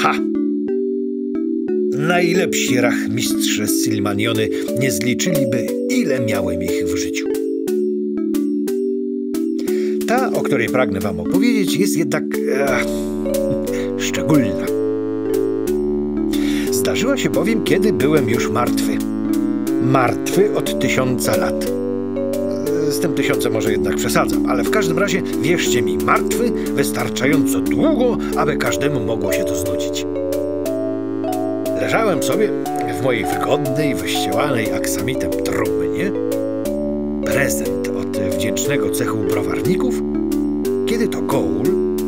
Ha! Najlepsi rachmistrze Silmaniony nie zliczyliby, ile miałem ich w życiu. Ta, o której pragnę wam opowiedzieć, jest jednak szczególna. Zdarzyła się bowiem, kiedy byłem już martwy. Martwy od 1000 lat. Z tym 1000 może jednak przesadzam, ale w każdym razie, wierzcie mi, martwy wystarczająco długo, aby każdemu mogło się to znudzić. Leżałem sobie w mojej wygodnej, wyścielanej aksamitem trumnie, prezent od wdzięcznego cechu browarników, kiedy to Goul,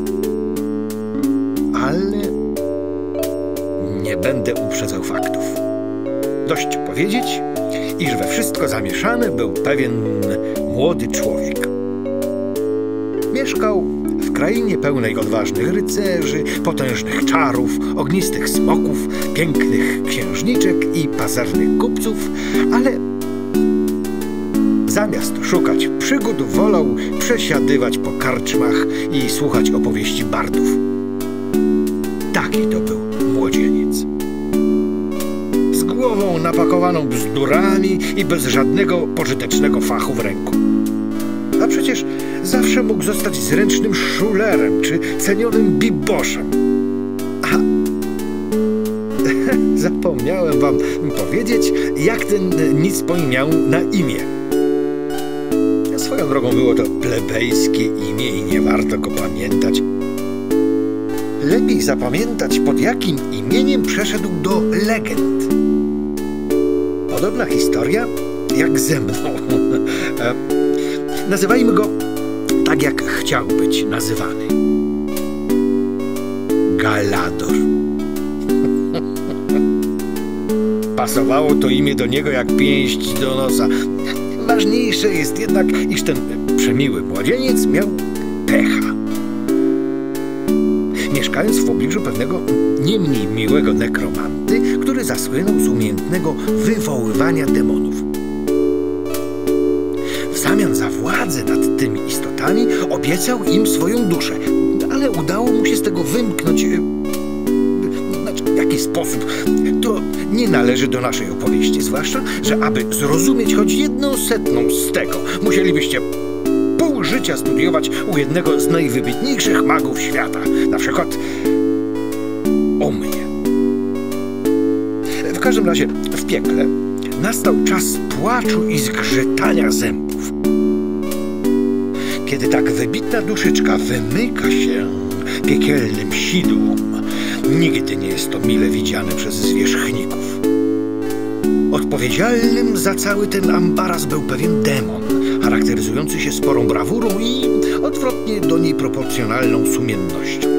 ale nie będę uprzedzał faktów. Dość powiedzieć, iż we wszystko zamieszany był pewien młody człowiek. Mieszkał w krainie pełnej odważnych rycerzy, potężnych czarów, ognistych smoków, pięknych księżniczek i pazernych kupców, ale zamiast szukać przygód, wolał przesiadywać po karczmach i słuchać opowieści bardów. Taki to był młodzieniec. Z głową napakowaną bzdurami i bez żadnego pożytecznego fachu w ręku. A przecież zawsze mógł zostać zręcznym szulerem czy cenionym biboszem. A zapomniałem wam powiedzieć, jak ten nicpoń miał na imię. Swoją drogą było to plebejskie imię i nie warto go pamiętać. Lepiej zapamiętać, pod jakim imieniem przeszedł do legend. Podobna historia jak ze mną. Nazywajmy go tak, jak chciał być nazywany. Galador. Pasowało to imię do niego jak pięść do nosa. Ważniejsze jest jednak, iż ten przemiły młodzieniec miał pecha. Mieszkając w pobliżu pewnego nie mniej miłego nekromanty, który zasłynął z umiejętnego wywoływania demonów. W zamian za władzę nad tymi istotami obiecał im swoją duszę, ale udało mu się z tego wymknąć. W jaki sposób? To nie należy do naszej opowieści, zwłaszcza, że aby zrozumieć choć 1/100 z tego, musielibyście pół życia studiować u jednego z najwybitniejszych magów świata, na przykład u mnie. W każdym razie w piekle nastał czas płaczu i zgrzytania zębów. Kiedy tak wybitna duszyczka wymyka się piekielnym sidłom, nigdy nie jest to mile widziane przez zwierzchników. Odpowiedzialnym za cały ten ambaras był pewien demon, charakteryzujący się sporą brawurą i odwrotnie do niej proporcjonalną sumiennością.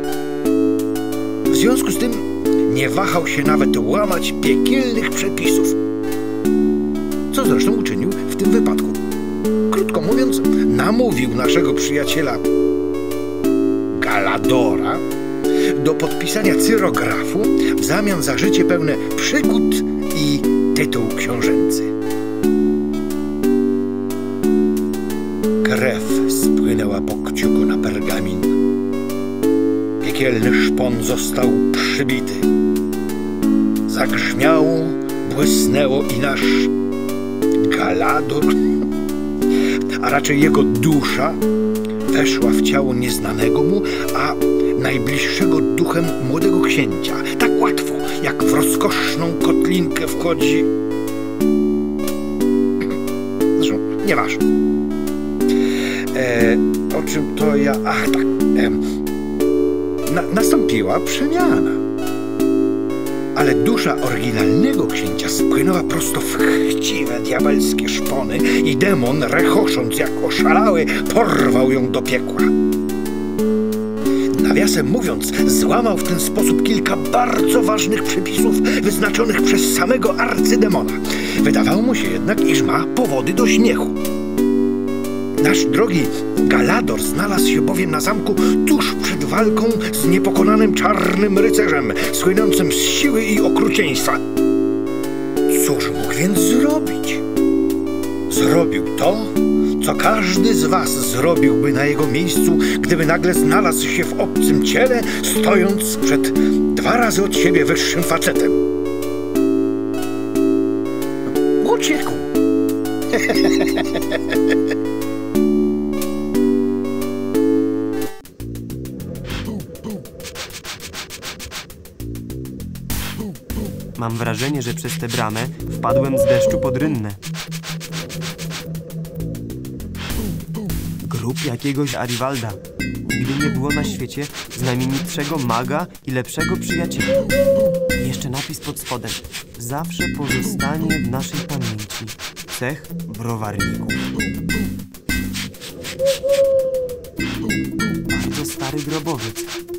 W związku z tym nie wahał się nawet łamać piekielnych przepisów, co zresztą uczynił w tym wypadku. Krótko mówiąc, namówił naszego przyjaciela Galadora do podpisania cyrografu w zamian za życie pełne przygód i tytuł książęcy. Krew spłynęła po kciuku na pergamin. Piekielny szpon został przybity. Zagrzmiało, błysnęło i nasz Galador, a raczej jego dusza, weszła w ciało nieznanego mu, a najbliższego duchem młodego księcia. Tak łatwo, jak w rozkoszną kotlinkę wchodzi... Zresztą, nieważne. O czym to ja... Ach, tak. Nastąpiła przemiana. Ale dusza oryginalnego księcia spłynęła prosto w chciwe diabelskie szpony i demon, rechosząc jak oszalały, porwał ją do piekła. Nawiasem mówiąc, złamał w ten sposób kilka bardzo ważnych przepisów wyznaczonych przez samego arcydemona. Wydawało mu się jednak, iż ma powody do śmiechu. Nasz drogi Galador znalazł się bowiem na zamku tuż przed walką z niepokonanym czarnym rycerzem, słynącym z siły i okrucieństwa. Cóż mógł więc zrobić? Zrobił to, co co każdy z was zrobiłby na jego miejscu, gdyby nagle znalazł się w obcym ciele, stojąc przed 2 razy od siebie wyższym facetem? Uciekł. Mam wrażenie, że przez tę bramę wpadłem z deszczu pod rynnę. Grób jakiegoś Arivalda. Nigdy nie było na świecie znamienitszego maga i lepszego przyjaciela. I jeszcze napis pod spodem. Zawsze pozostanie w naszej pamięci. Cech browarników. Bardzo stary grobowiec.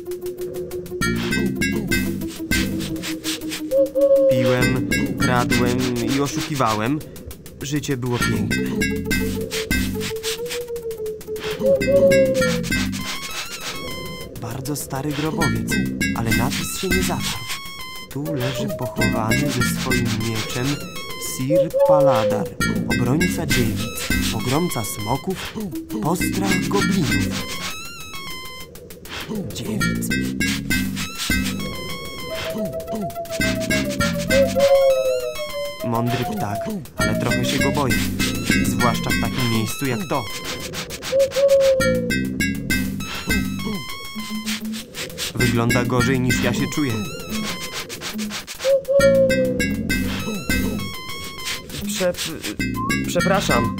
Piłem, kradłem i oszukiwałem. Życie było piękne. Bardzo stary grobowiec, ale napis się nie zatarł. Tu leży pochowany ze swoim mieczem Sir Paladar, obrońca dziewic, pogromca smoków, postrach goblinów. Dziewic? Mądry ptak, ale trochę się go boję. Zwłaszcza w takim miejscu jak to. Wygląda gorzej niż ja się czuję. Przepraszam.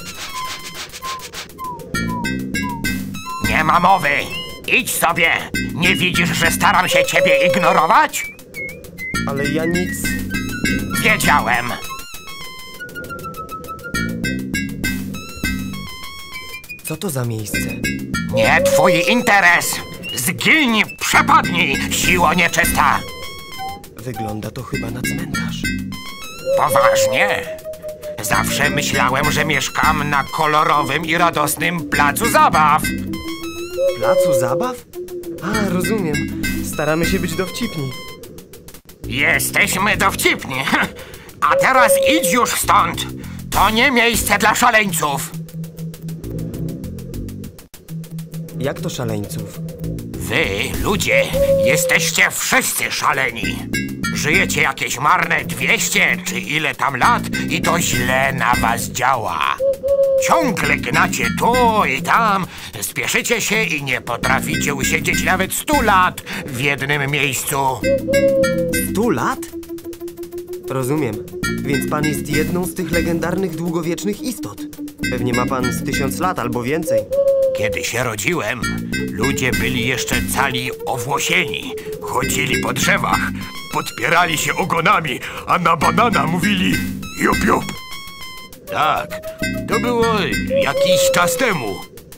Nie ma mowy! Idź sobie! Nie widzisz, że staram się ciebie ignorować? Ale ja nic... Wiedziałem! Co to za miejsce? Nie twój interes! Zgiń, przepadnij, siło nieczysta! Wygląda to chyba na cmentarz. Poważnie? Zawsze myślałem, że mieszkam na kolorowym i radosnym placu zabaw. Placu zabaw? A, rozumiem. Staramy się być dowcipni. Jesteśmy dowcipni. A teraz idź już stąd. To nie miejsce dla szaleńców. Jak to szaleńców? Wy, ludzie, jesteście wszyscy szaleni. Żyjecie jakieś marne 200 czy ile tam lat i to źle na was działa. Ciągle gnacie tu i tam, spieszycie się i nie potraficie usiedzieć nawet 100 lat w jednym miejscu. 100 lat? Rozumiem. Więc pan jest jedną z tych legendarnych, długowiecznych istot. Pewnie ma pan z 1000 lat albo więcej. Kiedy się rodziłem, ludzie byli jeszcze cali owłosieni. Chodzili po drzewach, podpierali się ogonami, a na banana mówili jup jup. Tak, to było jakiś czas temu.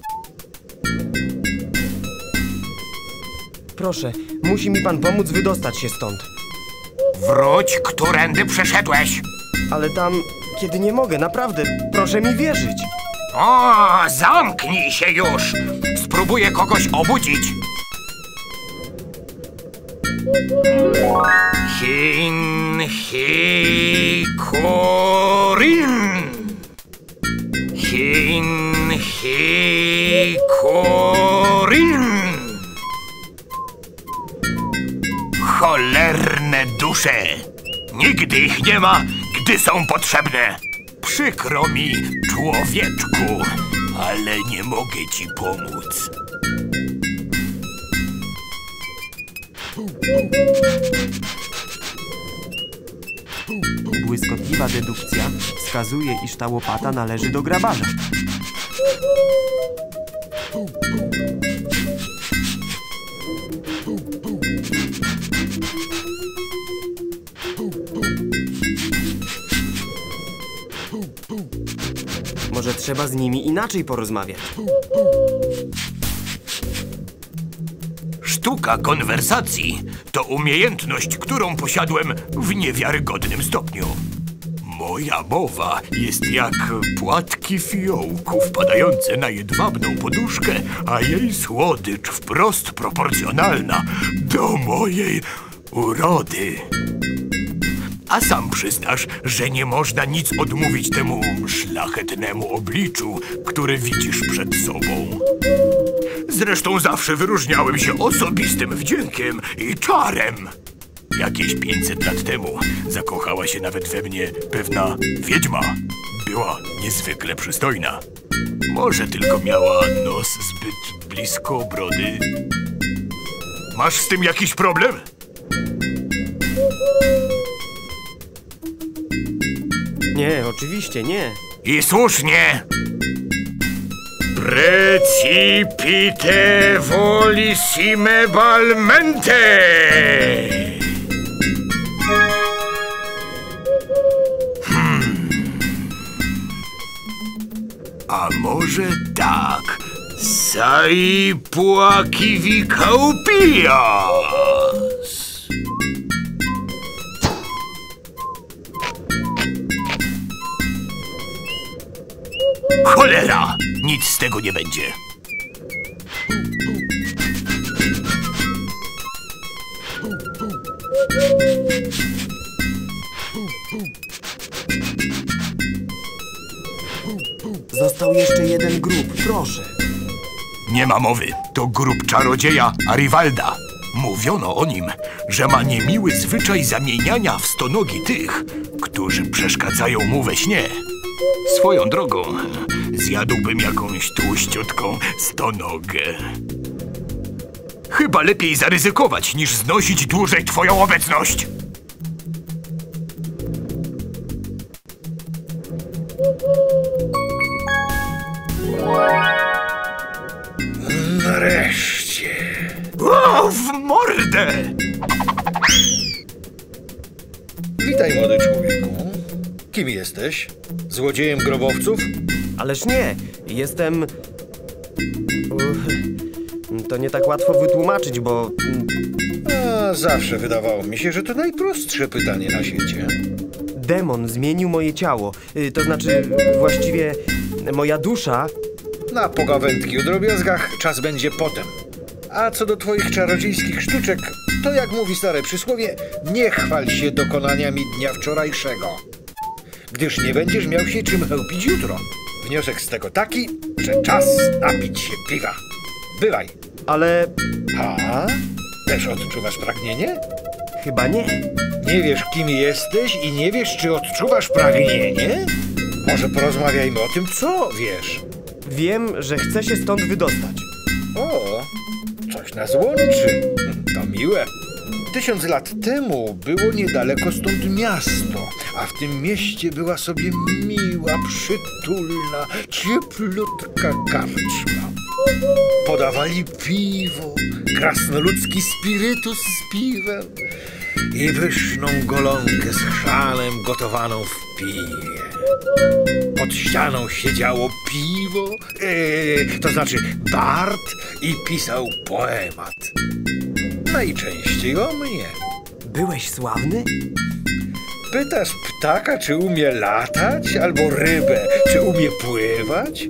Proszę, musi mi pan pomóc wydostać się stąd. Wróć, którędy przeszedłeś. Ale tam, kiedy nie mogę, naprawdę, proszę mi wierzyć. O, zamknij się już! Spróbuję kogoś obudzić. Hin, hi, kurin. Hin, hi, kurin. Cholerne dusze! Nigdy ich nie ma, gdy są potrzebne. Przykro mi, człowieczku, ale nie mogę ci pomóc. Błyskotliwa dedukcja wskazuje, iż ta łopata należy do grabarza. Może trzeba z nimi inaczej porozmawiać. Sztuka konwersacji to umiejętność, którą posiadłem w niewiarygodnym stopniu. Moja mowa jest jak płatki fiołku wpadające na jedwabną poduszkę, a jej słodycz wprost proporcjonalna do mojej urody. A sam przyznasz, że nie można nic odmówić temu szlachetnemu obliczu, które widzisz przed sobą. Zresztą zawsze wyróżniałem się osobistym wdziękiem i czarem. Jakieś 500 lat temu zakochała się nawet we mnie pewna wiedźma. Była niezwykle przystojna. Może tylko miała nos zbyt blisko brody. Masz z tym jakiś problem? Nie, oczywiście nie. I słusznie. Precipite volissime balmente! A może tak? Sai płakivi kaupias! Cholera! Nic z tego nie będzie. Został jeszcze jeden grób, proszę. Nie ma mowy. To grób czarodzieja Arivalda. Mówiono o nim, że ma niemiły zwyczaj zamieniania w stonogi tych, którzy przeszkadzają mu we śnie. Swoją drogą, zjadłbym jakąś tłuściutką stonogę. Chyba lepiej zaryzykować, niż znosić dłużej twoją obecność. Nareszcie. O, w mordę! Witaj, młody człowieku. Kim jesteś? Złodziejem grobowców? Ależ nie, jestem... To nie tak łatwo wytłumaczyć, bo... A, zawsze wydawało mi się, że to najprostsze pytanie na świecie. Demon zmienił moje ciało. To znaczy, właściwie moja dusza... Na pogawędki o drobiazgach czas będzie potem. A co do twoich czarodziejskich sztuczek, to jak mówi stare przysłowie, nie chwal się dokonaniami dnia wczorajszego, gdyż nie będziesz miał się czym chełpić jutro. Wniosek z tego taki, że czas napić się piwa. Bywaj. Ale... A? Też odczuwasz pragnienie? chyba nie. Nie wiesz, kim jesteś i nie wiesz, czy odczuwasz pragnienie? Może porozmawiajmy o tym, co wiesz. Wiem, że chcę się stąd wydostać. O, coś nas łączy. To miłe. 1000 lat temu było niedaleko stąd miasto, a w tym mieście była sobie miła, przytulna, cieplutka karczma. Podawali piwo, krasnoludzki spirytus z piwem i pyszną golonkę z chrzanem gotowaną w piwie. Pod ścianą siedziało piwo, to znaczy Bart, i pisał poemat. Najczęściej o mnie. Byłeś sławny? Pytasz ptaka, czy umie latać, albo rybę, czy umie pływać?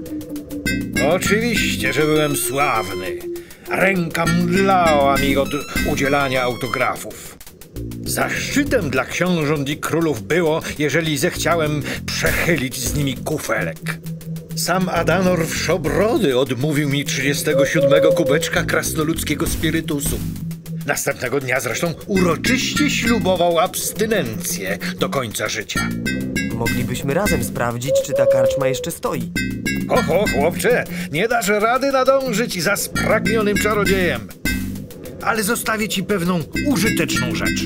Oczywiście, że byłem sławny. Ręka mdlała mi od udzielania autografów. Zaszczytem dla książąt i królów było, jeżeli zechciałem przechylić z nimi kufelek. Sam Adanor Wszobrody odmówił mi 37 kubeczka krasnoludzkiego spirytusu. Następnego dnia zresztą uroczyście ślubował abstynencję do końca życia. Moglibyśmy razem sprawdzić, czy ta karczma jeszcze stoi. Oho, chłopcze, nie dasz rady nadążyć za spragnionym czarodziejem. Ale zostawię ci pewną użyteczną rzecz.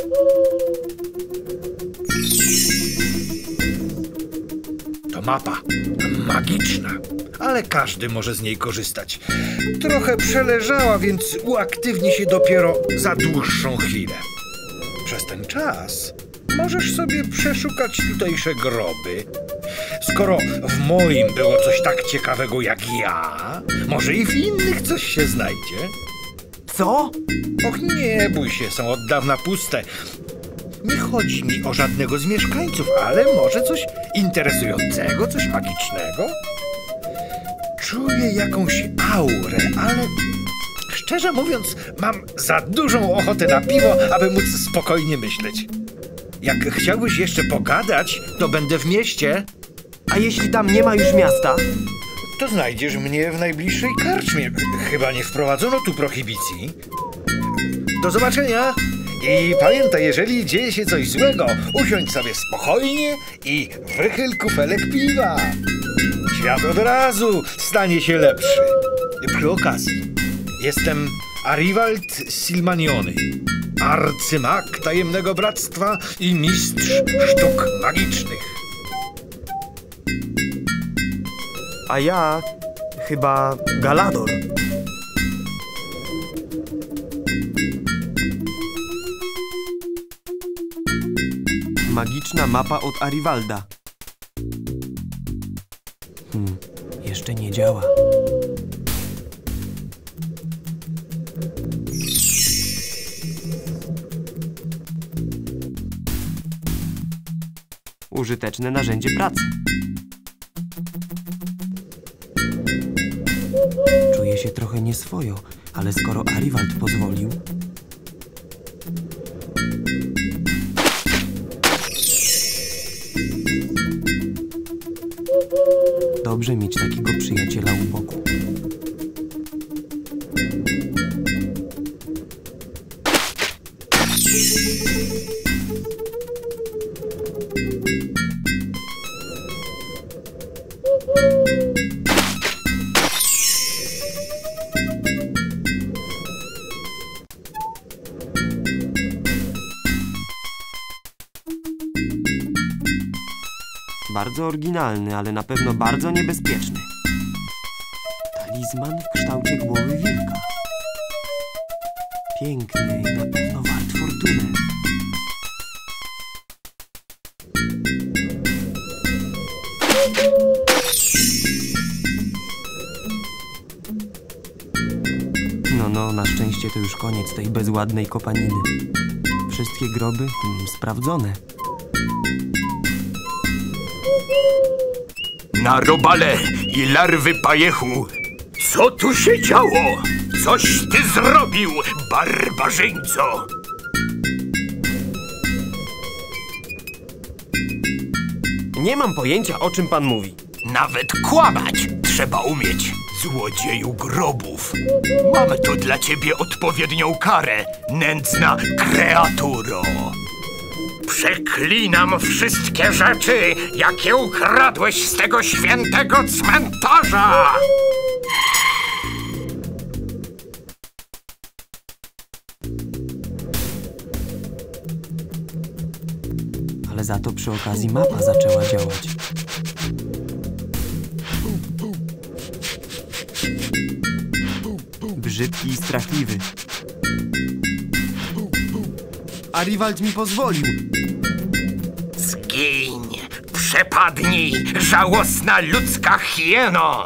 To mapa magiczna, ale każdy może z niej korzystać. Trochę przeleżała, więc uaktywni się dopiero za dłuższą chwilę. Przez ten czas możesz sobie przeszukać tutejsze groby. Skoro w moim było coś tak ciekawego jak ja, może i w innych coś się znajdzie. Co? Och, nie bój się, są od dawna puste. Nie chodzi mi o żadnego z mieszkańców, ale może coś interesującego, coś magicznego? Czuję jakąś aurę, ale szczerze mówiąc, mam za dużą ochotę na piwo, aby móc spokojnie myśleć. Jak chciałbyś jeszcze pogadać, to będę w mieście. A jeśli tam nie ma już miasta? To znajdziesz mnie w najbliższej karczmie. Chyba nie wprowadzono tu prohibicji. Do zobaczenia. I pamiętaj, jeżeli dzieje się coś złego, usiądź sobie spokojnie i wychyl kufelek piwa. Świat od razu stanie się lepszy. Przy okazji, jestem Arivald Silmaniony, arcymag tajemnego bractwa i mistrz sztuk magicznych. A ja chyba Galador. Magiczna mapa od Arivalda. Jeszcze nie działa. Użyteczne narzędzie pracy. Czuję się trochę nieswojo, ale skoro Arivald pozwolił... Dobrze mieć takiego przyjaciela u boku. Bardzo oryginalny, ale na pewno bardzo niebezpieczny. Talizman w kształcie głowy wilka. Piękny i na pewno wart fortunę. No, na szczęście to już koniec tej bezładnej kopaniny. Wszystkie groby sprawdzone. Na robale i larwy pajechu. Co tu się działo? Coś ty zrobił, barbarzyńco! Nie mam pojęcia, o czym pan mówi. Nawet kłamać trzeba umieć, złodzieju grobów. Mam tu dla ciebie odpowiednią karę, nędzna kreaturo. Przeklinam wszystkie rzeczy, jakie ukradłeś z tego świętego cmentarza! Ale za to przy okazji mapa zaczęła działać. Brzydki i strachliwy. Arivald mi pozwolił. Zgiń, przepadnij, żałosna ludzka hieno!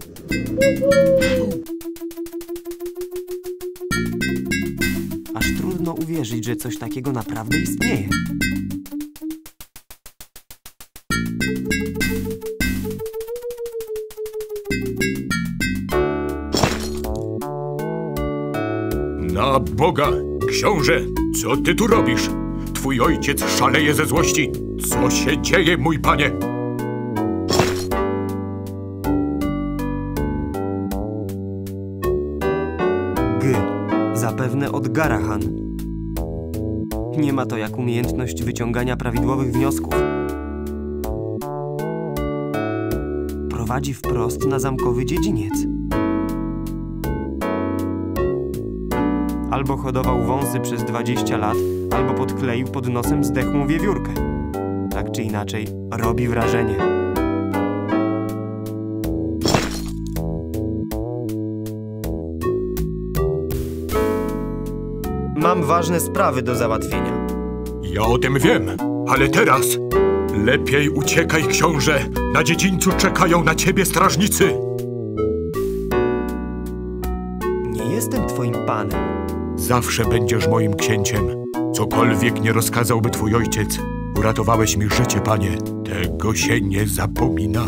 Aż trudno uwierzyć, że coś takiego naprawdę istnieje. Na Boga, książę, co ty tu robisz? Twój ojciec szaleje ze złości. Co się dzieje, mój panie? Zapewne od Garahan. Nie ma to jak umiejętność wyciągania prawidłowych wniosków. Prowadzi wprost na zamkowy dziedziniec. Albo hodował wąsy przez 20 lat, albo podkleił pod nosem zdechłą wiewiórkę. Tak czy inaczej, robi wrażenie. Mam ważne sprawy do załatwienia. Ja o tym wiem, ale teraz lepiej uciekaj, książę. Na dziedzińcu czekają na ciebie strażnicy. Nie jestem twoim panem. Zawsze będziesz moim księciem. Cokolwiek nie rozkazałby twój ojciec. Uratowałeś mi życie, panie. Tego się nie zapomina.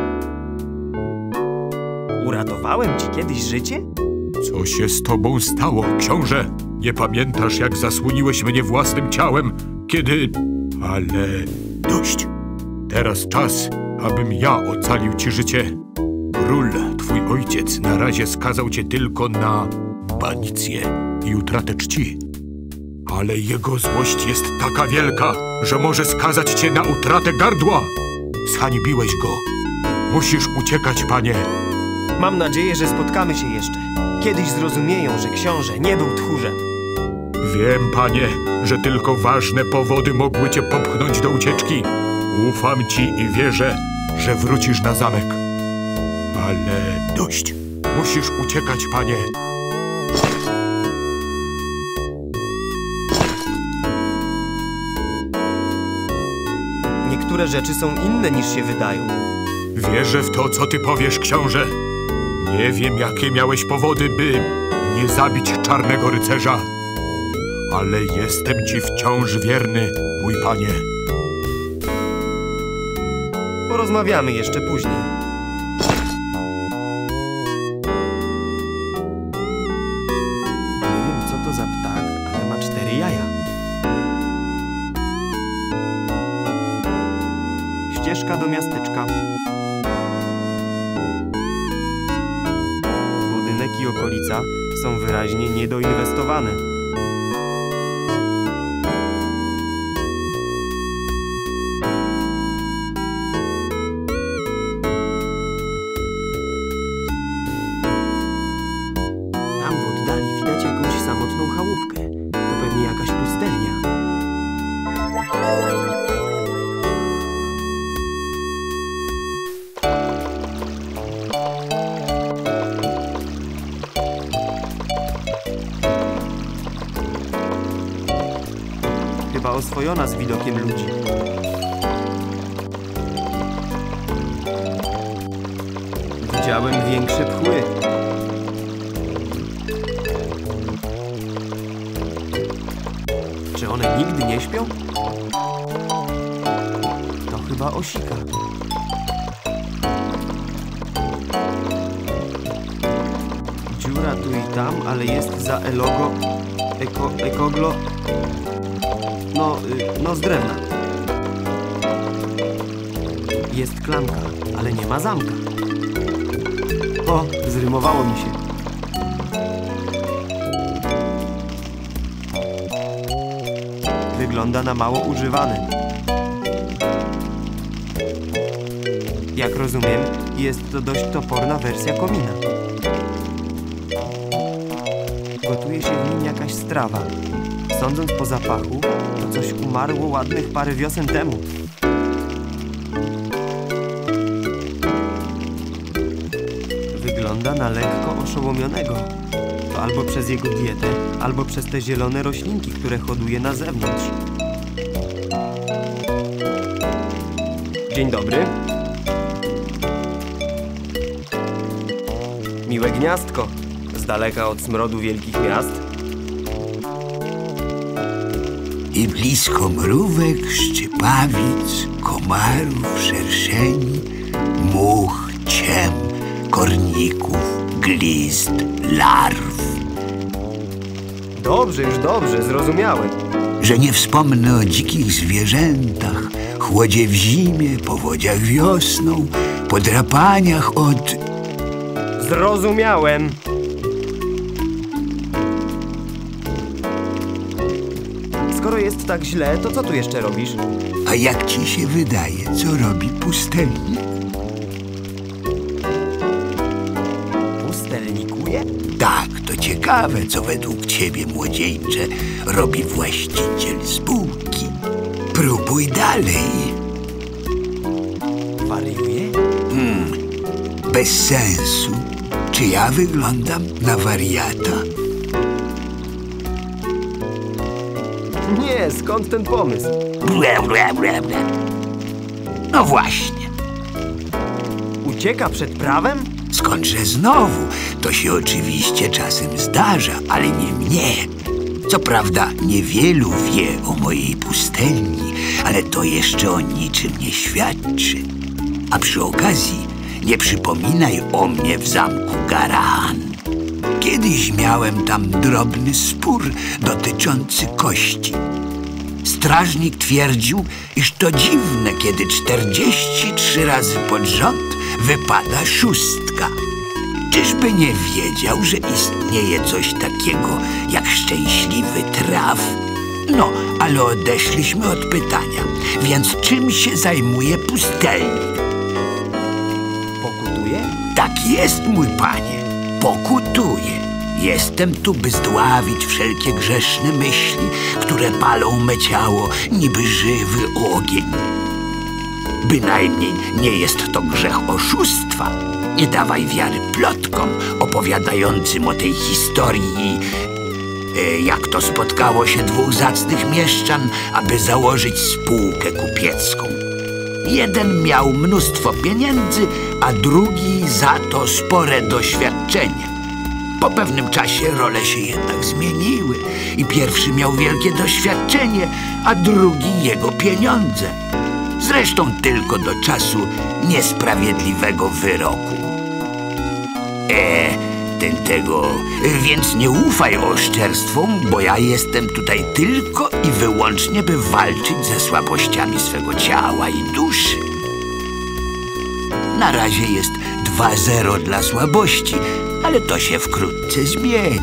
Uratowałem ci kiedyś życie? Co się z tobą stało, książę? Nie pamiętasz, jak zasłoniłeś mnie własnym ciałem, kiedy Ale dość. Teraz czas, abym ja ocalił ci życie. Król, twój ojciec, na razie skazał cię tylko na banicję i utratę czci. Ale jego złość jest taka wielka, że może skazać cię na utratę gardła. Zhańbiłeś go. Musisz uciekać, panie. Mam nadzieję, że spotkamy się jeszcze. Kiedyś zrozumieją, że książę nie był tchórzem. Wiem, panie, że tylko ważne powody mogły cię popchnąć do ucieczki. Ufam ci i wierzę, że wrócisz na zamek. Ale dość. Musisz uciekać, panie. Niektóre rzeczy są inne niż się wydają. Wierzę w to, co ty powiesz, książę. Nie wiem, jakie miałeś powody, by nie zabić czarnego rycerza. Ale jestem ci wciąż wierny, mój panie. Porozmawiamy jeszcze później. Nie wiem, co to za ptak, ale ma 4 jaja. Ścieżka do miasteczka. Budynek i okolica są wyraźnie niedoinwestowane. Tam w oddali widać jakąś samotną chałupkę. To pewnie jakaś pustelnia. Chyba oswojona z widokiem ludzi. Widziałem większe pchły. Czy one nigdy nie śpią? To chyba osika. Dziura tu i tam, ale jest za ekoglo... No z drewna. Jest klamka, ale nie ma zamka. O, zrymowało mi się. Wygląda na mało używane. Jak rozumiem, jest to dość toporna wersja komina. Gotuje się w nim jakaś strawa. Sądząc po zapachu, to coś umarło ładnych parę wiosen temu. Wygląda na lekko oszołomionego. To albo przez jego dietę, albo przez te zielone roślinki, które hoduje na zewnątrz. Dzień dobry. Miłe gniazdko, z daleka od smrodu wielkich miast. I blisko mrówek, szczypawic, komarów, szerszeni, much, ciem, korników, glist, larw. Dobrze, już dobrze, zrozumiałem. Że nie wspomnę o dzikich zwierzętach, chłodzie w zimie, powodziach wiosną, podrapaniach od... Zrozumiałem. Skoro jest tak źle, to co tu jeszcze robisz? A jak ci się wydaje, co robi pustelnik? Pustelnikuje? Tak, to ciekawe, co według ciebie, młodzieńcze, robi właściciel spółki. Próbuj dalej. Wariuje? Bez sensu. Czy ja wyglądam na wariata? Nie, skąd ten pomysł? Ble. No właśnie. Ucieka przed prawem? Skądże znowu? To się oczywiście czasem zdarza, ale nie mnie. Co prawda niewielu wie o mojej pustelni, ale to jeszcze o niczym nie świadczy. A przy okazji nie przypominaj o mnie w zamku Garaan. Kiedyś miałem tam drobny spór dotyczący kości. Strażnik twierdził, iż to dziwne, kiedy 43 razy pod rząd wypada 6. Czyżby nie wiedział, że istnieje coś takiego jak szczęśliwy traf? No, ale odeszliśmy od pytania. Więc czym się zajmuje pustelnik? Pokutuje? Tak jest, mój panie. Pokutuję. Jestem tu, by zdławić wszelkie grzeszne myśli, które palą me ciało, niby żywy ogień. Bynajmniej nie jest to grzech oszustwa. Nie dawaj wiary plotkom opowiadającym o tej historii, jak to spotkało się 2 zacnych mieszczan, aby założyć spółkę kupiecką. Jeden miał mnóstwo pieniędzy, a drugi za to spore doświadczenie. Po pewnym czasie role się jednak zmieniły i pierwszy miał wielkie doświadczenie, a drugi jego pieniądze. Zresztą tylko do czasu niesprawiedliwego wyroku. Więc nie ufaj oszczerstwom, bo ja jestem tutaj tylko i wyłącznie, by walczyć ze słabościami swego ciała i duszy. Na razie jest 2-0 dla słabości, ale to się wkrótce zmieni.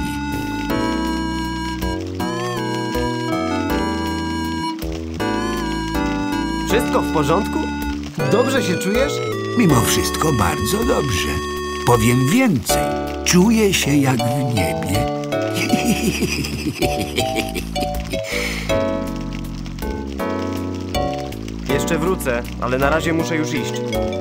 Wszystko w porządku? Dobrze się czujesz? Mimo wszystko bardzo dobrze. Powiem więcej. Czuję się jak w niebie. Jeszcze wrócę, ale na razie muszę już iść.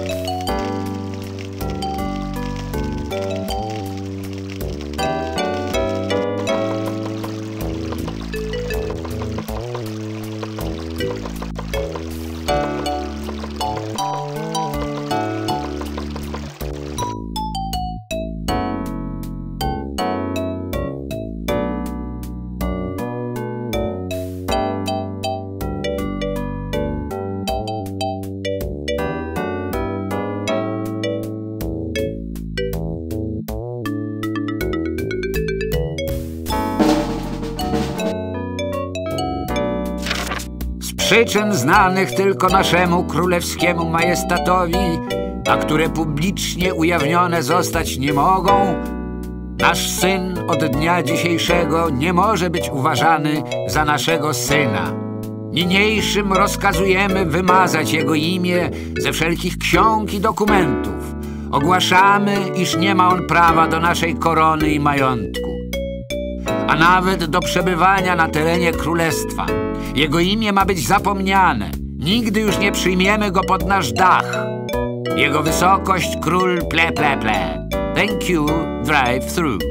Przyczyn znanych tylko naszemu królewskiemu majestatowi, a które publicznie ujawnione zostać nie mogą, nasz syn od dnia dzisiejszego nie może być uważany za naszego syna. Niniejszym rozkazujemy wymazać jego imię ze wszelkich ksiąg i dokumentów. Ogłaszamy, iż nie ma on prawa do naszej korony i majątku, a nawet do przebywania na terenie królestwa. Jego imię ma być zapomniane. Nigdy już nie przyjmiemy go pod nasz dach. Jego wysokość król ple. Thank you, drive through.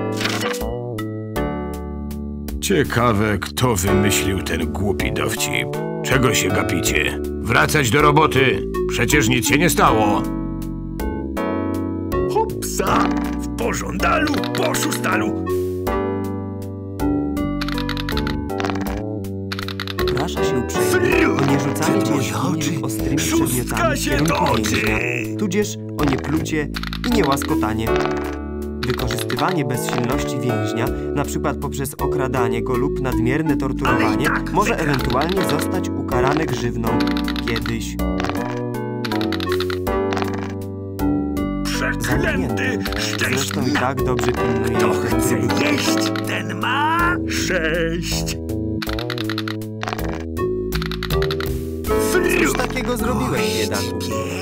Ciekawe, kto wymyślił ten głupi dowcip. Czego się gapicie? Wracać do roboty. Przecież nic się nie stało. Hopsa! W pożądalu, po szustalu. Prasza się uprzejmie o nierzucanie ciężkimi ostrymi przedmiotami w kierunku więźnia, tudzież o nieplucie i niełaskotanie. Wykorzystywanie bezsilności więźnia, na przykład poprzez okradanie go lub nadmierne torturowanie, może ewentualnie zostać ukarane grzywną kiedyś. Przeklęty, Zresztą i tak dobrze pilnuje kto ten chce tryb. jeść, ten ma 6. Cóż takiego zrobiłeś, biedaku?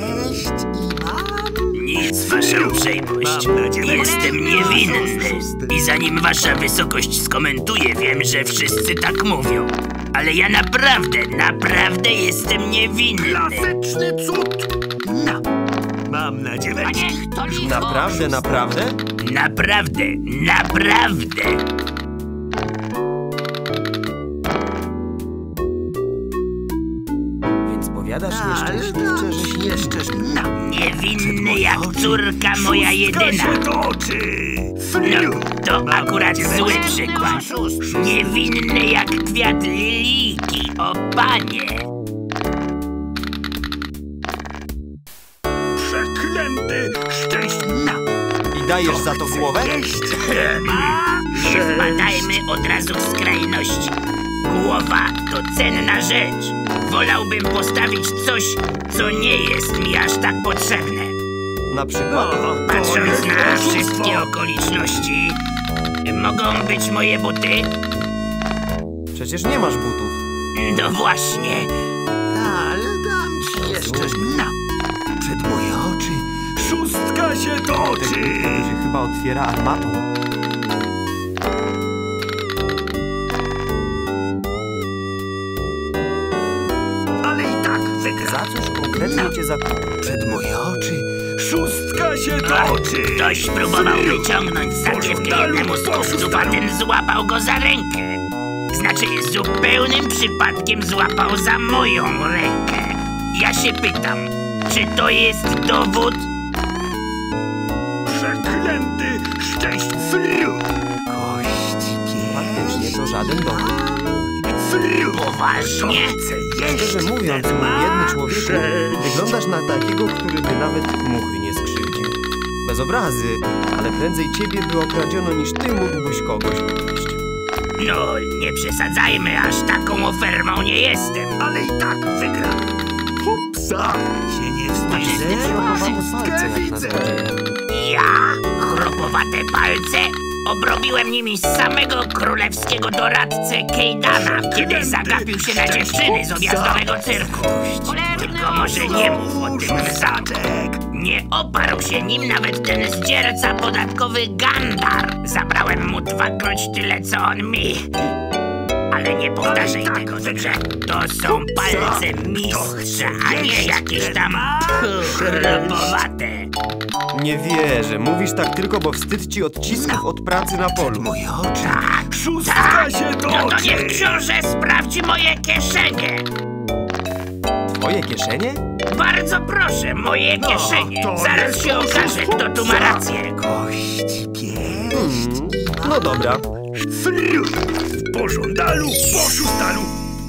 Nic, wasza uprzejmość. Jestem niewinny. I zanim wasza wysokość skomentuje, wiem, że wszyscy tak mówią. Ale ja naprawdę jestem niewinny. Klasyczny cud. No, mam na 9. Naprawdę? Naprawdę. Więc powiadasz nieszczęśliwcze, że się Niewinny jak córka moja jedyna. No, to akurat zły przykład. Niewinny jak kwiat lilijki, o panie. Przeklęty, szczęśliwy. I dajesz za to głowę? Nie wpadajmy od razu w skrajności. Słowa to cenna rzecz. Wolałbym postawić coś, co nie jest mi aż tak potrzebne. Na przykład? Patrząc na wszystkie okoliczności, mogą być moje buty? Przecież nie masz butów. No właśnie. Ale dam ci jeszcze... No, przed moje oczy szóstka się toczy. Tego się chyba otwiera armatą. Ale i tak wygra. Za cóż konkretnie cię zakupił? Przed moje oczy szóstka się toczy. Ktoś próbował wyciągnąć sakiewkę jednemu z kupców, a ten złapał go za rękę. Znaczy, zupełnym przypadkiem złapał za moją rękę. Ja się pytam, czy to jest dowód? Przeklęty szczęśliwy. Kość Faktycznie to żaden dowód. Poważnie? Szczerze mówiąc, mój biedny człowieku, wyglądasz na takiego, który by nawet muchy nie skrzywdził. Bez obrazy, ale prędzej ciebie by okradziono, niż ty mógłbyś kogoś podnieść. No, nie przesadzajmy, aż taką ofermą nie jestem. Ale i tak wygra. Hopsa się nie wstydzę. Chropowate palce jak na złodzieja. Ja? Chropowate palce? Obrobiłem nimi samego królewskiego doradcę Kejdana, kiedy zagapił się na dziewczyny z objazdowego cyrku. Tylko może nie mów o tym zatek. Nie oparł się nim nawet ten zdzierca podatkowy Gandar. Zabrałem mu 2-kroć tyle, co on mi. Ale nie powtarzaj tego, że to są palce mistrza, a nie jakieś tam chropowate. Nie wierzę, mówisz tak tylko, bo wstyd ci odcisków od pracy na polu. Moje oczy. Tak, Szóstka się toczy. No to niech książę sprawdzi moje kieszenie. Twoje kieszenie? Bardzo proszę, moje kieszenie. to Zaraz jest się okaże, kto tu ma rację. Kość, pięść. No dobra. W pożądalu, poszustalu.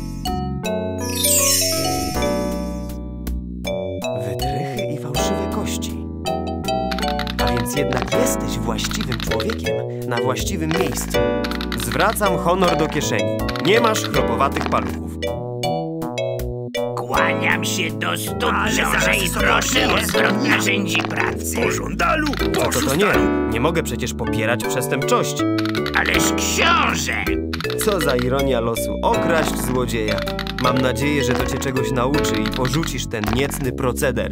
Wytrychy i fałszywe kości. A więc jednak jesteś właściwym człowiekiem na właściwym miejscu. Zwracam honor do kieszeni. Nie masz chropowatych paluchów. Kłaniam się do stóp książę i proszę o zwrot narzędzi pracy. Pożądalu, To poszustalu. nie. Nie mogę przecież popierać przestępczości. Ależ książę! Co za ironia losu. Okraść złodzieja. Mam nadzieję, że to cię czegoś nauczy i porzucisz ten niecny proceder.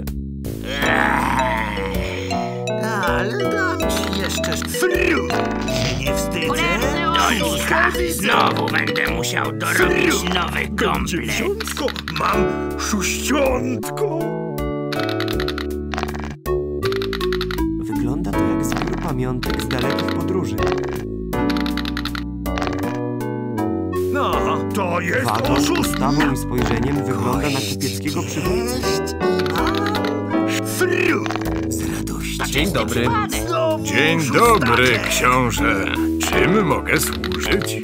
Ale dam ci jeszcze się nie wstydzę. Do licha! Znowu będę musiał dorobić nowy komplet. Dziesiątko, mam szóściątko. Wygląda to jak zbiór pamiątek z dalekich podróży. No, to jest Wagą, oszust. postawą i spojrzeniem wygląda na kupieckiego przywódcę. Z radości. Dzień dobry. Dzień dobry, książę. Czym mogę służyć?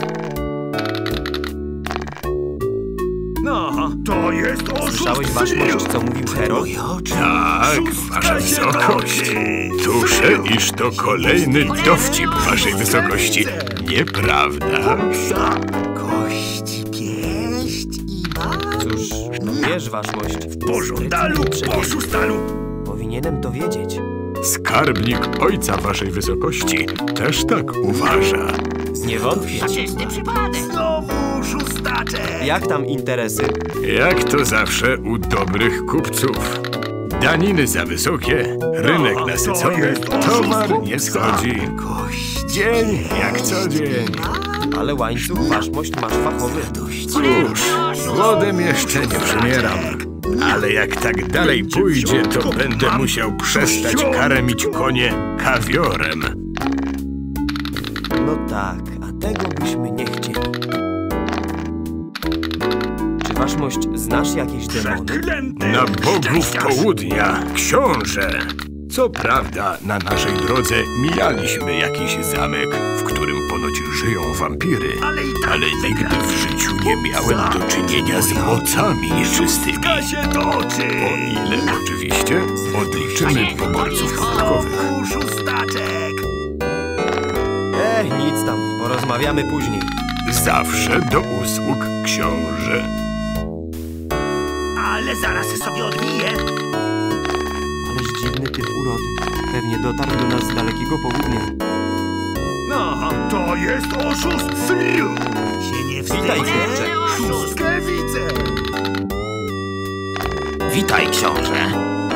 No, to jest oszust. Słyszałeś, waszmość, co mówił Herod? Moje oczy. Tak, wasza wysokość. Tuszę, iż to kolejny dowcip waszej wysokości. Nieprawda? Kość, pięść i ma. Cóż, no wiesz, waszmość. Pożądalu, poszustalu. Powinienem to wiedzieć. Skarbnik ojca waszej wysokości też tak uważa. Nie wątpię. Czysty przypadek. Znowu szóstaczek. Jak tam interesy? Jak to zawsze u dobrych kupców. Daniny za wysokie, rynek to nasycony, jest oszust towar nie kupca. schodzi. Kość. Dzień jak co dzień. Ale łańcuch, waszmość, masz fachowy. Cóż, głodem jeszcze nie przymieram. Ale jak tak dalej pójdzie, to będę musiał przestać karmić konie kawiorem. No tak, a tego byśmy nie chcieli. Czy waszmość znasz jakieś demony? Przeklęty. Na bogów południa, książę. Co prawda, na naszej drodze mijaliśmy jakiś zamek, w którym ponoć żyją wampiry, ale nigdy w życiu nie miałem do czynienia z mocami nieczystymi. się toczy. O ile oczywiście odliczymy poborców podatkowych. Szóstaczek. Nic tam, porozmawiamy później. zawsze do usług, książę. Ale zaraz sobie odbiję. Ależ dziwny typ urody. Pewnie dotarł do nas z dalekiego południa. No, to jest oszust. Się nie Witaj, książę. Szóstkę widzę. Witaj, książę.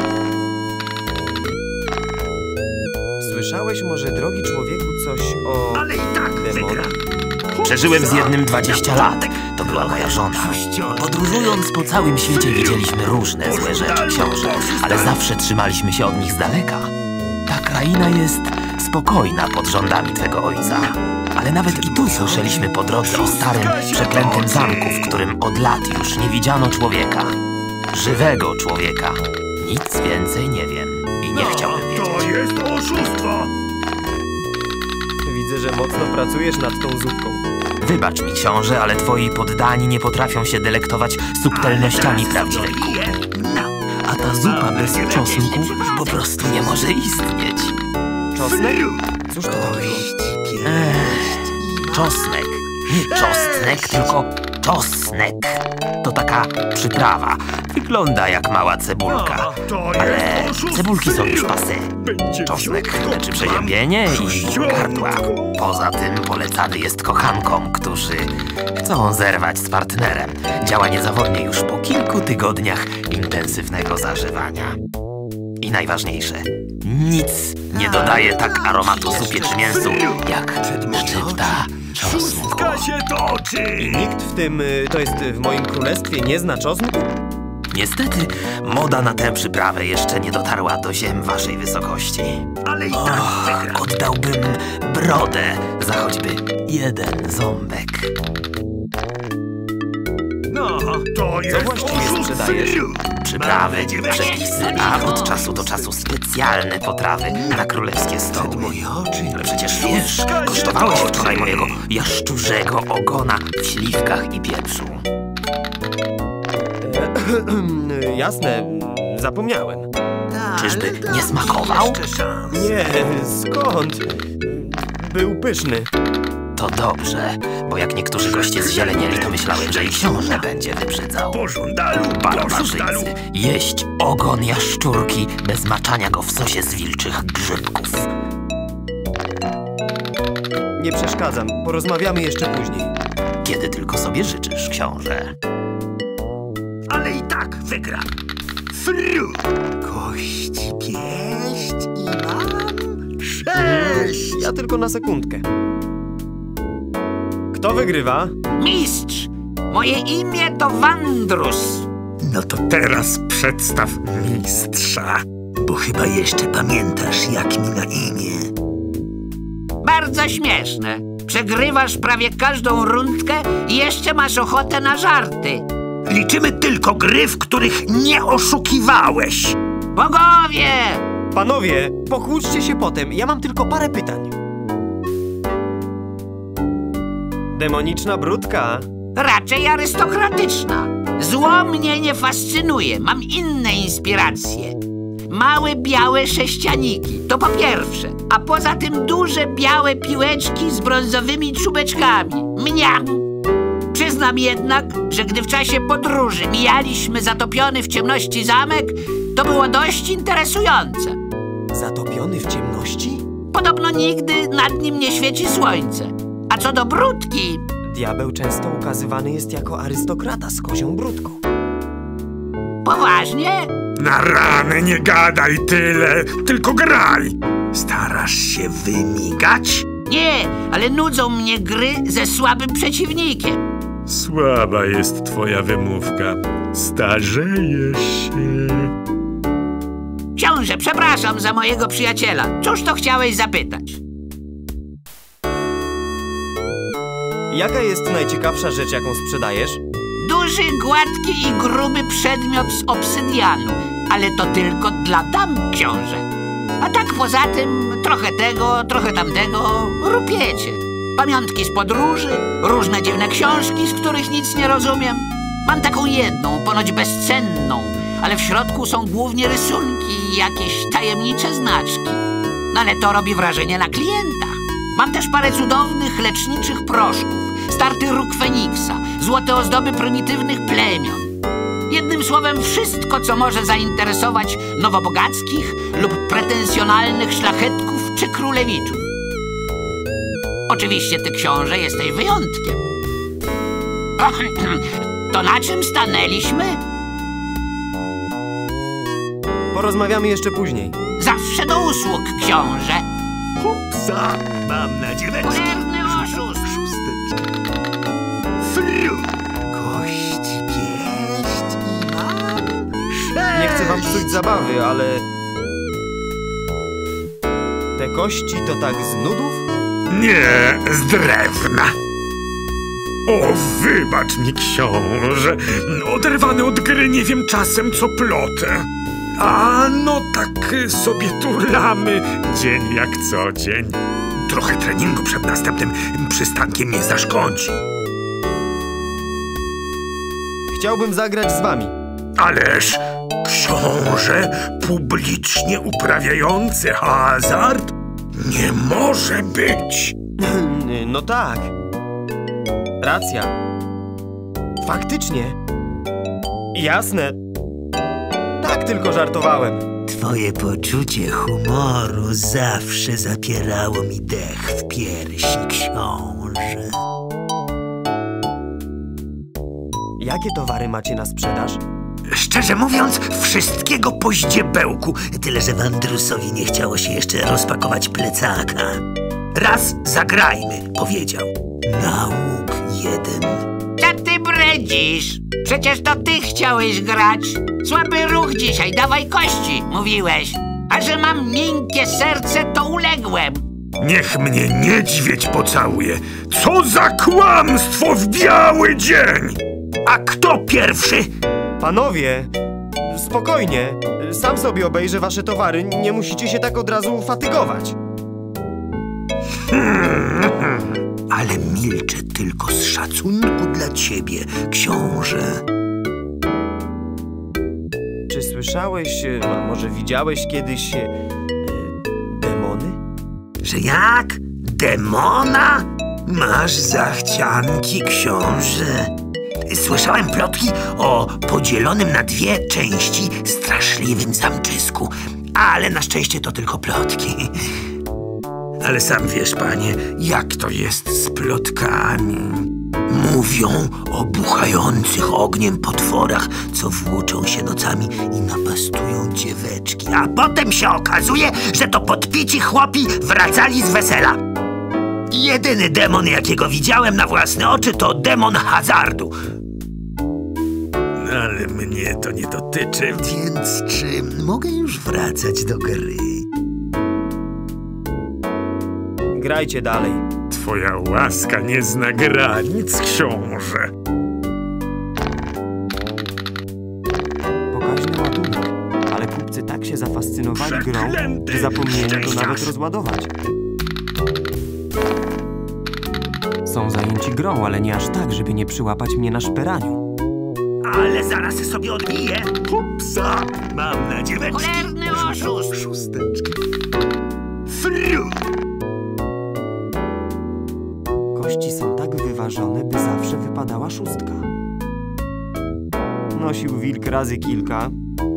Słyszałeś może, drogi człowieku, coś o... Ale i tak demonach? wygra. Przeżyłem z jednym 20 lat. To była moja żona. Podróżując po całym świecie widzieliśmy różne złe rzeczy, książę, ale zawsze trzymaliśmy się od nich z daleka. Ta kraina jest spokojna pod rządami twego ojca. Ale nawet i tu słyszeliśmy po drodze o starym, przeklętym zamku, w którym od lat już nie widziano człowieka. Żywego człowieka. Nic więcej nie wiem i nie chciałbym wiedzieć. To jest oszustwo. Widzę, że mocno pracujesz nad tą zupką. Wybacz mi, książę, ale twoi poddani nie potrafią się delektować subtelnościami prawdziwej kuchni. A ta zupa bez czosnku po prostu nie może istnieć. Czosnek? Cóż to takiego? Czosnek. Nie czosnek, tylko czosnek. To taka przyprawa. Wygląda jak mała cebulka. Ale cebulki są już passé. Czosnek leczy przeziębienie i gardła. Poza tym polecany jest kochankom, którzy chcą zerwać z partnerem. Działa niezawodnie już po kilku tygodniach intensywnego zażywania. I najważniejsze, nic nie dodaje tak aromatu zupie czy mięsu, jak szczypta czosnku. Się toczy. Nikt w tym, to jest w moim królestwie, nie zna czosnku? Niestety, moda na tę przyprawę jeszcze nie dotarła do ziem waszej wysokości. Ale i tak wygra. Oddałbym brodę za choćby jeden ząbek. No, to jest właściwie sprzedajesz? Przyprawy, przepisy, a od czasu do czasu specjalne potrawy na królewskie stoły. Ale przecież wiesz, kosztowałeś wczoraj mojego jaszczurzego ogona w śliwkach i pieprzu. Jasne, zapomniałem. Czyżby nie smakował? Nie, skąd? Był pyszny. To dobrze, bo jak niektórzy goście zzielenieli, to myślałem, że i książę będzie wybrzydzał. Pożądalu, Barbarzyńcy, jeść ogon jaszczurki bez maczania go w sosie z wilczych grzybków. Nie przeszkadzam, porozmawiamy jeszcze później. Kiedy tylko sobie życzysz, książę. Ale i tak wygra. Kość, pięść i mam 6. Ja tylko na sekundkę. Kto wygrywa? Mistrz! Moje imię to Wandrus. No to teraz przedstaw mistrza. Bo chyba jeszcze pamiętasz, jak mi na imię. Bardzo śmieszne. Przegrywasz prawie każdą rundkę i jeszcze masz ochotę na żarty. Liczymy tylko gry, w których nie oszukiwałeś. Bogowie! Panowie, pokłóćcie się potem, ja mam tylko parę pytań. Demoniczna brudka. Raczej arystokratyczna. Zło mnie nie fascynuje, mam inne inspiracje. Małe białe sześcianiki, to po pierwsze. A poza tym duże białe piłeczki z brązowymi czubeczkami. Mniam! Przyznam jednak, że gdy w czasie podróży mijaliśmy zatopiony w ciemności zamek, to było dość interesujące. Zatopiony w ciemności? Podobno nigdy nad nim nie świeci słońce. A co do brudki... Diabeł często ukazywany jest jako arystokrata z kozią brudką. Poważnie? Na rany nie gadaj tyle, tylko graj. Starasz się wymigać? Nie, ale nudzą mnie gry ze słabym przeciwnikiem. Słaba jest twoja wymówka. Starzejesz się. Książę, przepraszam za mojego przyjaciela. Cóż to chciałeś zapytać? Jaka jest najciekawsza rzecz, jaką sprzedajesz? Duży, gładki i gruby przedmiot z obsydianu. Ale to tylko dla dam, książę. A tak poza tym trochę tego, trochę tamtego, rupiecie. Pamiątki z podróży, różne dziwne książki, z których nic nie rozumiem. Mam taką jedną, ponoć bezcenną, ale w środku są głównie rysunki i jakieś tajemnicze znaczki. No ale to robi wrażenie na klienta. Mam też parę cudownych leczniczych proszków. starty róg Feniksa, złote ozdoby prymitywnych plemion. Jednym słowem wszystko, co może zainteresować nowobogackich lub pretensjonalnych szlachetków czy królewiczów. Oczywiście ty, książę, jesteś wyjątkiem. To na czym stanęliśmy? Porozmawiamy jeszcze później. Zawsze do usług, książę. Hopsa! Mam na dzieweczki. Cholerny oszust. Kość, pięść i mam 6. Nie chcę wam psuć zabawy, ale... Te kości to tak z nudów? Nie, z drewna. O, wybacz mi, książę. Oderwany od gry nie wiem czasem, co plotę. A no tak sobie turlamy, dzień jak co dzień. Trochę treningu przed następnym przystankiem nie zaszkodzi. Chciałbym zagrać z wami. Ależ książę publicznie uprawiający hazard? Nie może być. No tak. Racja. Faktycznie. Jasne. Tak tylko żartowałem. Twoje poczucie humoru zawsze zapierało mi dech w piersi, książę. Jakie towary macie na sprzedaż? Szczerze mówiąc, wszystkiego po ździebełku. Tyle, że Wandrusowi nie chciało się jeszcze rozpakować plecaka. Raz zagrajmy, powiedział. Nauk 1. Co ty bredzisz? Przecież to ty chciałeś grać. Słaby ruch dzisiaj, dawaj kości, mówiłeś. A że mam miękkie serce, to uległem. Niech mnie niedźwiedź pocałuje. Co za kłamstwo w biały dzień! A kto pierwszy? Panowie, spokojnie. Sam sobie obejrzę wasze towary. Nie musicie się tak od razu fatygować. Ale milczę tylko z szacunku dla ciebie, książę. Czy słyszałeś, może widziałeś kiedyś demony? Że jak? Demona? Masz zachcianki, książę. Słyszałem plotki o podzielonym na 2 części straszliwym zamczysku, ale na szczęście to tylko plotki. Ale sam wiesz, panie, jak to jest z plotkami. Mówią o buchających ogniem potworach, co włóczą się nocami i napastują dzieweczki. A potem się okazuje, że to podpici chłopi wracali z wesela. Jedyny demon, jakiego widziałem na własne oczy, to demon hazardu. Ale mnie to nie dotyczy. Więc czy mogę już wracać do gry? Grajcie dalej. Twoja łaska nie zna granic, książę. Pokaźny ładunek. Ale kupcy tak się zafascynowali grą, że zapomnieli go nawet rozładować. Są zajęci grą, ale nie aż tak, żeby nie przyłapać mnie na szperaniu. Ale zaraz sobie odbiję. Hopsa! Mam na dzieweczki. Cholerny oszust. Szósteczki. Fliu! Kości są tak wyważone, by zawsze wypadała 6. Nosił wilk razy kilka.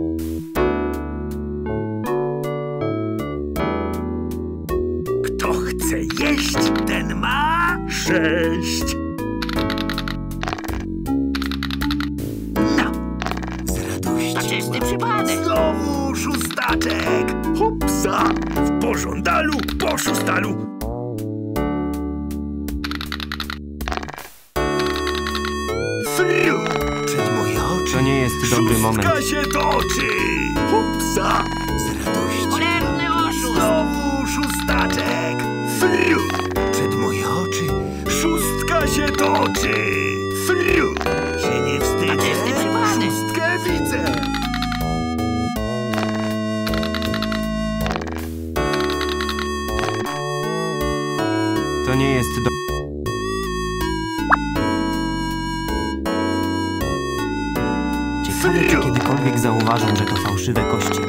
Kto chce jeść, ten ma 6. No, z radości. To czysty przypadek. Znowu 6. Hopsa! W pożądalu, po 6. Fliu! Przed moje oczy. To nie jest dobry moment. Szóstka się toczy. Hopsa! Z radości. Cholerny oszust. Znowu 6. Fliu! Przed moje oczy 6 się toczy. Fliu! Się nie wstydzę. To czysty przypadek. 6 widzę. To nie jest Ciekawe, czy kiedykolwiek zauważą, że to fałszywe kości.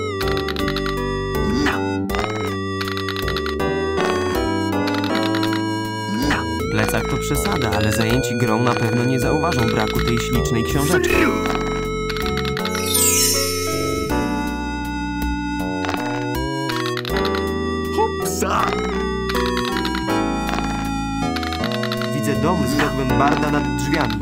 No. No. Plecak to przesada, ale zajęci grą na pewno nie zauważą braku tej ślicznej książeczki. Hopsa! Widzę dom z godłem Barda nad drzwiami.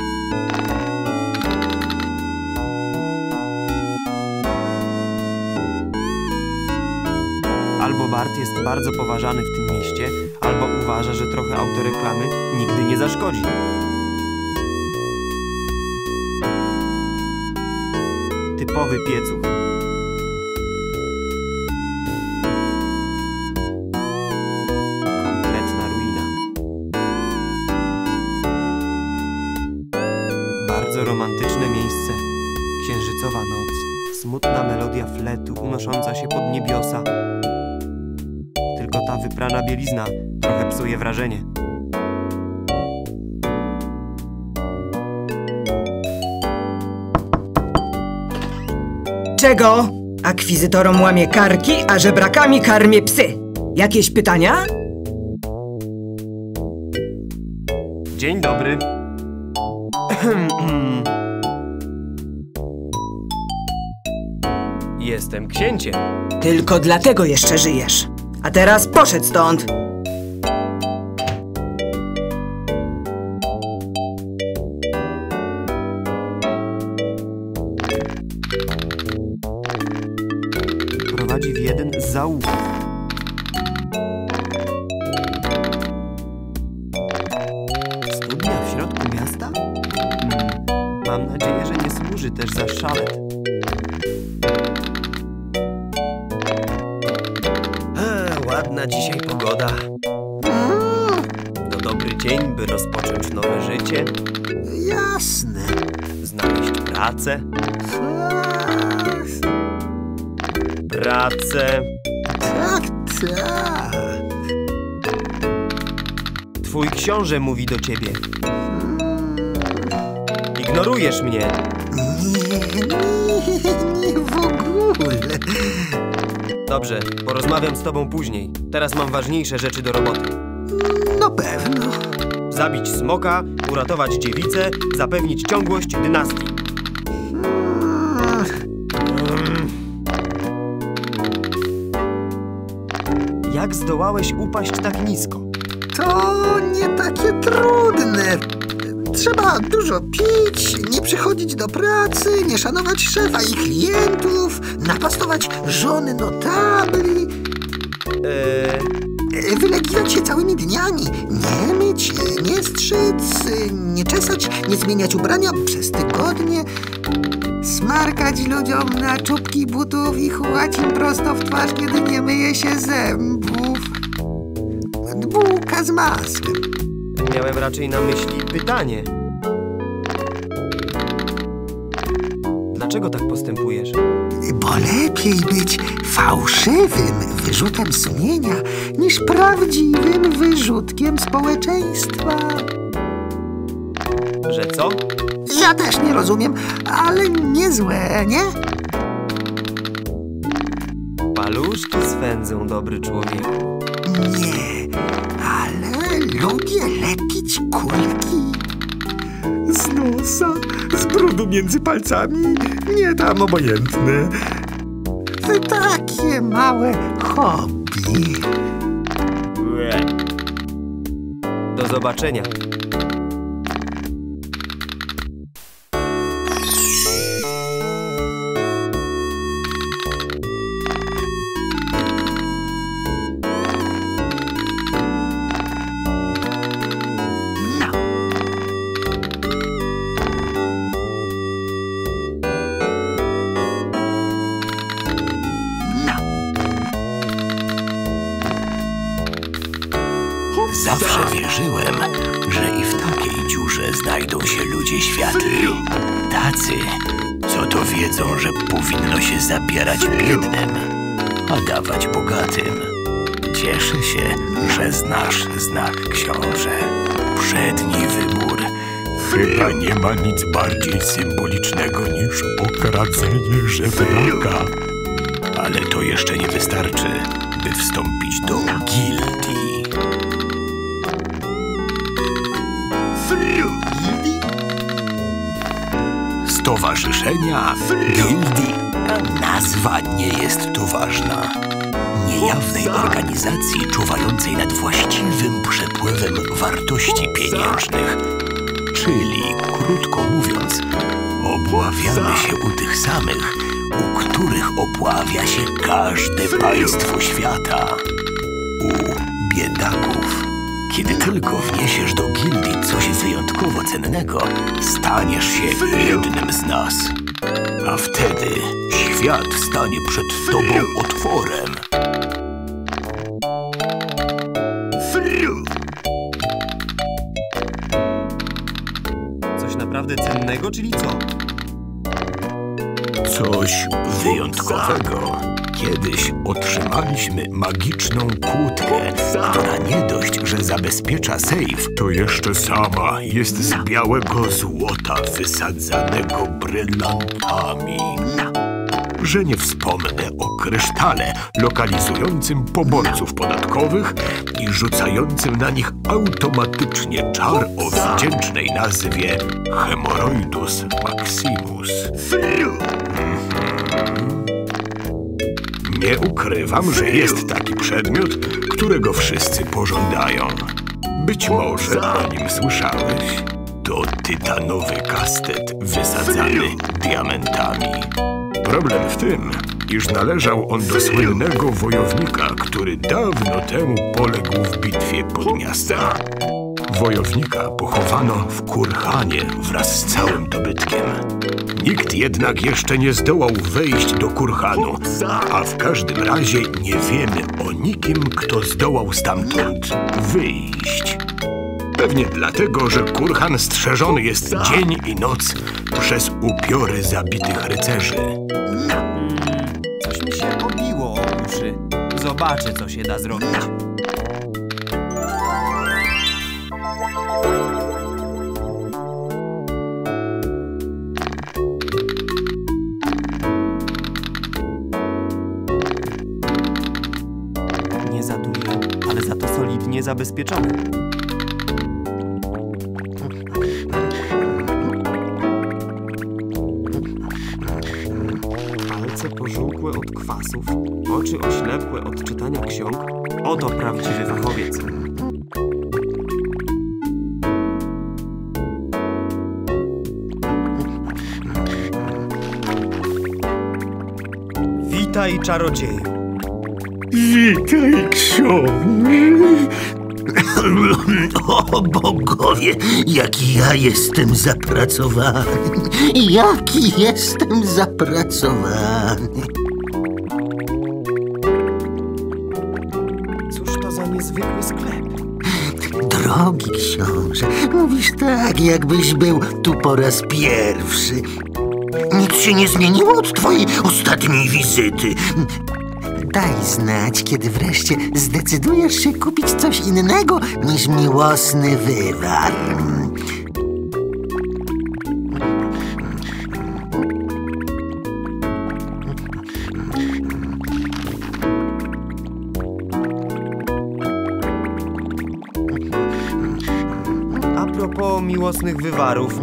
Albo Bart jest bardzo poważany w tym mieście, albo uważa, że trochę autoreklamy nigdy nie zaszkodzi. Typowy piecuch. Kompletna ruina. Bardzo romantyczne miejsce. Księżycowa noc. Smutna melodia fletu unosząca się pod niebiosa. Tylko ta wyprana bielizna trochę psuje wrażenie. Czego? Akwizytorom łamie karki, a żebrakami karmię psy. Jakieś pytania? Dzień dobry. Jestem księciem. Tylko dlatego jeszcze żyjesz. A teraz poszedł stąd. Prowadzi w jeden z zaułków. Studnia w środku miasta? Mam nadzieję, że nie służy też za szalet. Ładna dzisiaj pogoda. To dobry dzień, by rozpocząć nowe życie. Jasne. Znaleźć pracę. Pracę. Tak, tak. Twój książę mówi do ciebie. Ignorujesz mnie. Nie w ogóle. Dobrze, porozmawiam z tobą później. Teraz mam ważniejsze rzeczy do roboty. No pewno. Zabić smoka, uratować dziewicę, zapewnić ciągłość dynastii. Jak zdołałeś upaść tak nisko? To nie takie trudne. Trzeba dużo pić, nie przychodzić do pracy, nie szanować szefa i klientów, napastować żony notabli, wylegiwać się całymi dniami, nie myć, nie strzyc, nie czesać, nie zmieniać ubrania przez tygodnie, smarkać ludziom na czubki butów i chułać im prosto w twarz, kiedy nie myje się zębów. Bułka z masłem. Miałem raczej na myśli pytanie. Dlaczego tak postępujesz? Bo lepiej być fałszywym wyrzutem sumienia niż prawdziwym wyrzutkiem społeczeństwa. Że co? Ja też nie rozumiem, ale niezłe, nie? Paluszki swędzą, dobry człowieku. Nie, ale lubię lepić kulki. Z nosa, z brudu między palcami, nie tam obojętne. Takie małe hobby. Do zobaczenia. Zawsze wierzyłem, że i w takiej dziurze znajdą się ludzie światli. Tacy, co to wiedzą, że powinno się zabierać biednym, a dawać bogatym. Cieszę się, że znasz znak, książę. Przedni wybór. Chyba nie ma nic bardziej symbolicznego niż okradzenie żebraka. Ale to jeszcze nie wystarczy, by wstąpić do gildii. Stowarzyszenia, gildii, nazwa nie jest tu ważna. Niejawnej organizacji czuwającej nad właściwym przepływem wartości pieniężnych. Czyli, krótko mówiąc, obławiamy się u tych samych, u których obławia się każde państwo świata. U biedaków. Kiedy tylko wniesiesz do gildii coś wyjątkowo cennego, staniesz się jednym z nas. A wtedy świat stanie przed tobą otworem. Coś naprawdę cennego, czyli co? Coś wyjątkowego. Kiedyś otrzymaliśmy magiczną kłódkę, która nie dość, że zabezpiecza sejf, to jeszcze sama jest z białego złota wysadzanego brylantami. Że nie wspomnę o krysztale lokalizującym poborców podatkowych i rzucającym na nich automatycznie czar o wdzięcznej nazwie Hemoroidus Maximus. Nie ukrywam, że jest taki przedmiot, którego wszyscy pożądają. Być może o nim słyszałeś. To tytanowy kastet wysadzany diamentami. Problem w tym, iż należał on do słynnego wojownika, który dawno temu poległ w bitwie pod miastem. Wojownika pochowano w Kurhanie wraz z całym dobytkiem. Nikt jednak jeszcze nie zdołał wejść do Kurhanu, a w każdym razie nie wiemy o nikim, kto zdołał stamtąd wyjść. Pewnie dlatego, że Kurhan strzeżony jest dzień i noc przez upiory zabitych rycerzy. Coś mi się obiło o uszy. Zobaczę, co się da zrobić. Nie za dużo, ale za to solidnie zabezpieczone. Palce pożółkłe od kwasów, oczy oślepłe od czytania ksiąg. Oto prawdziwy fachowiec. Witaj, czarodzieju. Witaj, książę. O bogowie, jaki ja jestem zapracowany. Jaki jestem zapracowany. Cóż to za niezwykły sklep? Drogi książę, mówisz tak, jakbyś był tu po raz pierwszy. Nic się nie zmieniło od twojej ostatniej wizyty. Daj znać, kiedy wreszcie zdecydujesz się kupić coś innego niż miłosny wywar. A propos miłosnych wywarów.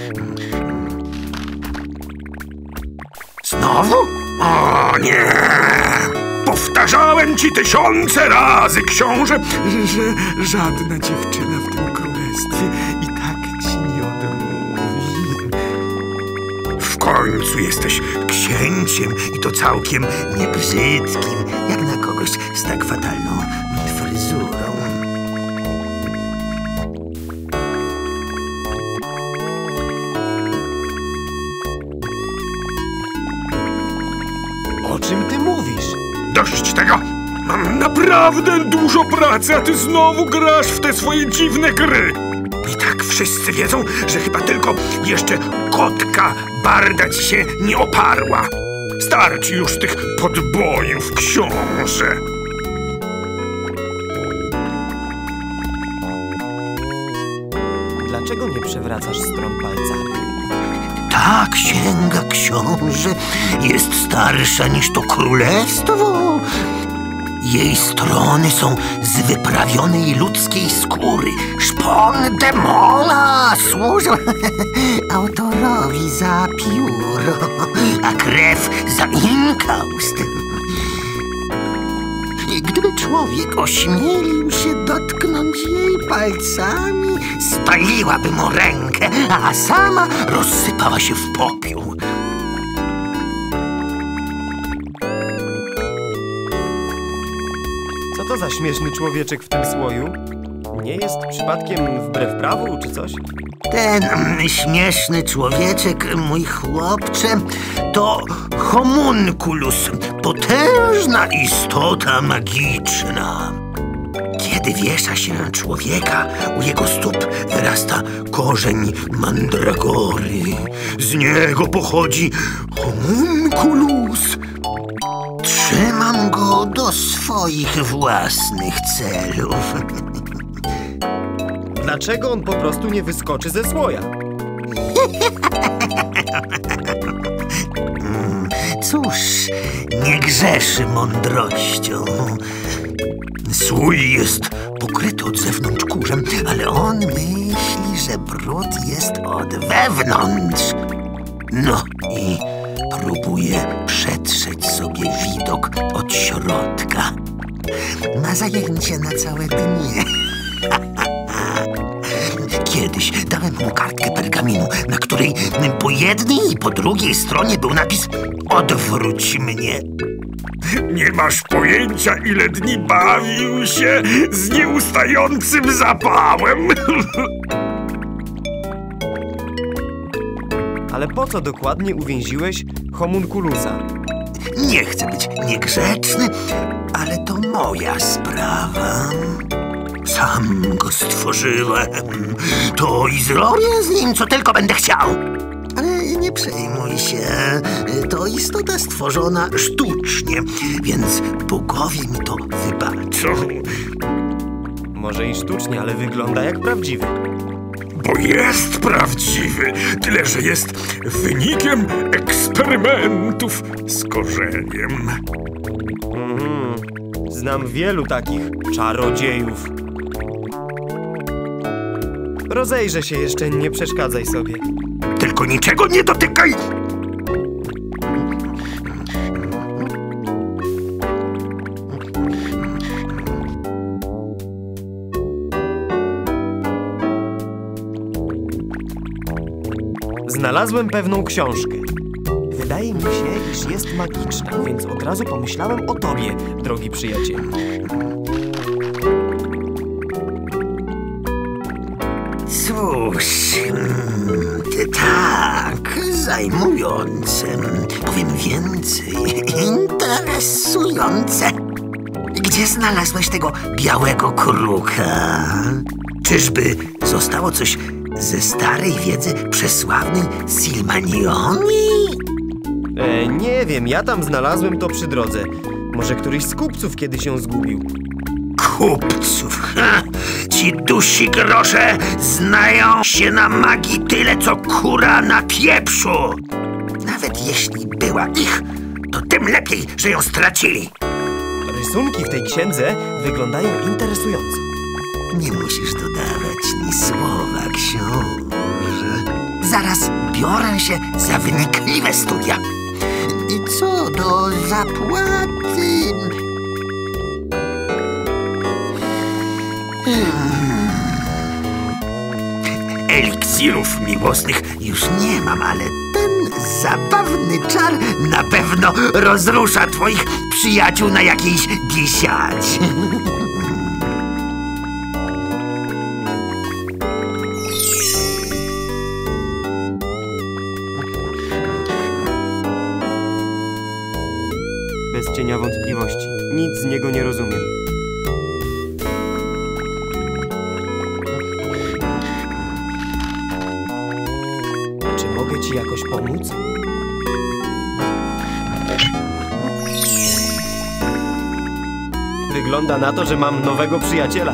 Znowu? O nie! Powtarzałem ci 1000 razy, książę, że żadna dziewczyna w tym królestwie i tak ci nie odmówi. W końcu jesteś Księciem i to całkiem niebrzydkim, jak na kogoś z tak fatalną fryzurą. O czym ty mówisz? Dość tego! Mam naprawdę dużo pracy, a ty znowu grasz w te swoje dziwne gry! I tak wszyscy wiedzą, że chyba tylko jeszcze kotka bardać się nie oparła. Starczy już tych podbojów, książę! Dlaczego nie przewracasz stron palcami? Ta księga, książę, jest starsza niż to królestwo. Jej strony są z wyprawionej ludzkiej skóry. Szpon demona służył autorowi za pióro, a krew za inkaust. I gdyby człowiek ośmielił się dotknąć jej palcami, spaliłaby mu rękę, a sama rozsypała się w popiół. Co to za śmieszny człowieczek w tym słoju? Nie jest przypadkiem wbrew prawu czy coś? Ten śmieszny człowieczek, mój chłopcze, to homunculus, potężna istota magiczna. Kiedy wiesza się człowieka, u jego stóp wyrasta korzeń mandragory. Z niego pochodzi homunculus. Trzymam go do swoich własnych celów. Dlaczego on po prostu nie wyskoczy ze słoja? Cóż, nie grzeszy mądrością. Słój jest pokryty od zewnątrz kurzem, ale on myśli, że brud jest od wewnątrz. No i próbuje przetrzeć sobie widok od środka. Ma zajęcie na całe dnie. Kiedyś dałem mu kartkę pergaminu, na której po jednej i po drugiej stronie był napis „Odwróć mnie”. Nie masz pojęcia, ile dni bawił się z nieustającym zapałem. Ale po co dokładnie uwięziłeś homunculusa? Nie chcę być niegrzeczny, ale to moja sprawa. Sam go stworzyłem. To i zrobię z nim, co tylko będę chciał. Ale nie przejmuj się. To istota stworzona sztucznie, więc bogowie mi to wybaczą. Może i sztucznie, ale wygląda jak prawdziwy. Bo jest prawdziwy, tyle że jest wynikiem eksperymentów z korzeniem. Znam wielu takich czarodziejów. Rozejrzę się jeszcze, nie przeszkadzaj sobie. Tylko niczego nie dotykaj! Znalazłem pewną książkę. Wydaje mi się, iż jest magiczna, więc od razu pomyślałem o tobie, drogi przyjacielu. Cóż, tak, zajmujące. Powiem więcej, interesujące. Gdzie znalazłeś tego białego kruka? Czyżby zostało coś ze starej wiedzy przesławnej Silmarillionii? Nie wiem, ja tam znalazłem to przy drodze. Może któryś z kupców kiedy się zgubił. Kupców? Ha! Ci dusi grosze znają się na magii tyle, co kura na pieprzu. Nawet jeśli była ich, to tym lepiej, że ją stracili. Rysunki w tej księdze wyglądają interesująco. Nie musisz dodawać ni słowa, książę. Zaraz biorę się za wynikliwe studia. I co do zapłaty... Eliksirów miłosnych już nie mam, ale ten zabawny czar na pewno rozrusza twoich przyjaciół na jakiejś dziesiąć. Bez cienia wątpliwości. Nic z niego nie rozumiem. Czy mogę ci jakoś pomóc? Wygląda na to, że mam nowego przyjaciela.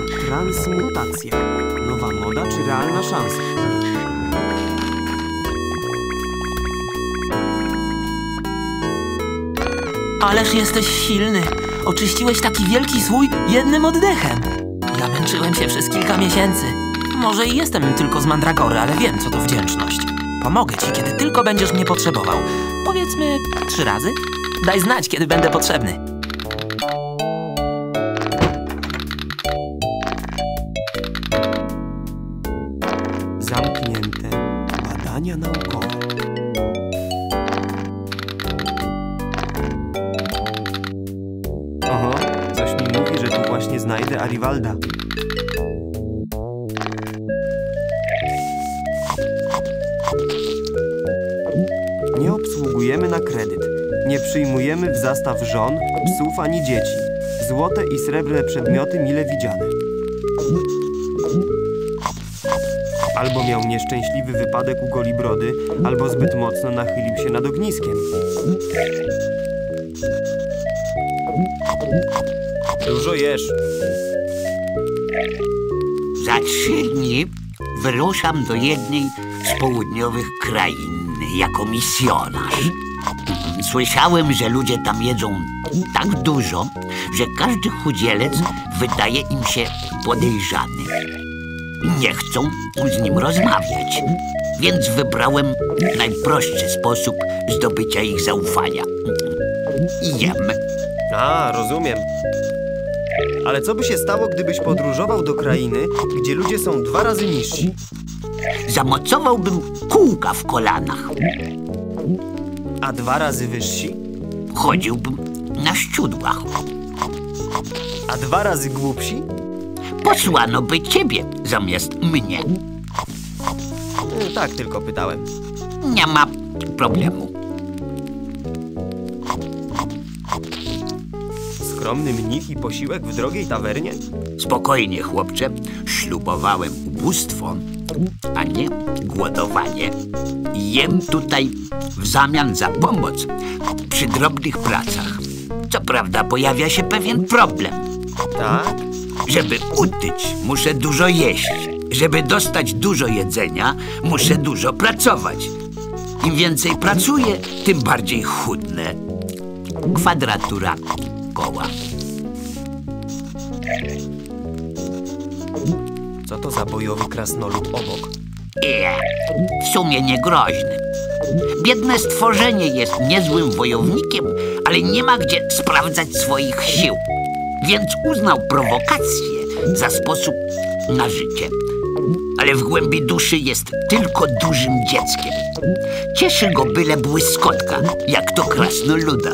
Transmutacja. Nowa moda czy realna szansa? Ależ jesteś silny. Oczyściłeś taki wielki słój jednym oddechem. Ja męczyłem się przez kilka miesięcy. Może i jestem tylko z mandragory, ale wiem, co to wdzięczność. Pomogę ci, kiedy tylko będziesz mnie potrzebował. Powiedzmy 3 razy. Daj znać, kiedy będę potrzebny. Zamknięte badania naukowe. Oho, coś mi mówi, że tu właśnie znajdę Arivalda. Nie obsługujemy na kredyt. Nie przyjmujemy w zastaw żon, psów ani dzieci. Złote i srebrne przedmioty mile widziane. Albo miał nieszczęśliwy wypadek u Golibrody, albo zbyt mocno nachylił się nad ogniskiem. Dużo jesz. Za 3 dni wyruszam do jednej z południowych krain jako misjonarz. Słyszałem, że ludzie tam jedzą tak dużo, że każdy chudzielec wydaje im się podejrzany. Nie chcą z nim rozmawiać, więc wybrałem najprostszy sposób zdobycia ich zaufania. Jem. A, rozumiem. Ale co by się stało, gdybyś podróżował do krainy, gdzie ludzie są 2 razy niżsi? Zamocowałbym kółka w kolanach. A 2 razy wyżsi? Chodziłbym na ściudłach. A 2 razy głupsi? Posłano by ciebie zamiast mnie. Tak, tylko pytałem. Nie ma problemu. Skromny mnich i posiłek w drogiej tawernie? Spokojnie, chłopcze. Ślubowałem ubóstwo, a nie głodowanie. Jem tutaj w zamian za pomoc przy drobnych pracach. Co prawda pojawia się pewien problem. Tak? Żeby utyć, muszę dużo jeść. Żeby dostać dużo jedzenia, muszę dużo pracować. Im więcej pracuję, tym bardziej chudnę. Kwadratura koła. Co to za bojowy krasnolud obok? W sumie nie groźny. Biedne stworzenie jest niezłym wojownikiem, ale nie ma gdzie sprawdzać swoich sił. Więc uznał prowokację za sposób na życie. Ale w głębi duszy jest tylko dużym dzieckiem. Cieszy go byle błyskotka, jak to krasnoluda.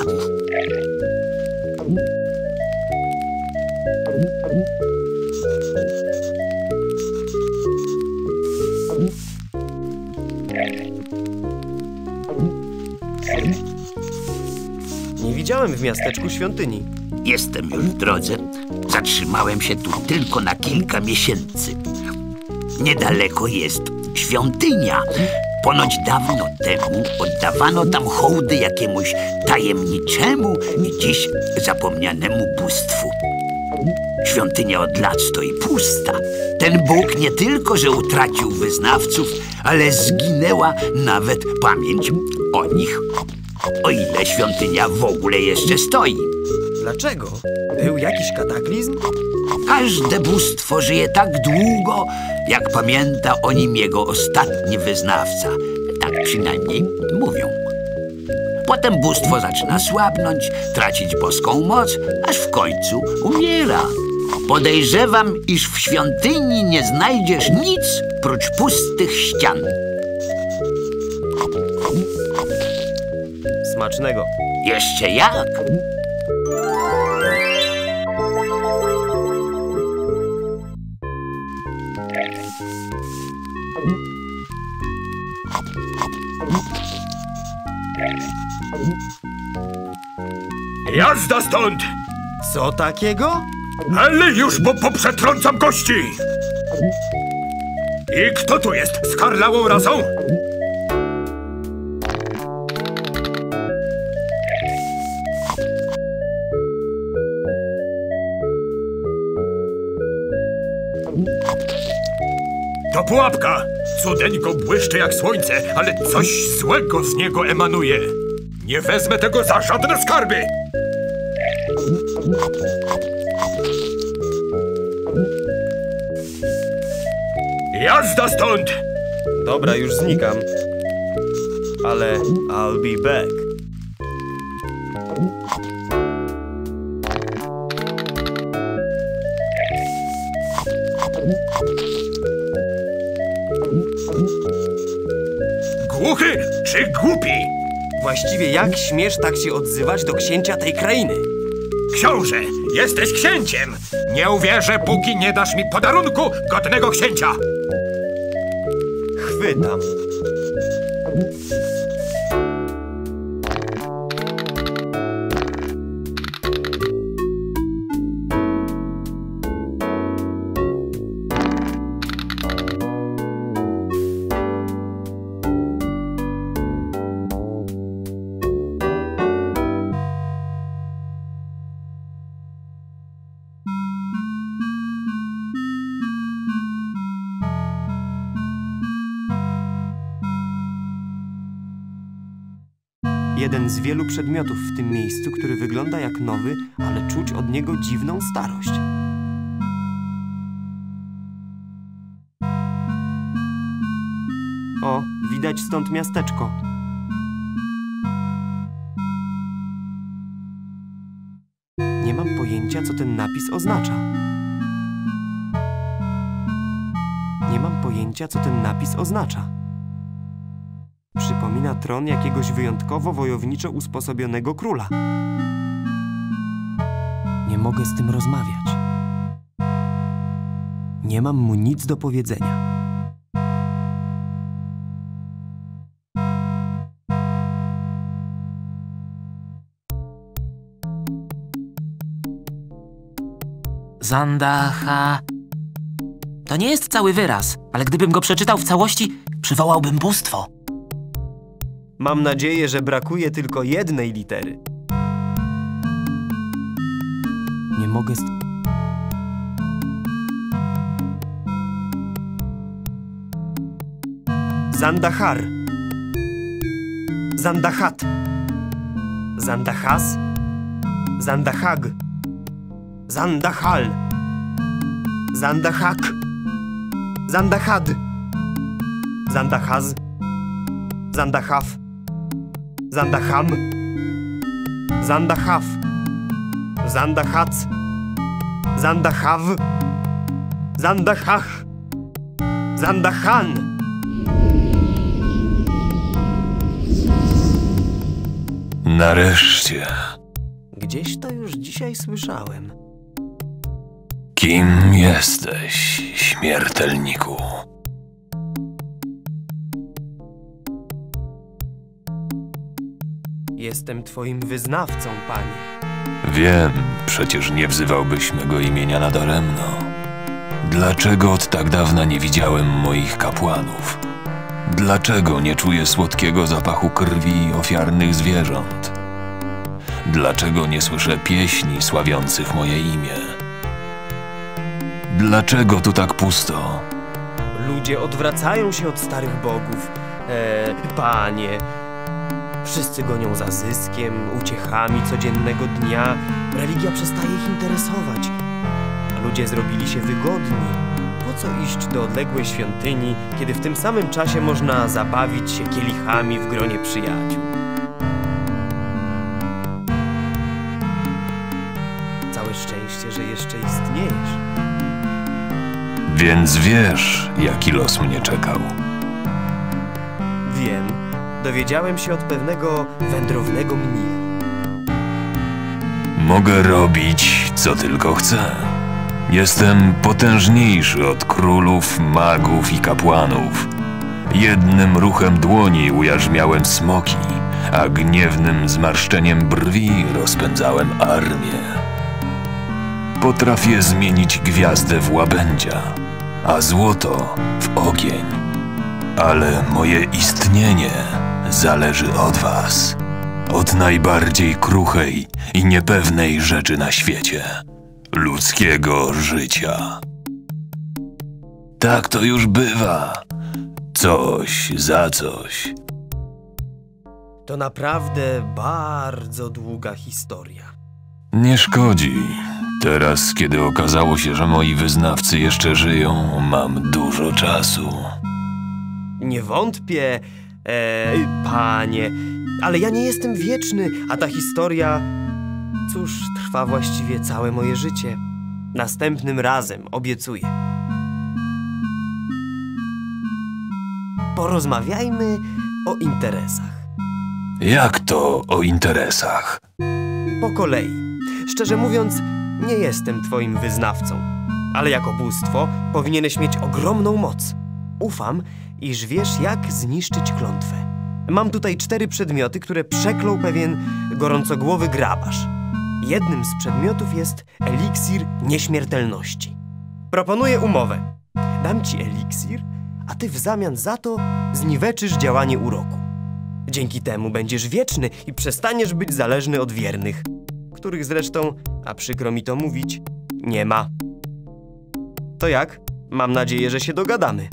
Nie widziałem w miasteczku świątyni. Jestem już w drodze. Zatrzymałem się tu tylko na kilka miesięcy. Niedaleko jest świątynia. Ponoć dawno temu oddawano tam hołdy jakiemuś tajemniczemu i dziś zapomnianemu bóstwu. Świątynia od lat stoi pusta. Ten Bóg nie tylko, że utracił wyznawców, ale zginęła nawet pamięć o nich. O ile świątynia w ogóle jeszcze stoi. Dlaczego? Był jakiś kataklizm? Każde bóstwo żyje tak długo, jak pamięta o nim jego ostatni wyznawca. Tak przynajmniej mówią. Potem bóstwo zaczyna słabnąć, tracić boską moc, aż w końcu umiera. Podejrzewam, iż w świątyni nie znajdziesz nic prócz pustych ścian. Smacznego. Jeszcze jak? Jazda stąd! Co takiego? Ale już, bo poprzetrącam kości! I kto tu jest z karlałą rasą? To pułapka! Cudeńko błyszczy jak słońce, ale coś złego z niego emanuje. Nie wezmę tego za żadne skarby! Jazda stąd! Dobra, już znikam. Ale I'll be back. Głuchy czy głupi? Właściwie jak śmiesz tak się odzywać do księcia tej krainy? Książę, jesteś księciem! Nie uwierzę, póki nie dasz mi podarunku godnego księcia! Chwytam. Jeden z wielu przedmiotów w tym miejscu, który wygląda jak nowy, ale czuć od niego dziwną starość. O, widać stąd miasteczko. Nie mam pojęcia, co ten napis oznacza. Nie mam pojęcia, co ten napis oznacza. Przypomina tron jakiegoś wyjątkowo wojowniczo usposobionego króla. Nie mogę z tym rozmawiać. Nie mam mu nic do powiedzenia. Zandaha... To nie jest cały wyraz, ale gdybym go przeczytał w całości, przywołałbym bóstwo. Mam nadzieję, że brakuje tylko jednej litery. Nie mogę Zandahar. Zandahat. Zandahas. Zandahag. Zandahal. Zandahak. Zandahad. Zandahaz. Zandahaf. Zandaham. Zandahaf. Zandahac. Zandahaw. Zandahach. Zandahan. Nareszcie. Gdzieś to już dzisiaj słyszałem. Kim jesteś, śmiertelniku? Jestem twoim wyznawcą, panie. Wiem, przecież nie wzywałbyś mego imienia nadaremno. Dlaczego od tak dawna nie widziałem moich kapłanów? Dlaczego nie czuję słodkiego zapachu krwi ofiarnych zwierząt? Dlaczego nie słyszę pieśni sławiących moje imię? Dlaczego tu tak pusto? Ludzie odwracają się od starych bogów. Panie. Wszyscy gonią za zyskiem, uciechami codziennego dnia. Religia przestaje ich interesować. Ludzie zrobili się wygodni. Po co iść do odległej świątyni, kiedy w tym samym czasie można zabawić się kielichami w gronie przyjaciół? Całe szczęście, że jeszcze istniejesz. Więc wiesz, jaki los mnie czekał. Wiem. Dowiedziałem się od pewnego wędrownego mnicha. Mogę robić, co tylko chcę. Jestem potężniejszy od królów, magów i kapłanów. Jednym ruchem dłoni ujarzmiałem smoki, a gniewnym zmarszczeniem brwi rozpędzałem armię. Potrafię zmienić gwiazdę w łabędzia, a złoto w ogień. Ale moje istnienie zależy od was. Od najbardziej kruchej i niepewnej rzeczy na świecie. Ludzkiego życia. Tak to już bywa. Coś za coś. To naprawdę bardzo długa historia. Nie szkodzi. Teraz, kiedy okazało się, że moi wyznawcy jeszcze żyją, mam dużo czasu. Nie wątpię, panie, ale ja nie jestem wieczny, a ta historia, cóż, trwa właściwie całe moje życie. Następnym razem, obiecuję. Porozmawiajmy o interesach. Jak to o interesach? Po kolei. Szczerze mówiąc, nie jestem twoim wyznawcą, ale jako bóstwo powinieneś mieć ogromną moc. Ufam, iż wiesz, jak zniszczyć klątwę. Mam tutaj 4 przedmioty, które przeklął pewien gorącogłowy grabarz. Jednym z przedmiotów jest eliksir nieśmiertelności. Proponuję umowę. Dam ci eliksir, a ty w zamian za to zniweczysz działanie uroku. Dzięki temu będziesz wieczny i przestaniesz być zależny od wiernych, których zresztą, a przykro mi to mówić, nie ma. To jak? Mam nadzieję, że się dogadamy.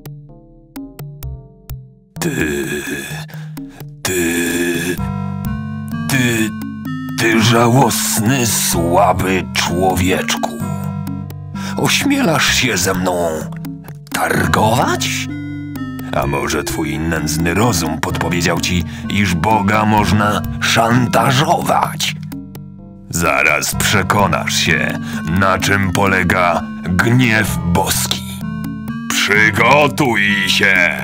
Ty żałosny, słaby człowieczku. Ośmielasz się ze mną targować? A może twój nędzny rozum podpowiedział ci, iż Boga można szantażować? Zaraz przekonasz się, na czym polega gniew boski. Przygotuj się!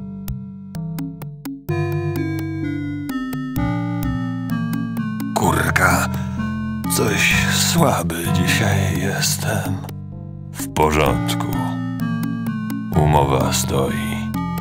Kurka, coś słaby dzisiaj jestem. W porządku. Umowa stoi.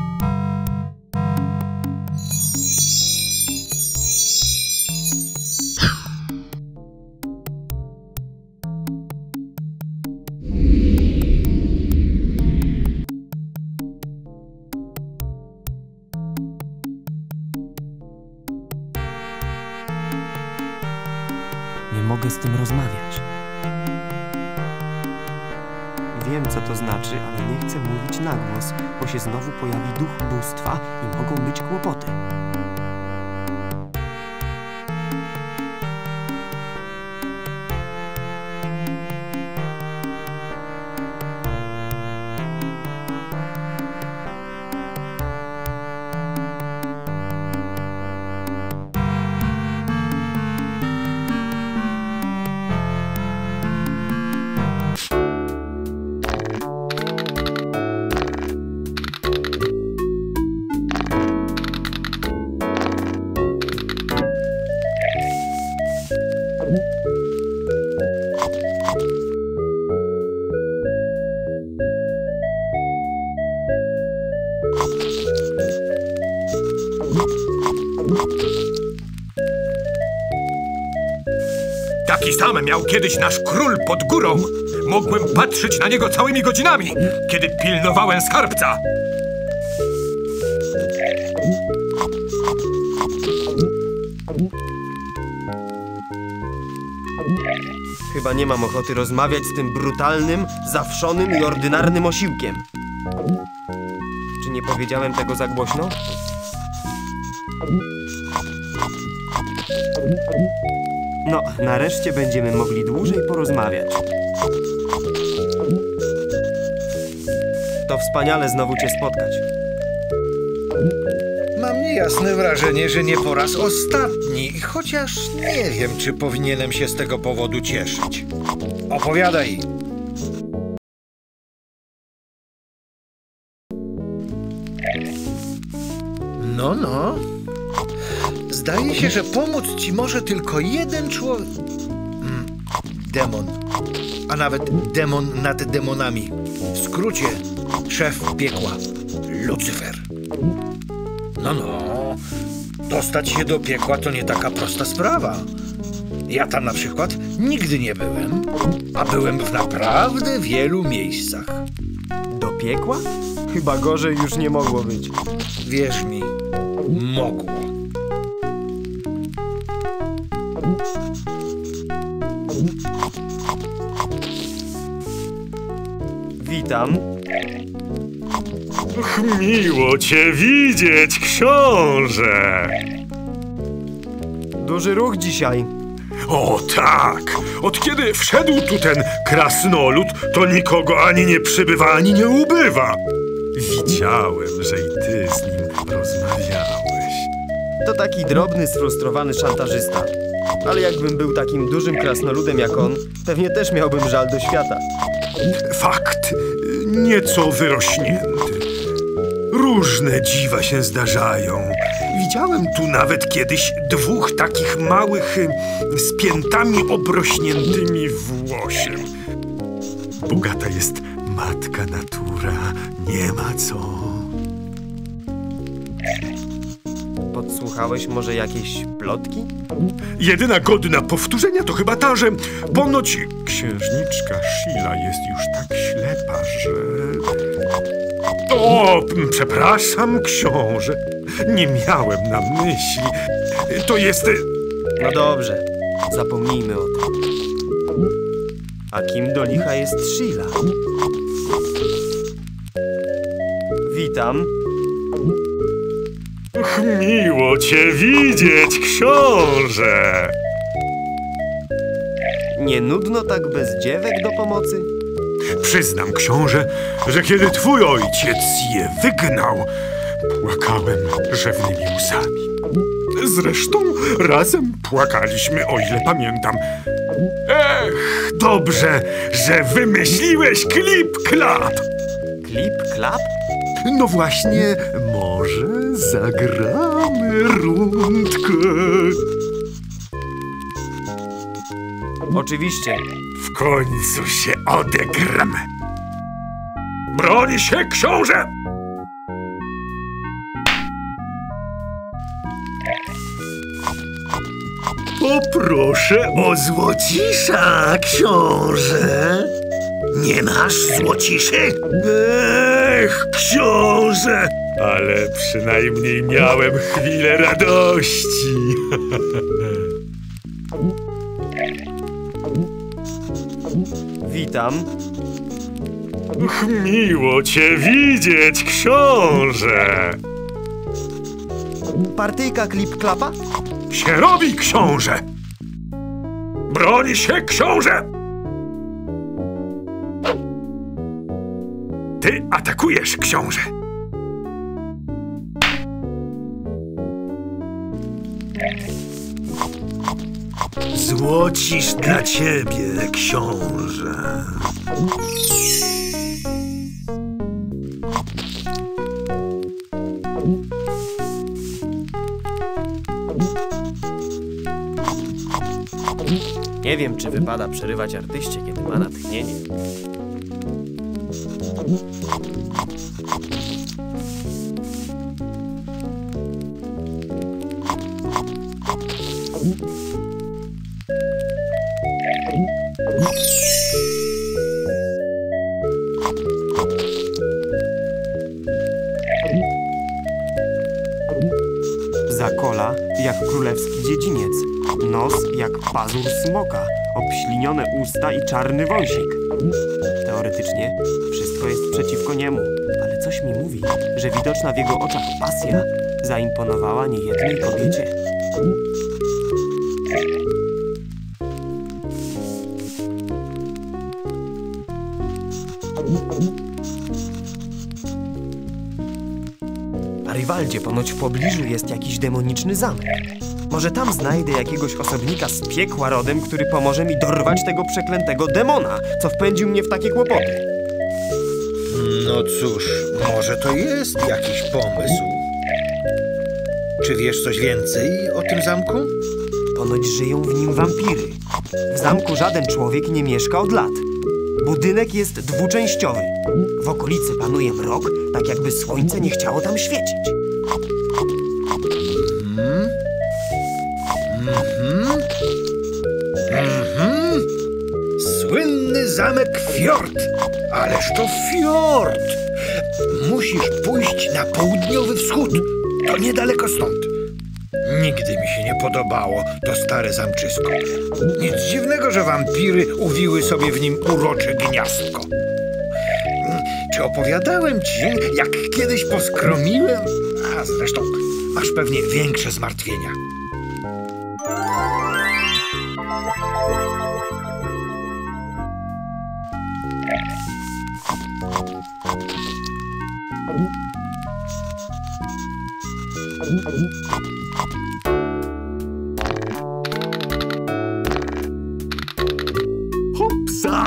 Nie mogę z tym rozmawiać. Wiem, co to znaczy, ale nie chcę mówić na głos, bo się znowu pojawi duch bóstwa i mogą być kłopoty. Taki sam miał kiedyś nasz król pod górą. Mogłem patrzeć na niego całymi godzinami, kiedy pilnowałem skarbca. Chyba nie mam ochoty rozmawiać z tym brutalnym, zawszonym i ordynarnym osiłkiem. Czy nie powiedziałem tego za głośno? No, nareszcie będziemy mogli dłużej porozmawiać. To wspaniale znowu cię spotkać. Mam niejasne wrażenie, że nie po raz ostatni, chociaż nie wiem, czy powinienem się z tego powodu cieszyć. Opowiadaj. No. Zdaje się, że pomóc ci może tylko jeden człowiek. Demon. A nawet demon nad demonami. W skrócie, szef piekła. Lucyfer. No. Dostać się do piekła to nie taka prosta sprawa. Ja tam na przykład nigdy nie byłem, a byłem w naprawdę wielu miejscach. Do piekła? Chyba gorzej już nie mogło być. Wierz mi, mogło. Witam. Miło cię widzieć, książę. Duży ruch dzisiaj. O tak! Od kiedy wszedł tu ten krasnolud, to nikogo ani nie przybywa, ani nie ubywa. Widziałem, że i ty z nim rozmawiałeś. To taki drobny, sfrustrowany szantażysta. Ale jakbym był takim dużym krasnoludem jak on, pewnie też miałbym żal do świata. Fakt, nieco wyrośnięty. Różne dziwa się zdarzają. Widziałem tu nawet kiedyś 2 takich małych, z piętami obrośniętymi włosiem. Bogata jest matka natura, nie ma co. Podsłuchałeś może jakieś plotki? Jedyna godna powtórzenia to chyba ta, że ponoć księżniczka Sheila jest już tak ślepa, że... O, przepraszam, książę. Nie miałem na myśli. To jest... No dobrze, zapomnijmy o tym. A kim do licha jest Sheila? Witam. Miło cię widzieć, książę. Nie nudno tak bez dziewek do pomocy? Przyznam, książę, że kiedy twój ojciec je wygnał, płakałem rzewnymi łzami. Zresztą razem płakaliśmy, o ile pamiętam. Ech, dobrze, że wymyśliłeś klip-klap. Klip-klap? No właśnie, może zagramy rundkę. Oczywiście. W końcu się odegram. Broń się, książę! Poproszę o złocisza, książę. Nie masz złociszy? Ech, książę! Ale przynajmniej miałem chwilę radości. Witam. Miło cię widzieć, książę! Partyjka klip-klapa? Się robi, książę! Broń się, książę! Ty atakujesz, książę! Złocisz dla ciebie, książę. Nie wiem, czy wypada przerywać artyście, kiedy ma natchnienie. Zakola jak królewski dziedziniec, nos jak pazur smoka, obślinione usta i czarny wąsik. Teoretycznie wszystko jest przeciwko niemu, ale coś mi mówi, że widoczna w jego oczach pasja zaimponowała niejednej kobiecie. Arywaldzie, ponoć w pobliżu jest jakiś demoniczny zamek. Może tam znajdę jakiegoś osobnika z piekła rodem, który pomoże mi dorwać tego przeklętego demona, co wpędził mnie w takie kłopoty. No cóż, może to jest jakiś pomysł. Czy wiesz coś więcej o tym zamku? Ponoć żyją w nim wampiry. W zamku żaden człowiek nie mieszka od lat. Budynek jest dwuczęściowy. W okolicy panuje mrok, tak jakby słońce nie chciało tam świecić. Słynny zamek Fjord. Ależ to Fjord! Musisz pójść na południowy wschód. To niedaleko stąd. Nigdy mi się nie podobało to stare zamczysko. Nic dziwnego, że wampiry uwiły sobie w nim urocze gniazdko. Czy opowiadałem ci, jak kiedyś poskromiłem? A zresztą masz pewnie większe zmartwienia. Hopsa!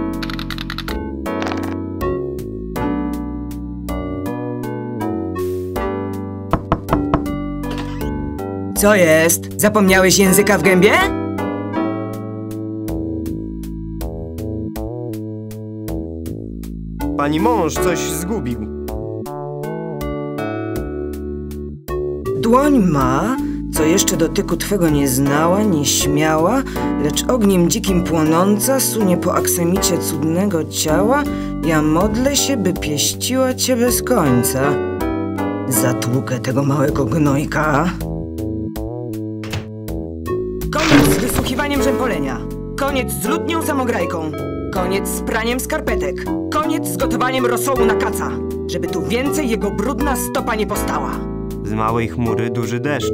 Co jest? Zapomniałeś języka w gębie? Pani mąż coś zgubił. Dłoń ma, co jeszcze dotyku twego nie znała, nie śmiała, lecz ogniem dzikim płonąca sunie po aksamicie cudnego ciała. Ja modlę się, by pieściła cię bez końca. Zatłukę tego małego gnojka. Koniec z wysłuchiwaniem rzępolenia. Koniec z lutnią samograjką. Koniec z praniem skarpetek. Koniec z gotowaniem rosołu na kaca. Żeby tu więcej jego brudna stopa nie postała. Z małej chmury duży deszcz.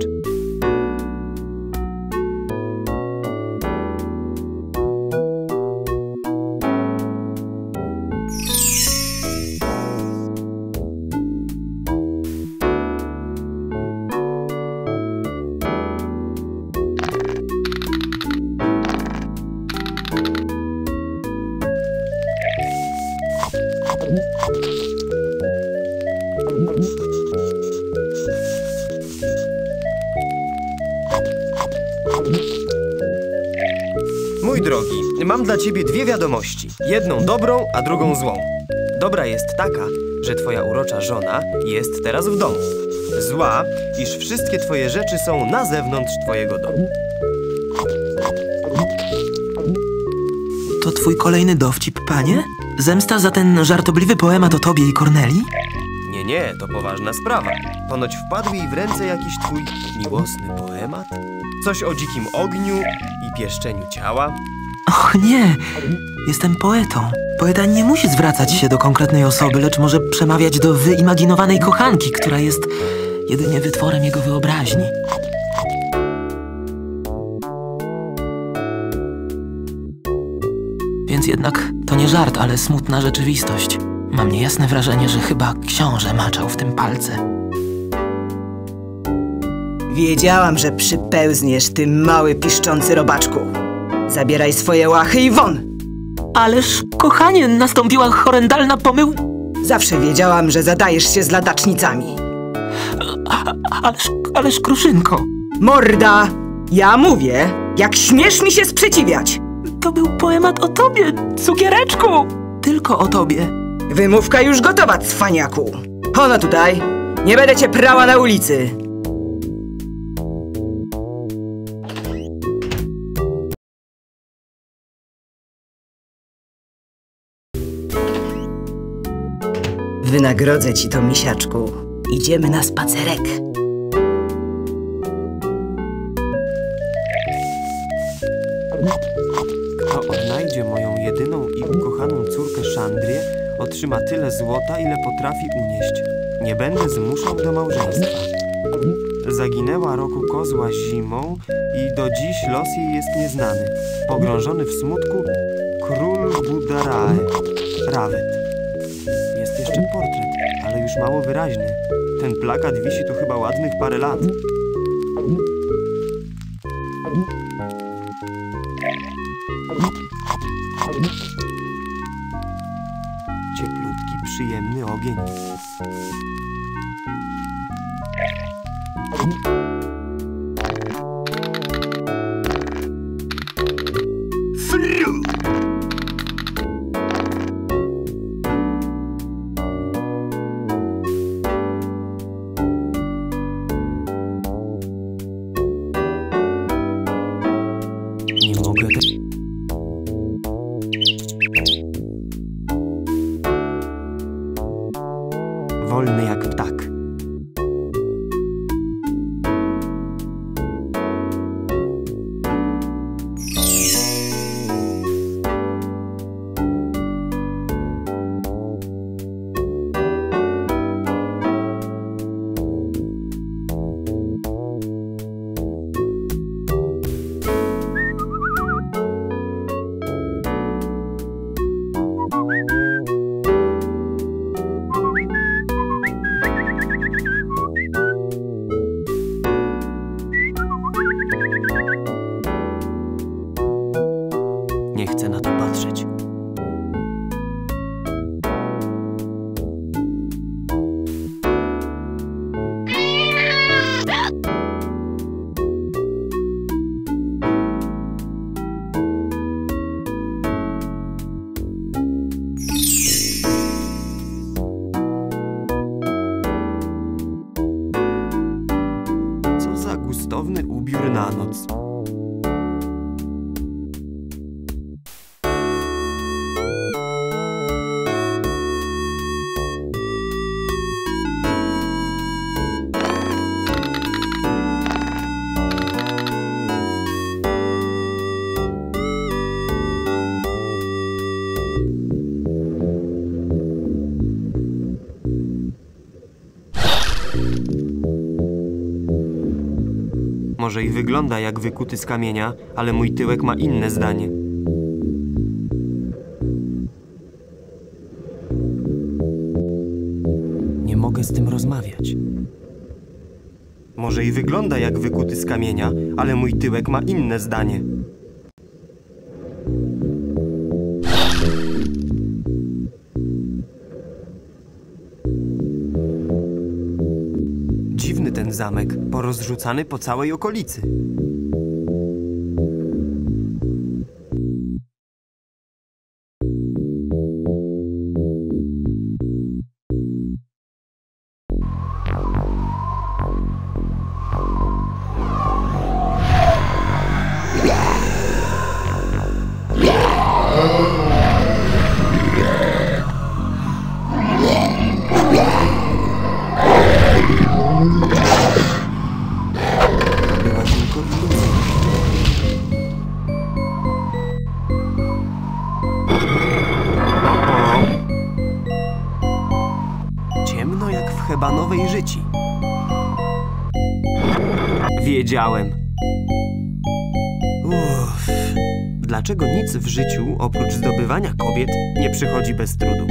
Mój drogi, mam dla ciebie dwie wiadomości. Jedną dobrą, a drugą złą. Dobra jest taka, że twoja urocza żona jest teraz w domu. Zła, iż wszystkie twoje rzeczy są na zewnątrz twojego domu. To twój kolejny dowcip, panie? Zemsta za ten żartobliwy poemat o tobie i Kornelii? Nie, to poważna sprawa. Ponoć wpadł jej w ręce jakiś twój miłosny poemat? Coś o dzikim ogniu i pieszczeniu ciała? Och nie, jestem poetą. Poeta nie musi zwracać się do konkretnej osoby, lecz może przemawiać do wyimaginowanej kochanki, która jest jedynie wytworem jego wyobraźni. Więc jednak to nie żart, ale smutna rzeczywistość. Mam niejasne wrażenie, że chyba książę maczał w tym palce. Wiedziałam, że przypełzniesz, ty mały piszczący robaczku. Zabieraj swoje łachy i won! Ależ, kochanie, nastąpiła horrendalna pomyłka. Zawsze wiedziałam, że zadajesz się z ladacznicami. Ależ, Kruszynko. Morda! Ja mówię, jak śmiesz mi się sprzeciwiać! To był poemat o tobie, cukiereczku! Tylko o tobie. Wymówka już gotowa, cwaniaku. Ono tutaj. Nie będę cię prała na ulicy. Wynagrodzę ci to, misiaczku. Idziemy na spacerek. Kto odnajdzie moją jedyną i ukochaną córkę Szandrię, otrzyma tyle złota, ile potrafi unieść. Nie będę zmuszał do małżeństwa. Zaginęła roku kozła zimą i do dziś los jej jest nieznany. Pogrążony w smutku król Budarae, Rawet. Jest jeszcze portret, ale już mało wyraźny. Ten plakat wisi tu chyba ładnych parę lat. Cieplutki, przyjemny ogień. Nie mogę wolny jak ptak. Może i wygląda jak wykuty z kamienia, ale mój tyłek ma inne zdanie. Nie mogę z tym rozmawiać. Może i wygląda jak wykuty z kamienia, ale mój tyłek ma inne zdanie. Dziwny ten zamek, porozrzucany po całej okolicy. Była tylko iluzja. Ciemno jak w hebanowej życi. Wiedziałem. Uff. Dlaczego nic w życiu, oprócz zdobywania kobiet, nie przychodzi bez trudu?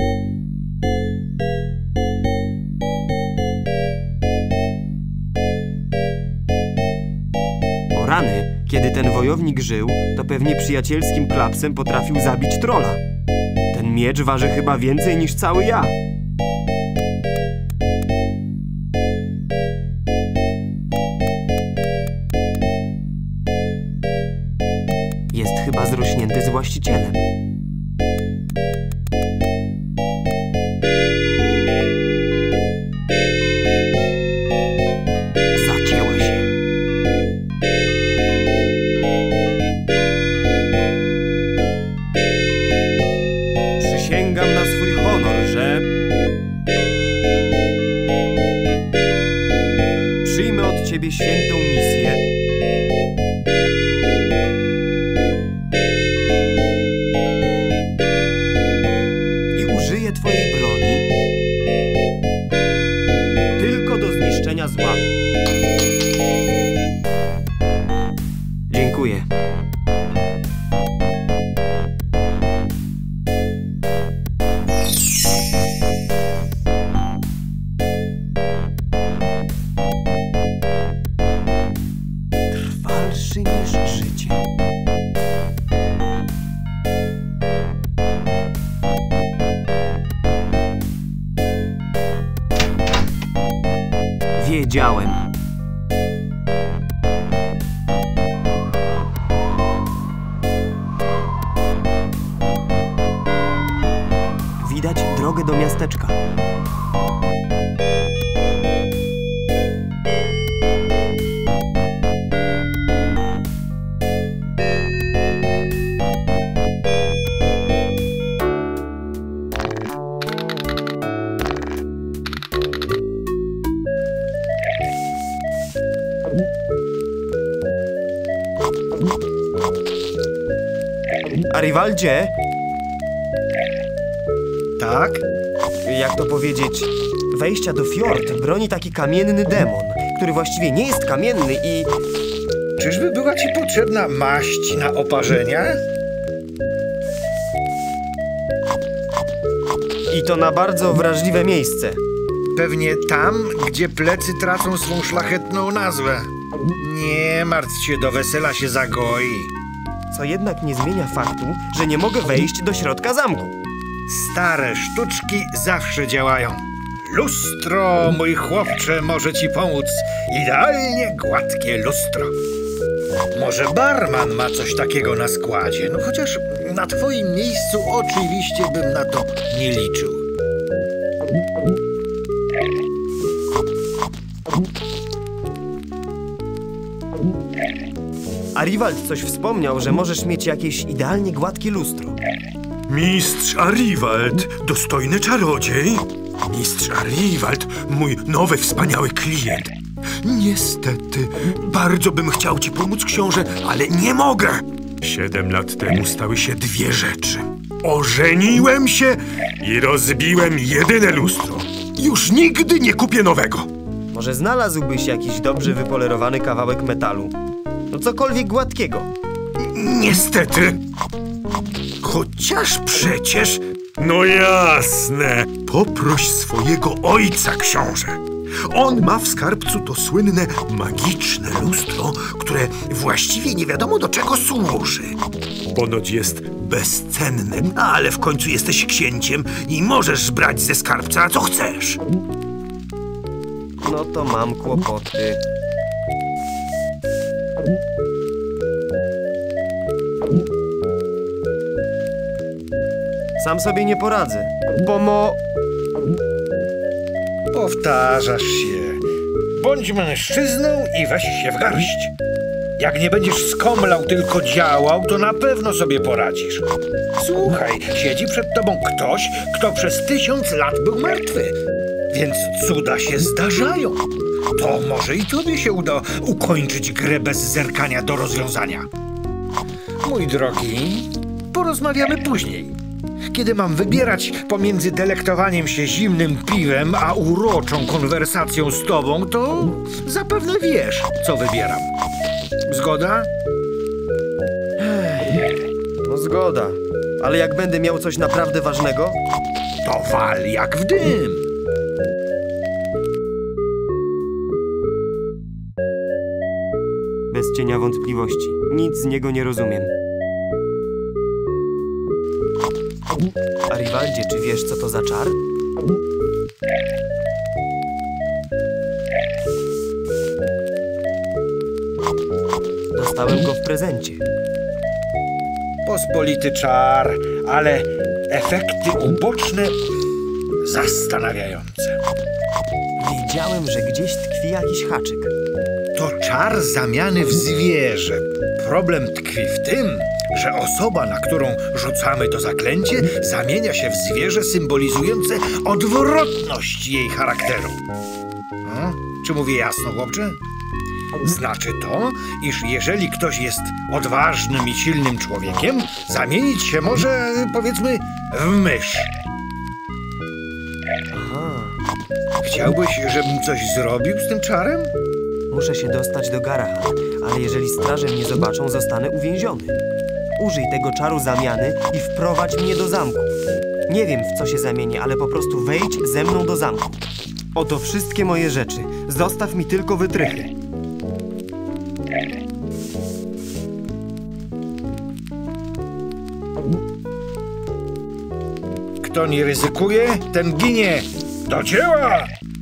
O rany, kiedy ten wojownik żył, to pewnie przyjacielskim klapsem potrafił zabić trola. Ten miecz waży chyba więcej niż cały ja. Jest chyba zrośnięty z właścicielem. Zacięła się. Przysięgam na swój honor, że przyjmę od ciebie świętą misję i użyję twojej broni tylko do zniszczenia zła. Dziękuję. Trwalszy niż życie. Wiedziałem. Widać drogę do miasteczka. Arywaldzie? Tak? Jak to powiedzieć? Wejścia do Fjord broni taki kamienny demon, który właściwie nie jest kamienny i... Czyżby była ci potrzebna maść na oparzenia? I to na bardzo wrażliwe miejsce. Pewnie tam, gdzie plecy tracą swą szlachetną nazwę. Nie martw się, do wesela się zagoi. Co jednak nie zmienia faktu, że nie mogę wejść do środka zamku. Stare sztuczki zawsze działają. Lustro, mój chłopcze, może ci pomóc. Idealnie gładkie lustro. Może barman ma coś takiego na składzie. No chociaż na twoim miejscu oczywiście bym na to nie liczył. Arivald coś wspomniał, że możesz mieć jakieś idealnie gładkie lustro. Mistrz Arivald, dostojny czarodziej. Mistrz Arivald, mój nowy, wspaniały klient. Niestety, bardzo bym chciał ci pomóc, książę, ale nie mogę. 7 lat temu stały się dwie rzeczy. Ożeniłem się i rozbiłem jedyne lustro. Już nigdy nie kupię nowego. Może znalazłbyś jakiś dobrze wypolerowany kawałek metalu? No cokolwiek gładkiego. Niestety. Chociaż przecież... No jasne. Poproś swojego ojca, książę. On ma w skarbcu to słynne magiczne lustro, które właściwie nie wiadomo do czego służy. Ponoć jest bezcenne, ale w końcu jesteś księciem i możesz brać ze skarbca co chcesz. No to mam kłopoty. Sam sobie nie poradzę. Powtarzasz się. Bądź mężczyzną i weź się w garść. Jak nie będziesz skomlał, tylko działał, to na pewno sobie poradzisz. Słuchaj, siedzi przed tobą ktoś, kto przez 1000 lat był martwy. Więc cuda się zdarzają. To może i tobie się uda ukończyć grę bez zerkania do rozwiązania. Mój drogi, porozmawiamy później. Kiedy mam wybierać pomiędzy delektowaniem się zimnym piwem a uroczą konwersacją z tobą, to zapewne wiesz, co wybieram. Zgoda? No zgoda. Ale jak będę miał coś naprawdę ważnego? To wal jak w dym. Bez cienia wątpliwości. Nic z niego nie rozumiem. Arivaldzie, czy wiesz, co to za czar? Dostałem go w prezencie. Pospolity czar, ale efekty uboczne zastanawiające. Wiedziałem, że gdzieś tkwi jakiś haczyk. To czar zamiany w zwierzę. Problem tkwi w tym, że osoba, na którą rzucamy to zaklęcie, zamienia się w zwierzę symbolizujące odwrotność jej charakteru. No, czy mówię jasno, chłopcze? Znaczy to, iż jeżeli ktoś jest odważnym i silnym człowiekiem, zamienić się może, powiedzmy, w mysz. Aha. Chciałbyś, żebym coś zrobił z tym czarem? Muszę się dostać do Garahan, ale jeżeli straże mnie zobaczą, zostanę uwięziony. Użyj tego czaru zamiany i wprowadź mnie do zamku. Nie wiem, w co się zamienię, ale po prostu wejdź ze mną do zamku. Oto wszystkie moje rzeczy. Zostaw mi tylko wytrychy. Kto nie ryzykuje, ten ginie. Do dzieła!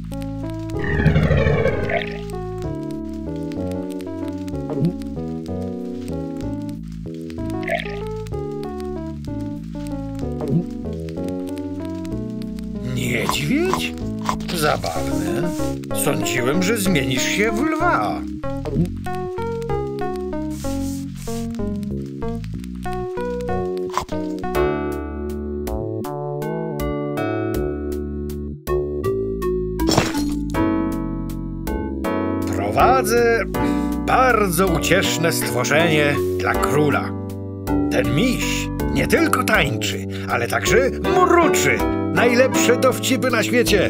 Niedźwiedź? Zabawne. Sądziłem, że zmienisz się w lwa. Prowadzę bardzo ucieszne stworzenie dla króla. Ten miś nie tylko tańczy, ale także mruczy. Najlepsze dowcipy na świecie.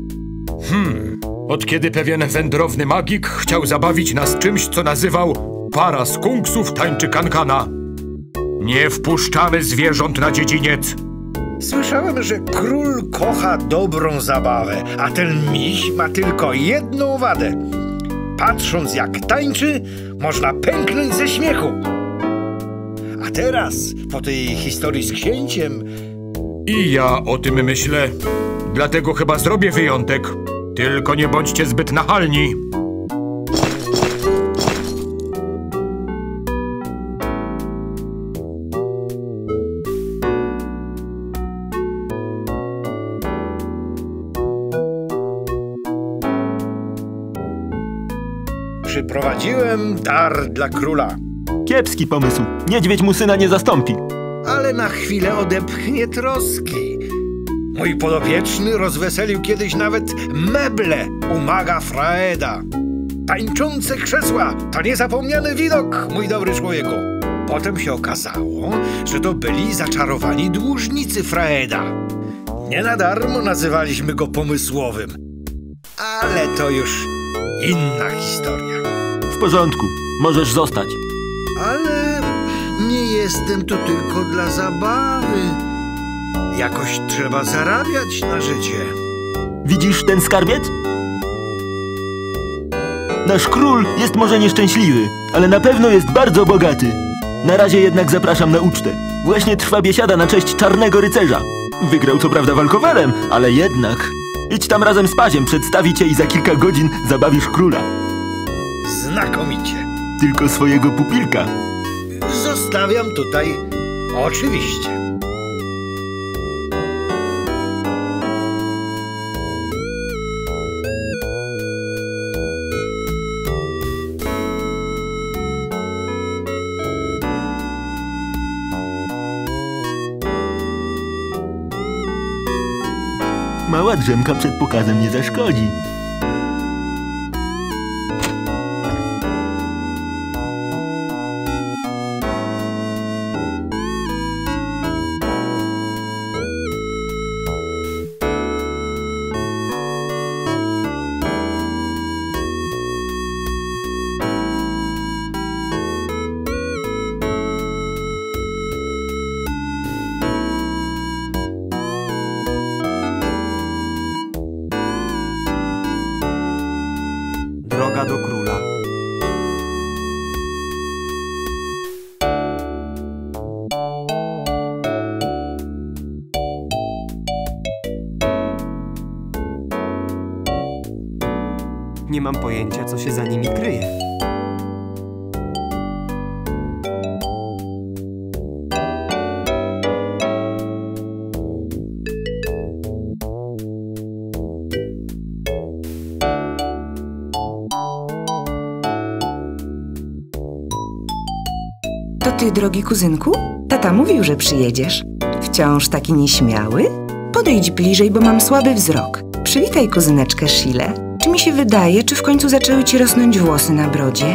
Od kiedy pewien wędrowny magik chciał zabawić nas czymś, co nazywał para skunksów tańczy kankana. Nie wpuszczamy zwierząt na dziedziniec. Słyszałem, że król kocha dobrą zabawę, a ten miś ma tylko jedną wadę. Patrząc jak tańczy, można pęknąć ze śmiechu. A teraz, po tej historii z księciem... I ja o tym myślę. Dlatego chyba zrobię wyjątek. Tylko nie bądźcie zbyt nachalni. Przyprowadziłem dar dla króla. Kiepski pomysł. Niedźwiedź mu syna nie zastąpi. Ale na chwilę odepchnie troski. Mój podopieczny rozweselił kiedyś nawet meble u maga Fraeda. Tańczące krzesła to niezapomniany widok, mój dobry człowieku. Potem się okazało, że to byli zaczarowani dłużnicy Fraeda. Nie na darmo nazywaliśmy go pomysłowym. Ale to już inna historia. W porządku. możesz zostać. Ale nie jestem tu tylko dla zabawy. Jakoś trzeba zarabiać na życie. Widzisz ten skarbiec? Nasz król jest może nieszczęśliwy, ale na pewno jest bardzo bogaty. Na razie jednak zapraszam na ucztę. Właśnie trwa biesiada na cześć Czarnego Rycerza. Wygrał co prawda walkowerem, ale jednak. Idź tam razem z paziem, przedstawi cię i za kilka godzin zabawisz króla. Znakomicie. Tylko swojego pupilka. Zostawiam tutaj. Oczywiście. Mała drzemka przed pokazem nie zaszkodzi. Droga do króla. Nie mam pojęcia, co się za nimi kryje. To ty, drogi kuzynku? Tata mówił, że przyjedziesz. Wciąż taki nieśmiały? Podejdź bliżej, bo mam słaby wzrok. Przywitaj kuzyneczkę Shile. Czy mi się wydaje, czy w końcu zaczęły ci rosnąć włosy na brodzie?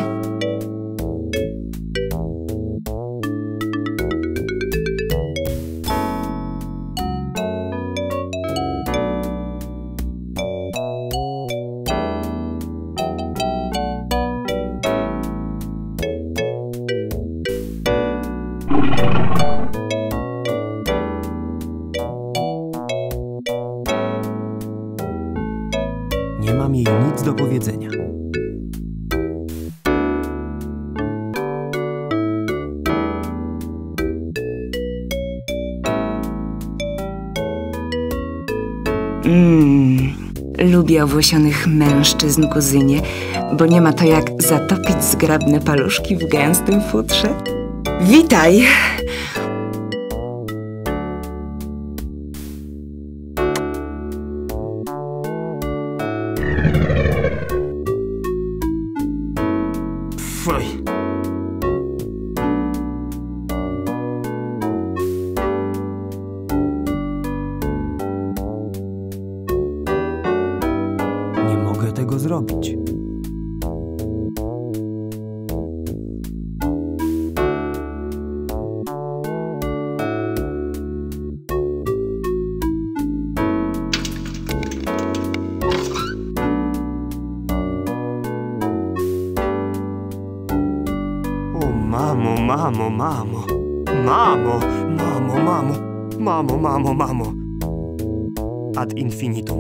Nie mam jej nic do powiedzenia. Lubię owłosionych mężczyzn, kuzynie, bo nie ma to jak zatopić zgrabne paluszki w gęstym futrze. Witaj! Fuj. Nie mogę tego zrobić. Mamo, mamo, mamo. Mamo, mamo, mamo. Mamo, mamo, mamo. Ad infinitum.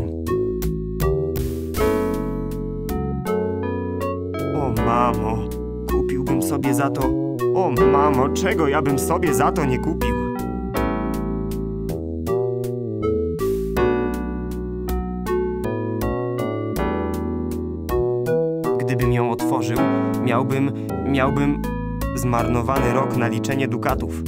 O mamo, kupiłbym sobie za to... O mamo, czego ja bym sobie za to nie kupił? Gdybym ją otworzył, miałbym zmarnowany rok na liczenie dukatów.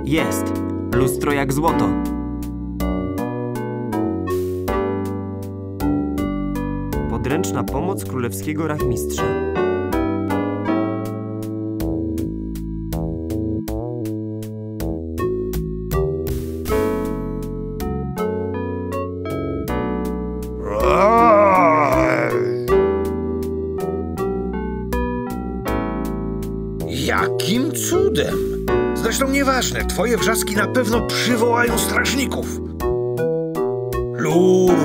Jest. Lustro jak złoto. Podręczna pomoc królewskiego rachmistrza. Jakim cudem? Zresztą nieważne, twoje wrzaski na pewno przywołają strażników. Lur!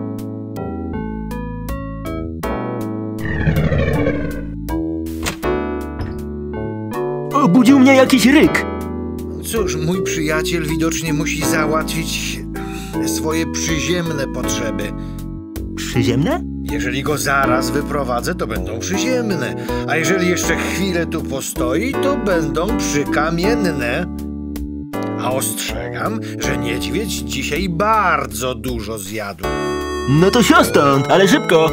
Obudził mnie jakiś ryk. Cóż, mój przyjaciel widocznie musi załatwić swoje przyziemne potrzeby. Przyziemne? Jeżeli go zaraz wyprowadzę, to będą przyziemne. A jeżeli jeszcze chwilę tu postoi, to będą przykamienne. A ostrzegam, że niedźwiedź dzisiaj bardzo dużo zjadł. No to sio stąd, ale szybko.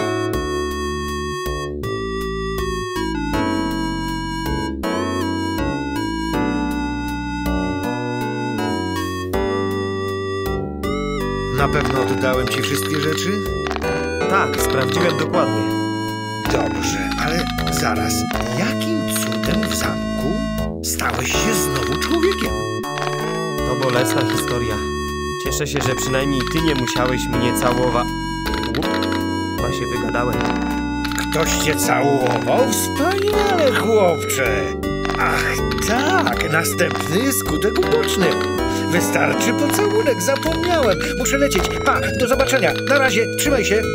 Na pewno oddałem ci wszystkie rzeczy? Tak, sprawdziłem dokładnie. Dobrze, ale zaraz, jakim cudem w zamku stałeś się znowu człowiekiem? To bolesna historia. Cieszę się, że przynajmniej ty nie musiałeś mnie całować. Chyba się wygadałem. Ktoś cię całował? Wspaniale, chłopcze! Ach tak, następny skutek uboczny. Wystarczy pocałunek, zapomniałem. Muszę lecieć. Pa, do zobaczenia. Na razie, trzymaj się.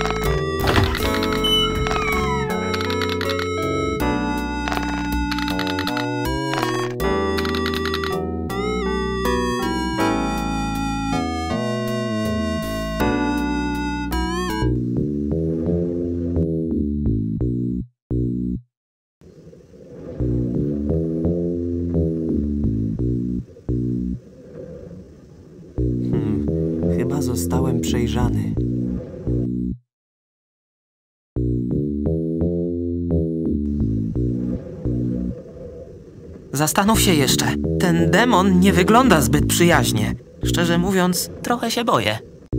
Chyba zostałem przejrzany. Zastanów się jeszcze. Ten demon nie wygląda zbyt przyjaźnie. Szczerze mówiąc, trochę się boję.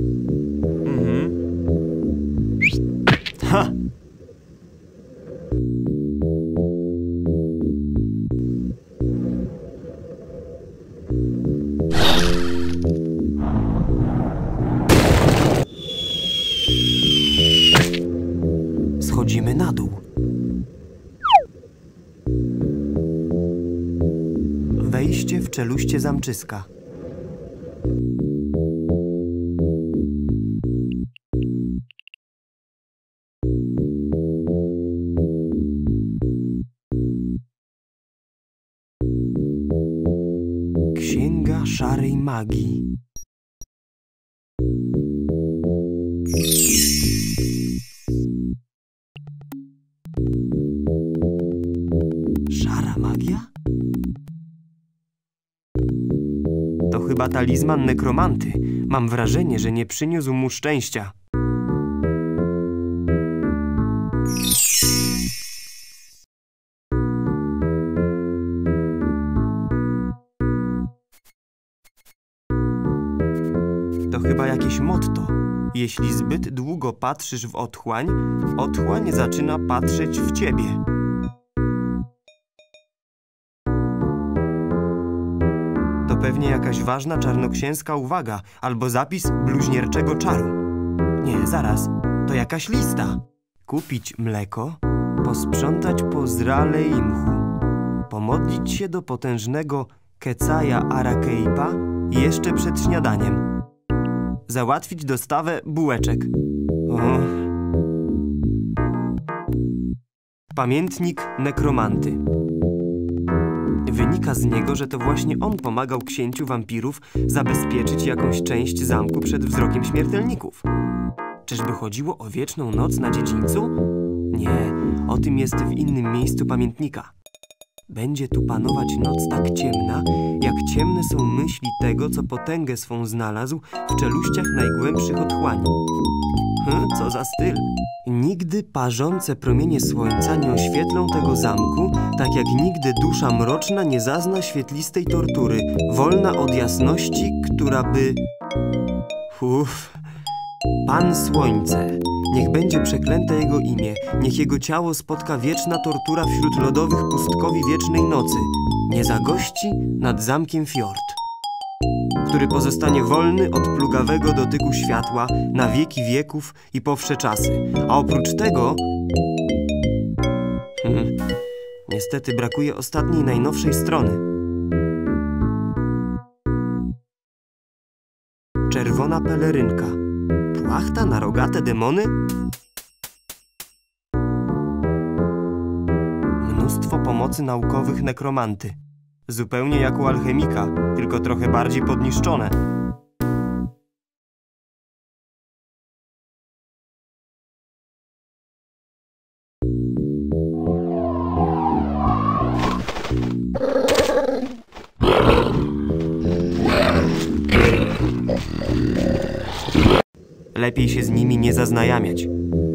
Ha! Schodzimy na dół. Wejście w czeluście zamczyska. Księga szarej magii. Szara magia? To chyba talizman nekromanty. Mam wrażenie, że nie przyniósł mu szczęścia. To chyba jakieś motto. Jeśli zbyt długo patrzysz w otchłań, otchłań zaczyna patrzeć w ciebie. To pewnie jakaś ważna czarnoksięska uwaga albo zapis bluźnierczego czaru. Nie, zaraz, to jakaś lista. Kupić mleko, posprzątać po zrale i mchu, pomodlić się do potężnego Kecaja Arakeipa jeszcze przed śniadaniem, załatwić dostawę bułeczek. Pamiętnik nekromanty. Wynika z niego, że to właśnie on pomagał księciu wampirów zabezpieczyć jakąś część zamku przed wzrokiem śmiertelników. Czyżby chodziło o wieczną noc na dziedzińcu? Nie, o tym jest w innym miejscu pamiętnika. Będzie tu panować noc tak ciemna, jak ciemne są myśli tego, co potęgę swą znalazł w czeluściach najgłębszych otchłani. Co za styl. Nigdy parzące promienie słońca nie oświetlą tego zamku, tak jak nigdy dusza mroczna nie zazna świetlistej tortury, wolna od jasności, która by... Pan Słońce, niech będzie przeklęte jego imię, niech jego ciało spotka wieczna tortura wśród lodowych pustkowi wiecznej nocy, nie zagości nad zamkiem Fjord, który pozostanie wolny od plugawego dotyku światła na wieki wieków i po wsze czasy. A oprócz tego... niestety brakuje ostatniej, najnowszej strony. Czerwona pelerynka. Płachta na rogate demony? Mnóstwo pomocy naukowych nekromanty. Zupełnie jak u alchemika, tylko trochę bardziej podniszczone. Lepiej się z nimi nie zaznajamiać.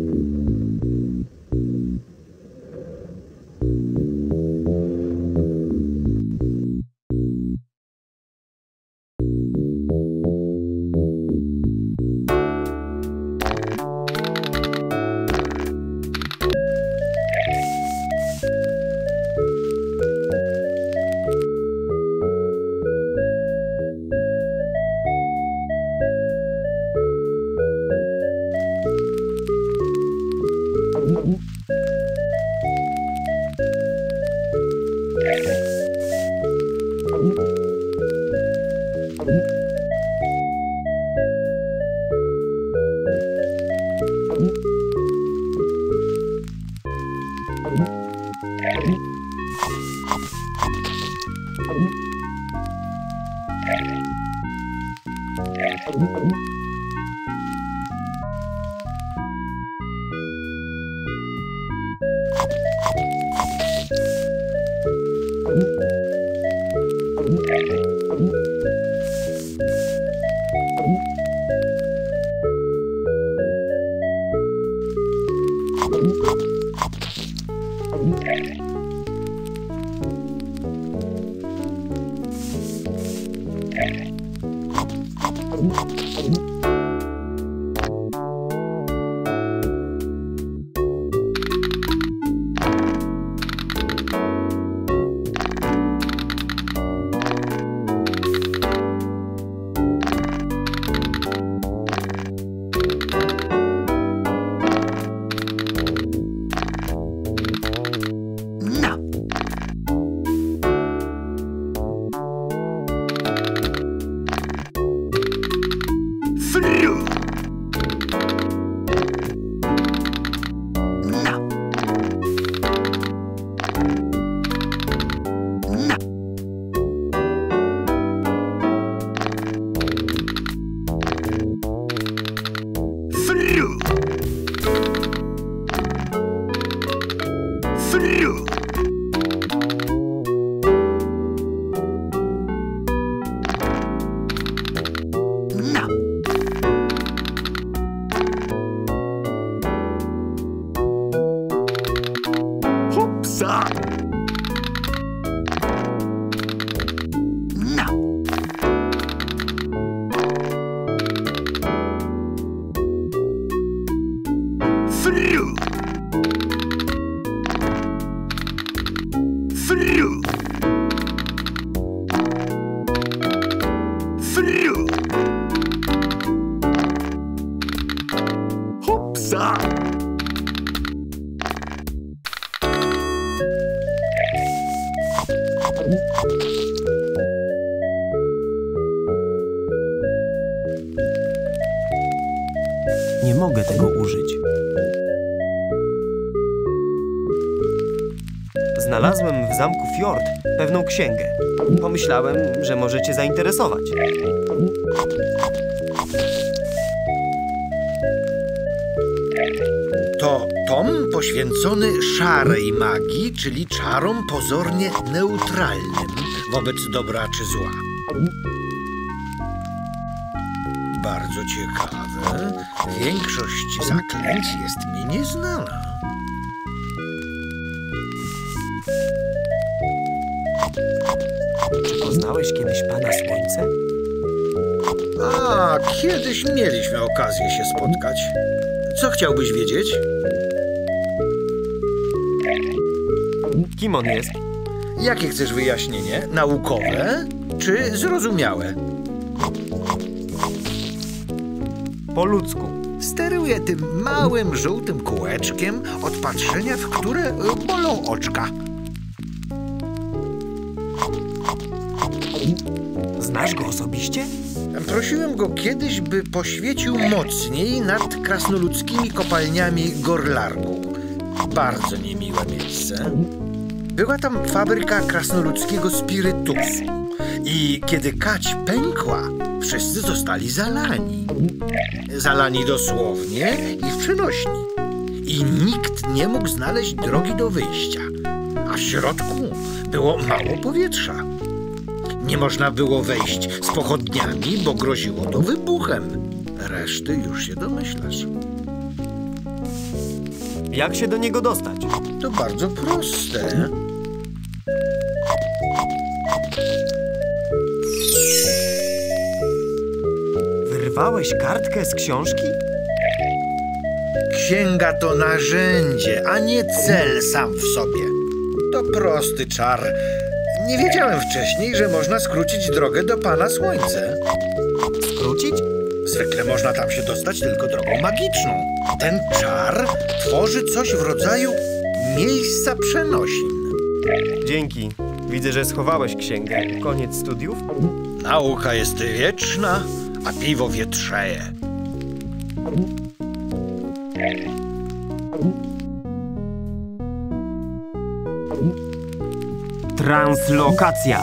Nie mogę tego użyć. Znalazłem w zamku Fjord pewną księgę. Pomyślałem, że może cię zainteresować. To tom poświęcony szarej magii, czyli czarom pozornie neutralnym wobec dobra czy zła. bardzo ciekawe. Większość zaklęć jest mi nieznana. Czy poznałeś kiedyś Pana Słońce? A, kiedyś mieliśmy okazję się spotkać. Co chciałbyś wiedzieć? Kim on jest? Jakie chcesz wyjaśnienie? Naukowe czy zrozumiałe? Po ludzku. Steruje tym małym, żółtym kółeczkiem, od patrzenia w które bolą oczka. Znasz go osobiście? Prosiłem go kiedyś, by poświecił mocniej nad krasnoludzkimi kopalniami Gorlargu. Bardzo niemiłe miejsce. Była tam fabryka krasnoludzkiego spirytusu. I kiedy kać pękła, wszyscy zostali zalani. Zalani dosłownie i w przenośni. I nikt nie mógł znaleźć drogi do wyjścia. A w środku było mało powietrza. Nie można było wejść z pochodniami, bo groziło to wybuchem. Reszty już się domyślasz. Jak się do niego dostać? To bardzo proste. Wyrwałeś kartkę z książki? Księga to narzędzie, a nie cel sam w sobie. To prosty czar. Nie wiedziałem wcześniej, że można skrócić drogę do Pana Słońce. Skrócić? Zwykle można tam się dostać tylko drogą magiczną. Ten czar tworzy coś w rodzaju miejsca przenosin. Dzięki. Widzę, że schowałeś księgę. Koniec studiów? Nauka jest wieczna, a piwo wietrzeje. Translokacja.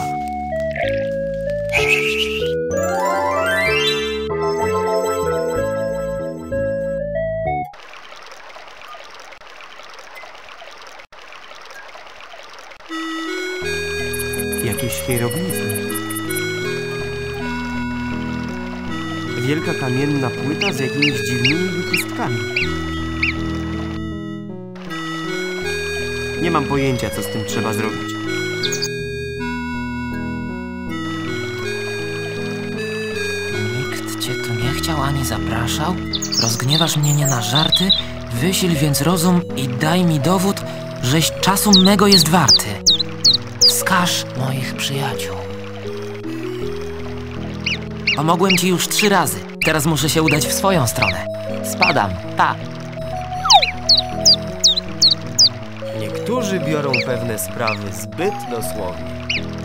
Jakieś hieroglify. Wielka kamienna płyta z jakimiś dziwnymi wypustkami. Nie mam pojęcia, co z tym trzeba zrobić. Nikt cię tu nie chciał ani zapraszał? Rozgniewasz mnie nie na żarty? Wysil więc rozum i daj mi dowód, żeś czasu mego jest warty. Wskaż moich przyjaciół. Pomogłem ci już 3 razy. Teraz muszę się udać w swoją stronę. Spadam. Pa. Niektórzy biorą pewne sprawy zbyt dosłownie.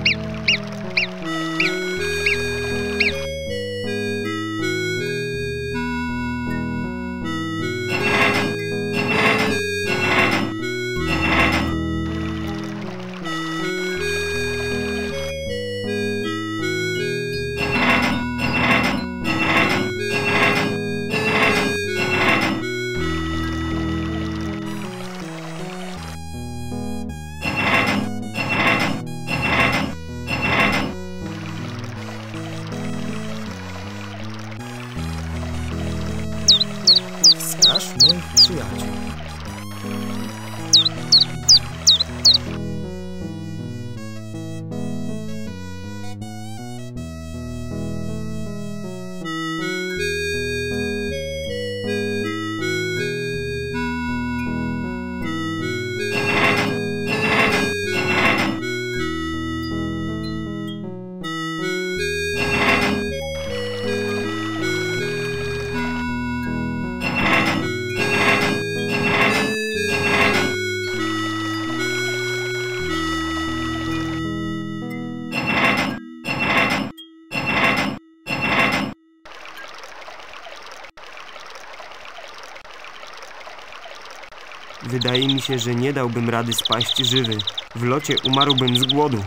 Wskaż moich przyjaciół. Wydaje mi się, że nie dałbym rady spaść żywy. W locie umarłbym z głodu.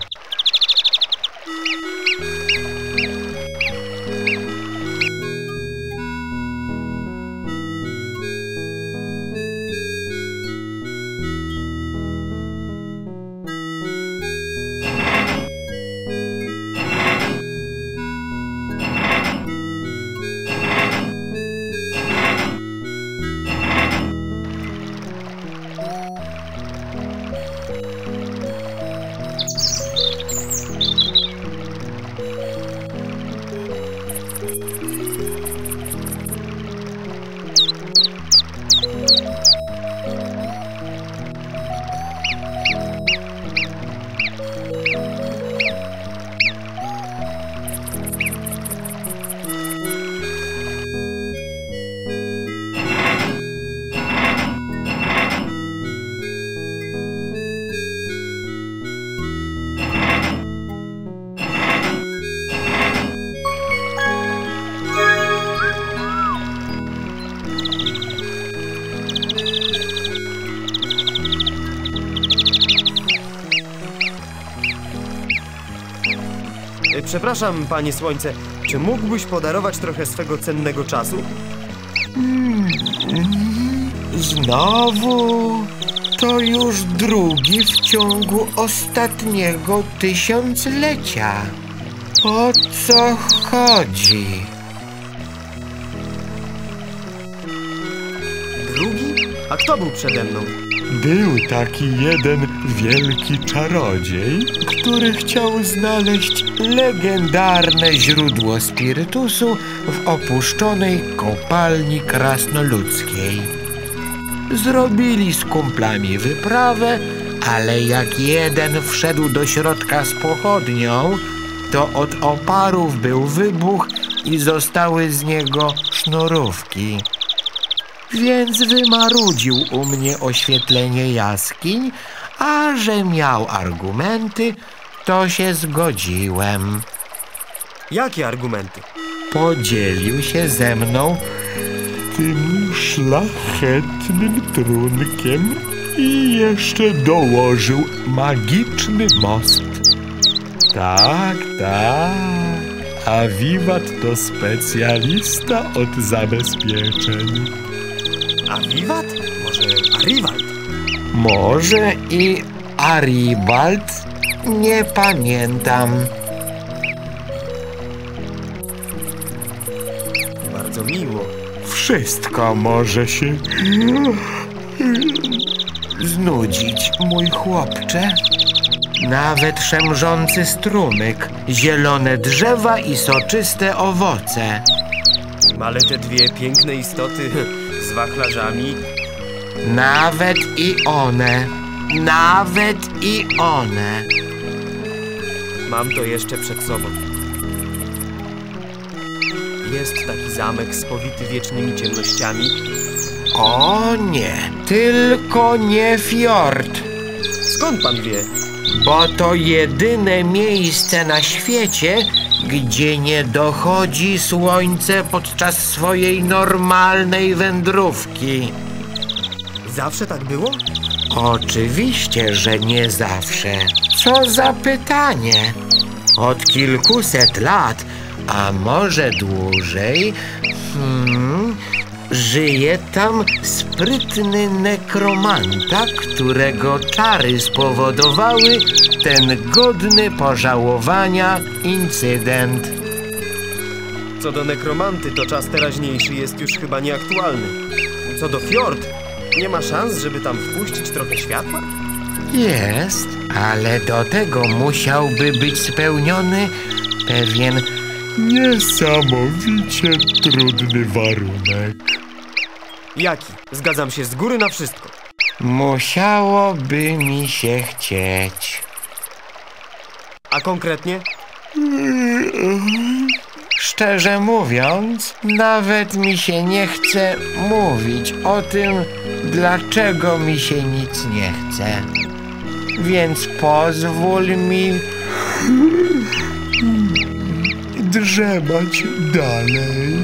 Przepraszam, panie Słońce, czy mógłbyś podarować trochę swego cennego czasu? Znowu? To już drugi w ciągu ostatniego tysiąclecia. O co chodzi? Drugi? A kto był przede mną? Był taki jeden wielki czarodziej, który chciał znaleźć Legendarne źródło spirytusu w opuszczonej kopalni krasnoludzkiej. Zrobili z kumplami wyprawę, ale jak jeden wszedł do środka z pochodnią, to od oparów był wybuch i zostały z niego sznurówki. Więc wymarudził u mnie oświetlenie jaskiń, a że miał argumenty, to się zgodziłem. Jakie argumenty? Podzielił się ze mną tym szlachetnym trunkiem i jeszcze dołożył magiczny most. Tak, a Wiwat to specjalista od zabezpieczeń. A Wiwat? Może Aribald? Może i Aribald? Nie pamiętam. Bardzo miło. Wszystko może się znudzić, mój chłopcze. Nawet szemrzący strumyk, zielone drzewa i soczyste owoce. Ale te dwie piękne istoty z wachlarzami... Nawet i one. Mam to jeszcze przed sobą. Jest taki zamek spowity wiecznymi ciemnościami. O nie, tylko nie fiord. Skąd pan wie? Bo to jedyne miejsce na świecie, gdzie nie dochodzi słońce podczas swojej normalnej wędrówki. Zawsze tak było? Oczywiście, że nie zawsze. Co za pytanie? Od kilkuset lat, a może dłużej, żyje tam sprytny nekromanta, którego czary spowodowały ten godny pożałowania incydent. Co do nekromanty, to czas teraźniejszy jest już chyba nieaktualny. Co do fiord, nie ma szans, żeby tam wpuścić trochę światła? Jest, ale do tego musiałby być spełniony pewien niesamowicie trudny warunek. Jaki? Zgadzam się z góry na wszystko. Musiałoby mi się chcieć. A konkretnie? Szczerze mówiąc, nawet mi się nie chce mówić o tym, dlaczego mi się nic nie chce. Więc pozwól mi drzemać dalej.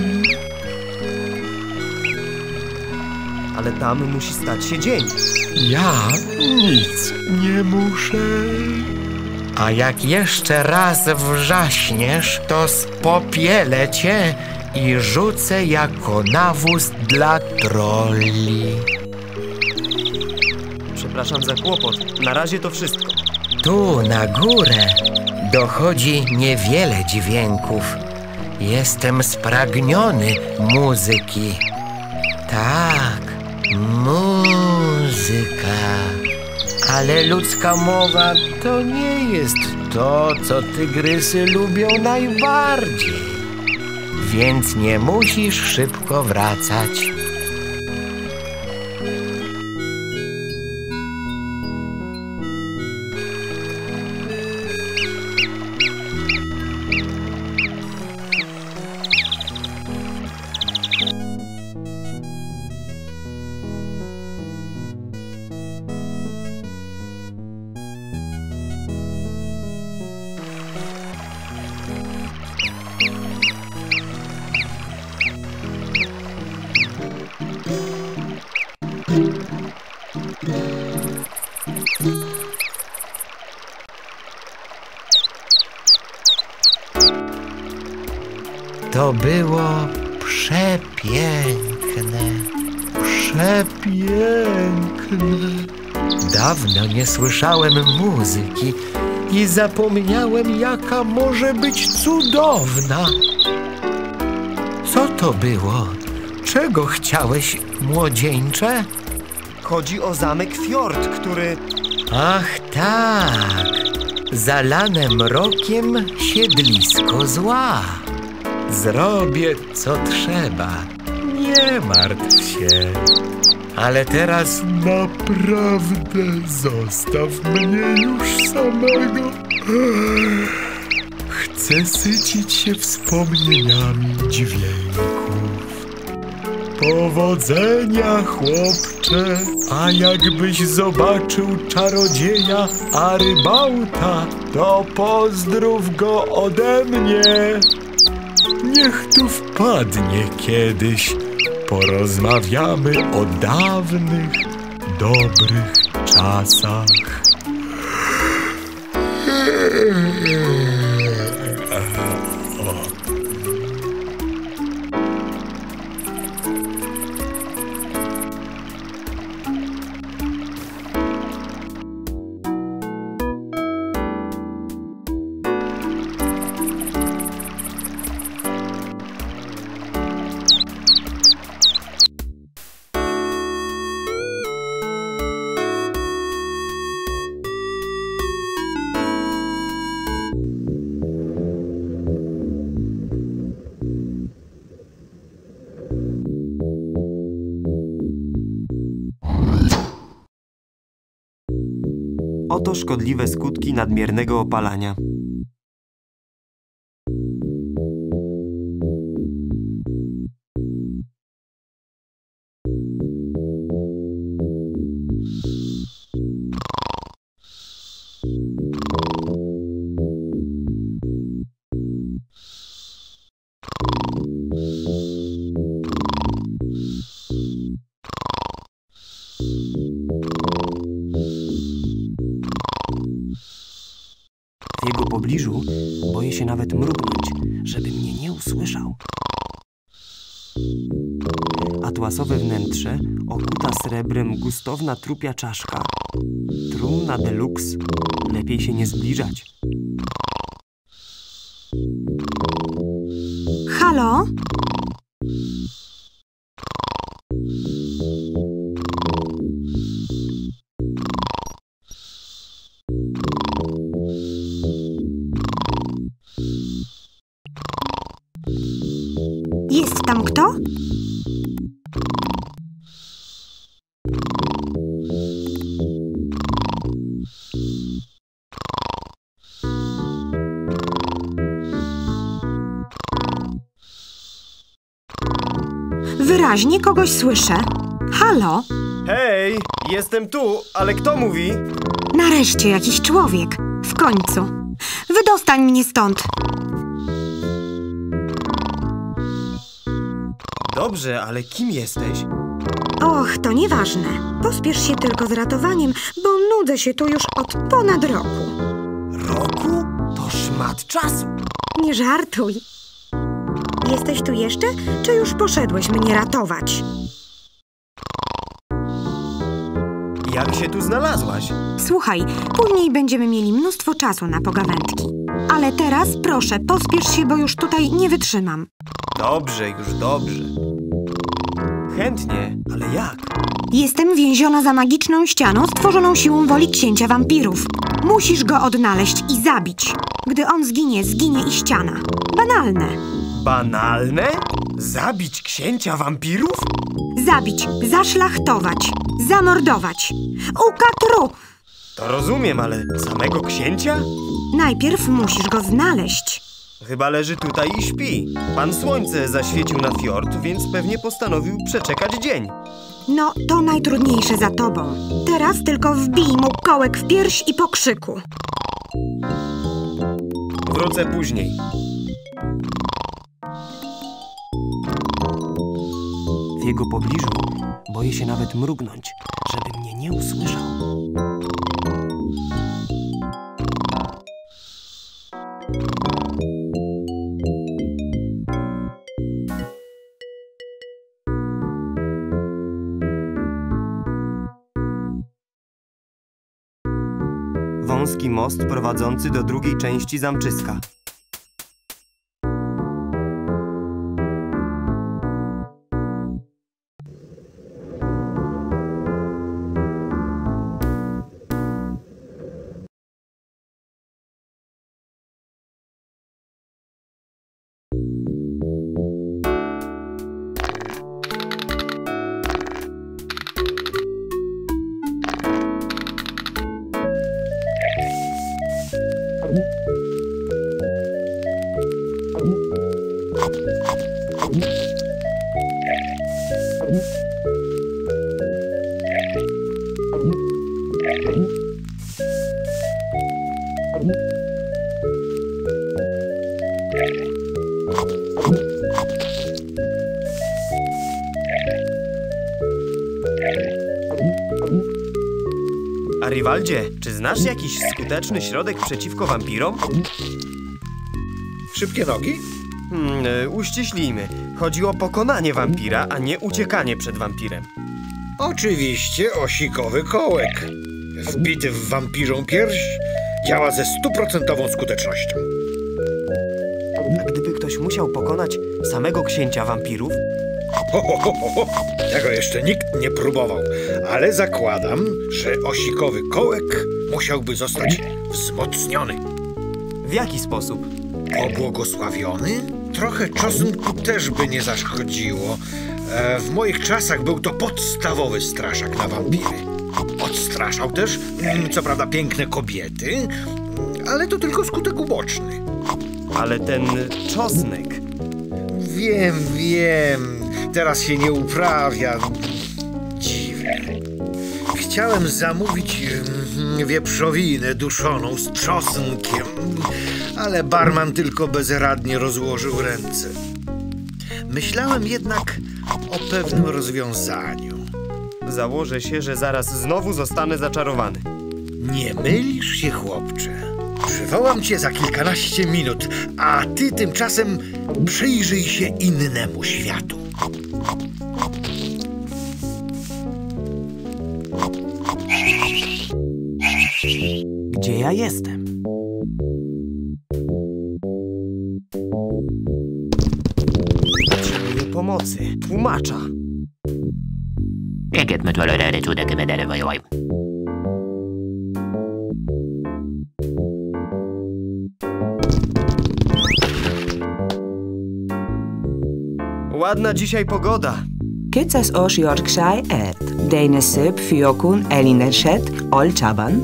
Ale tam musi stać się dzień. Ja nic nie muszę. A jak jeszcze raz wrzaśniesz, to spopielę cię i rzucę jako nawóz dla trolli. Przepraszam za kłopot. Na razie to wszystko. Tu na górę dochodzi niewiele dźwięków. Jestem spragniony muzyki. Tak, muzyka. Ale ludzka mowa to nie jest to, co tygrysy lubią najbardziej. Więc nie musisz szybko wracać. To było przepiękne. Przepiękne. Dawno nie słyszałem muzyki i zapomniałem, jaka może być cudowna. Co to było? Czego chciałeś, młodzieńcze? Chodzi o zamek Fjord, który... Ach tak, zalane mrokiem siedlisko zła. Zrobię, co trzeba. Nie martw się. Ale teraz naprawdę zostaw mnie już samego. Chcę sycić się wspomnieniami dźwięków. Powodzenia, chłopcze, a jakbyś zobaczył czarodzieja Arybauta, to pozdrów go ode mnie. Niech tu wpadnie kiedyś, porozmawiamy o dawnych, dobrych czasach. Oto szkodliwe skutki nadmiernego opalania. W jego pobliżu boję się nawet mrugnąć, żeby mnie nie usłyszał. Atłasowe wnętrze, okuta srebrem gustowna trupia czaszka. Trumna deluxe. Lepiej się nie zbliżać. Halo? Jest tam kto? Wyraźnie kogoś słyszę. Halo? Hej, jestem tu, ale kto mówi? Nareszcie jakiś człowiek. W końcu. Wydostań mnie stąd. Dobrze, ale kim jesteś? Och, to nieważne. Pospiesz się tylko z ratowaniem, bo nudzę się tu już od ponad roku. Roku? To szmat czasu. Nie żartuj. Jesteś tu jeszcze, czy już poszedłeś mnie ratować? Jak się tu znalazłaś? Słuchaj, później będziemy mieli mnóstwo czasu na pogawędki. Ale teraz, proszę, pospiesz się, bo już tutaj nie wytrzymam. Dobrze, już dobrze. Chętnie, ale jak? Jestem więziona za magiczną ścianą stworzoną siłą woli księcia wampirów. Musisz go odnaleźć i zabić. Gdy on zginie, zginie i ściana. Banalne. Banalne? Zabić księcia wampirów? Zabić, zaszlachtować, zamordować. Ukatru! To rozumiem, ale samego księcia? Najpierw musisz go znaleźć. Chyba leży tutaj i śpi. Pan Słońce zaświecił na fiord, więc pewnie postanowił przeczekać dzień. No, to najtrudniejsze za tobą. Teraz tylko wbij mu kołek w pierś i po krzyku. Wrócę później. W jego pobliżu boję się nawet mrugnąć, żeby mnie nie usłyszał. wąski most prowadzący do drugiej części zamczyska. Archibaldzie, czy znasz jakiś skuteczny środek przeciwko wampirom? Szybkie nogi? Uściślijmy. Chodzi o pokonanie wampira, a nie uciekanie przed wampirem. Oczywiście osikowy kołek. Wbity w wampirzą pierś działa ze 100% skutecznością. A gdyby ktoś musiał pokonać samego księcia wampirów? Tego jeszcze nikt nie próbował, ale zakładam, że osikowy kołek musiałby zostać wzmocniony. W jaki sposób? Pobłogosławiony? Trochę czosnku też by nie zaszkodziło. W moich czasach był to podstawowy straszak na wampiry. Odstraszał też, co prawda, piękne kobiety, ale to tylko skutek uboczny. Ale ten czosnek... Wiem. Teraz się nie uprawia. Dziwne. Chciałem zamówić wieprzowinę duszoną z czosnkiem, ale barman tylko bezradnie rozłożył ręce. Myślałem jednak o pewnym rozwiązaniu. Założę się, że zaraz znowu zostanę zaczarowany. Nie mylisz się, chłopcze. Przywołam cię za kilkanaście minut, a ty tymczasem przyjrzyj się innemu światu. Gdzie ja jestem? Potrzebuję pomocy, tłumacza. Ładna dzisiaj pogoda. Kétszáz Yorkshire et, Deine szép fiókun elineset olcsában.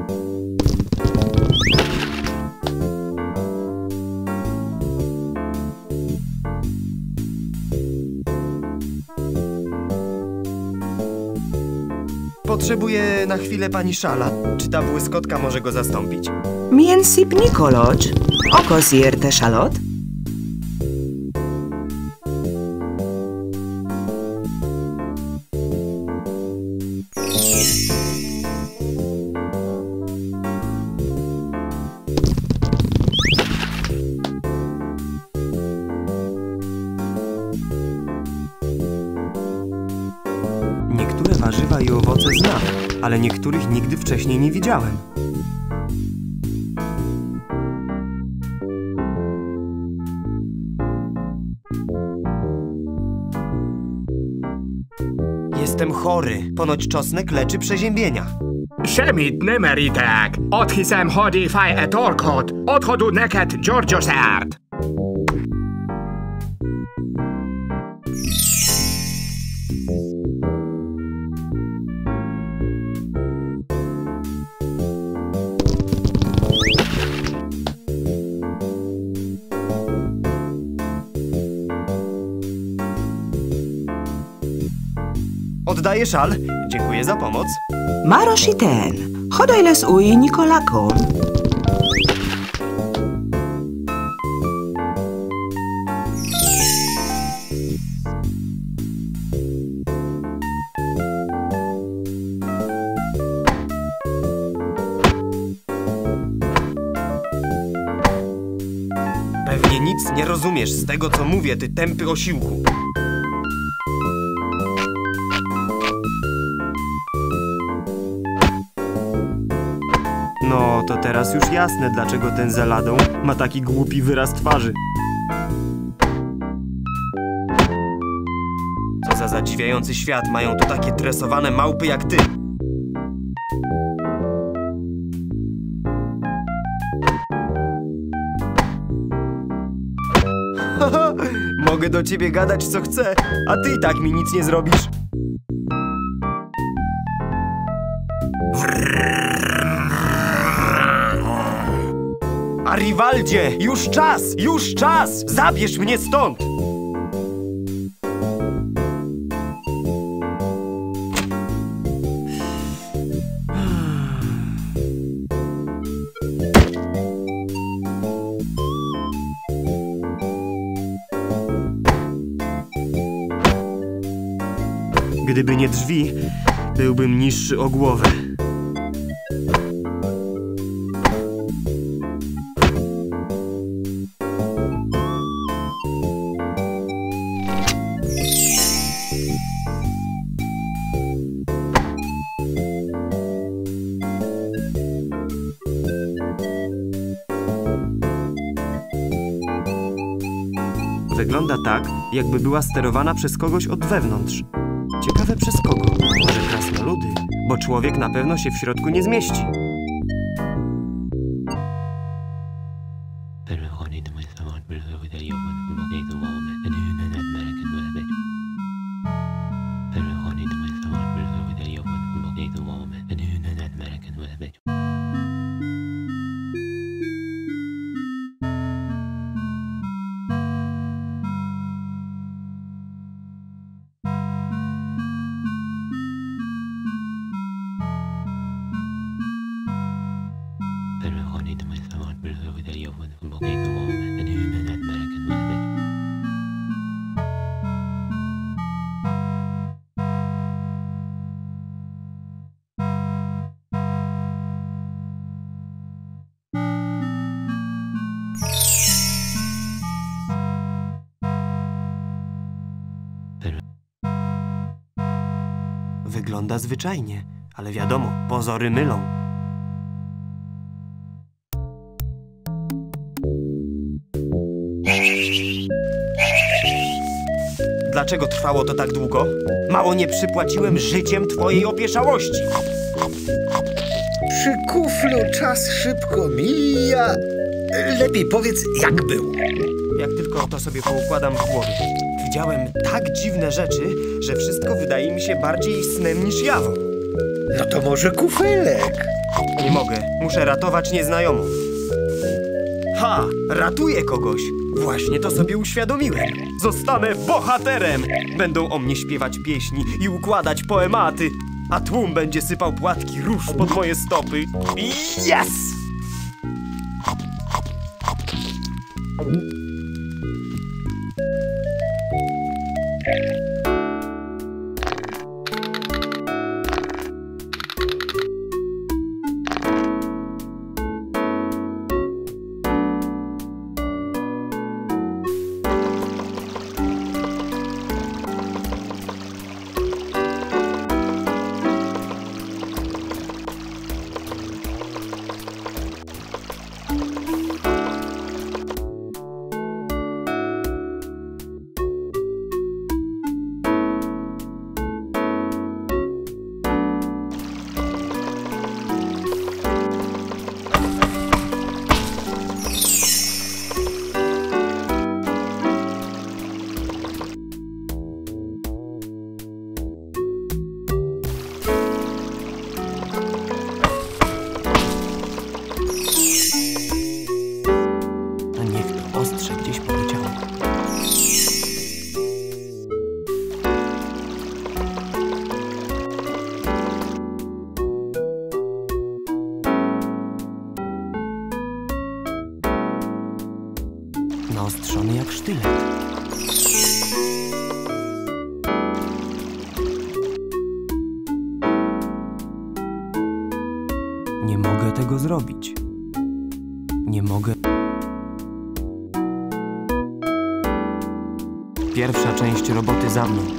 Potrzebuję na chwilę pani szala. Czy ta błyskotka może go zastąpić? Milyen szép Nikolocs, akarsz érte salat? Niektóre warzywa i owoce znam, ale niektórych nigdy wcześniej nie widziałem. Jestem chory. Ponoć czosnek leczy przeziębienia. Semmit nem merítek. Ott hiszem, hogy fáj e torkod. Odhodud neked gyógyszert. Oddaję szal. Dziękuję za pomoc. Márosi ten, hodaj lesz új Nikolakon. Pewnie nic nie rozumiesz z tego, co mówię, ty tępy osiłku. No, to teraz już jasne, dlaczego ten za ladą ma taki głupi wyraz twarzy. Co za zadziwiający świat, mają tu takie tresowane małpy jak ty. Mogę do ciebie gadać co chcę, a ty i tak mi nic nie zrobisz. Arivaldzie, już czas! Już czas! Zabierz mnie stąd! Gdyby nie drzwi, byłbym niższy o głowę. Wygląda tak, jakby była sterowana przez kogoś od wewnątrz. Ciekawe przez kogo? Może krasnoludy? Bo człowiek na pewno się w środku nie zmieści. Wygląda zwyczajnie, ale wiadomo, pozory mylą. Dlaczego trwało to tak długo? Mało nie przypłaciłem życiem twojej opieszałości. Przy kuflu czas szybko mija. Lepiej powiedz, jak było. Jak tylko to sobie poukładam w głowie. Widziałem tak dziwne rzeczy, że wszystko wydaje mi się bardziej snem niż jawą. No to może kufelek? Nie mogę. Muszę ratować nieznajomą. Ha! Ratuję kogoś! Właśnie to sobie uświadomiłem. Zostanę bohaterem! Będą o mnie śpiewać pieśni i układać poematy, a tłum będzie sypał płatki róż pod moje stopy. Yes! Naostrzony jak sztylet. Nie mogę tego zrobić. Nie mogę. Pierwsza część roboty za mną.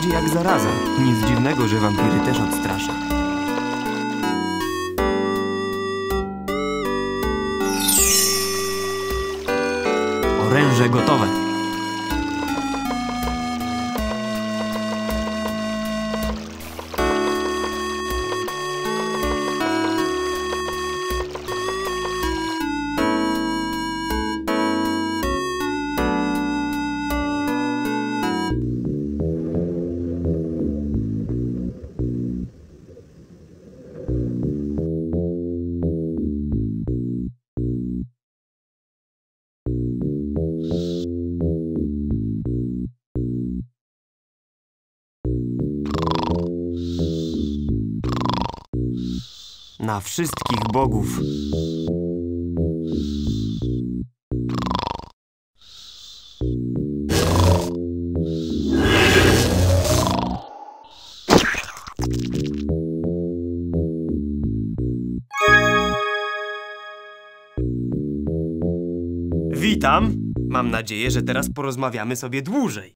idzie jak zaraza. Nic dziwnego, że wampiry też odstrasza. Oręże gotowe. Na wszystkich bogów. Witam. Mam nadzieję, że teraz porozmawiamy sobie dłużej.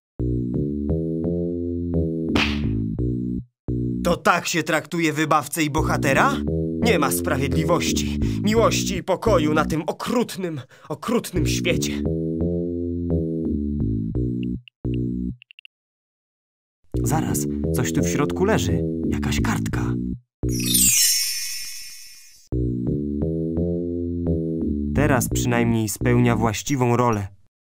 To tak się traktuje wybawcę i bohatera? Nie ma sprawiedliwości, miłości i pokoju na tym okrutnym świecie. Zaraz, coś tu w środku leży. Jakaś kartka. Teraz przynajmniej spełnia właściwą rolę.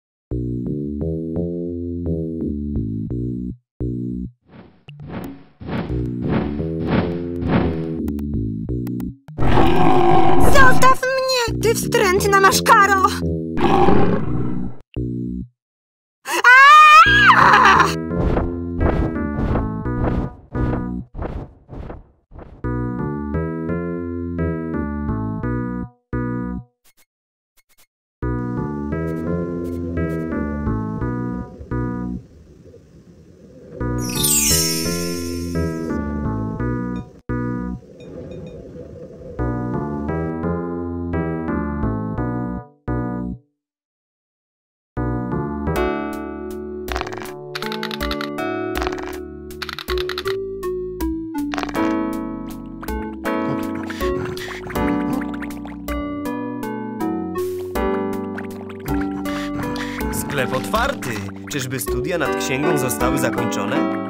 Zostaw mnie, ty wstrętna maszkaro! Sklep otwarty. Czyżby studia nad księgą zostały zakończone?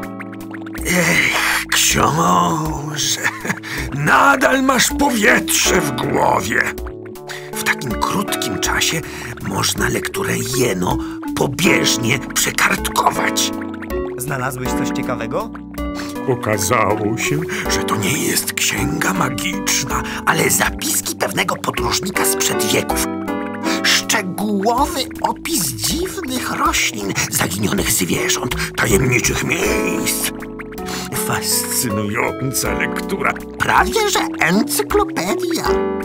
Książę, nadal masz powietrze w głowie. W takim krótkim czasie można lekturę jeno pobieżnie przekartkować. Znalazłeś coś ciekawego? Okazało się, że to nie jest księga magiczna, ale zapiski pewnego podróżnika sprzed wieków. Szczegółowy opis dziwnych roślin, zaginionych zwierząt, tajemniczych miejsc. Fascynująca lektura, prawie że encyklopedia.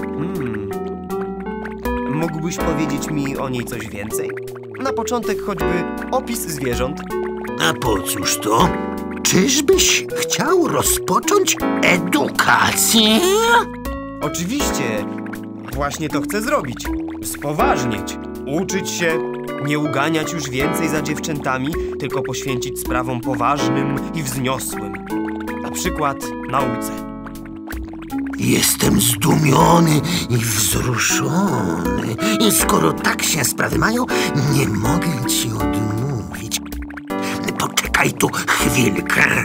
Mógłbyś powiedzieć mi o niej coś więcej? Na początek choćby opis zwierząt. A po cóż to? Czyżbyś chciał rozpocząć edukację? Oczywiście. Właśnie to chcę zrobić. Spoważnieć. Uczyć się. Nie uganiać już więcej za dziewczętami, tylko poświęcić sprawom poważnym i wzniosłym. Na przykład nauce. Jestem zdumiony i wzruszony. I skoro tak się sprawy mają, nie mogę ci odmówić. Poczekaj tu chwilkę.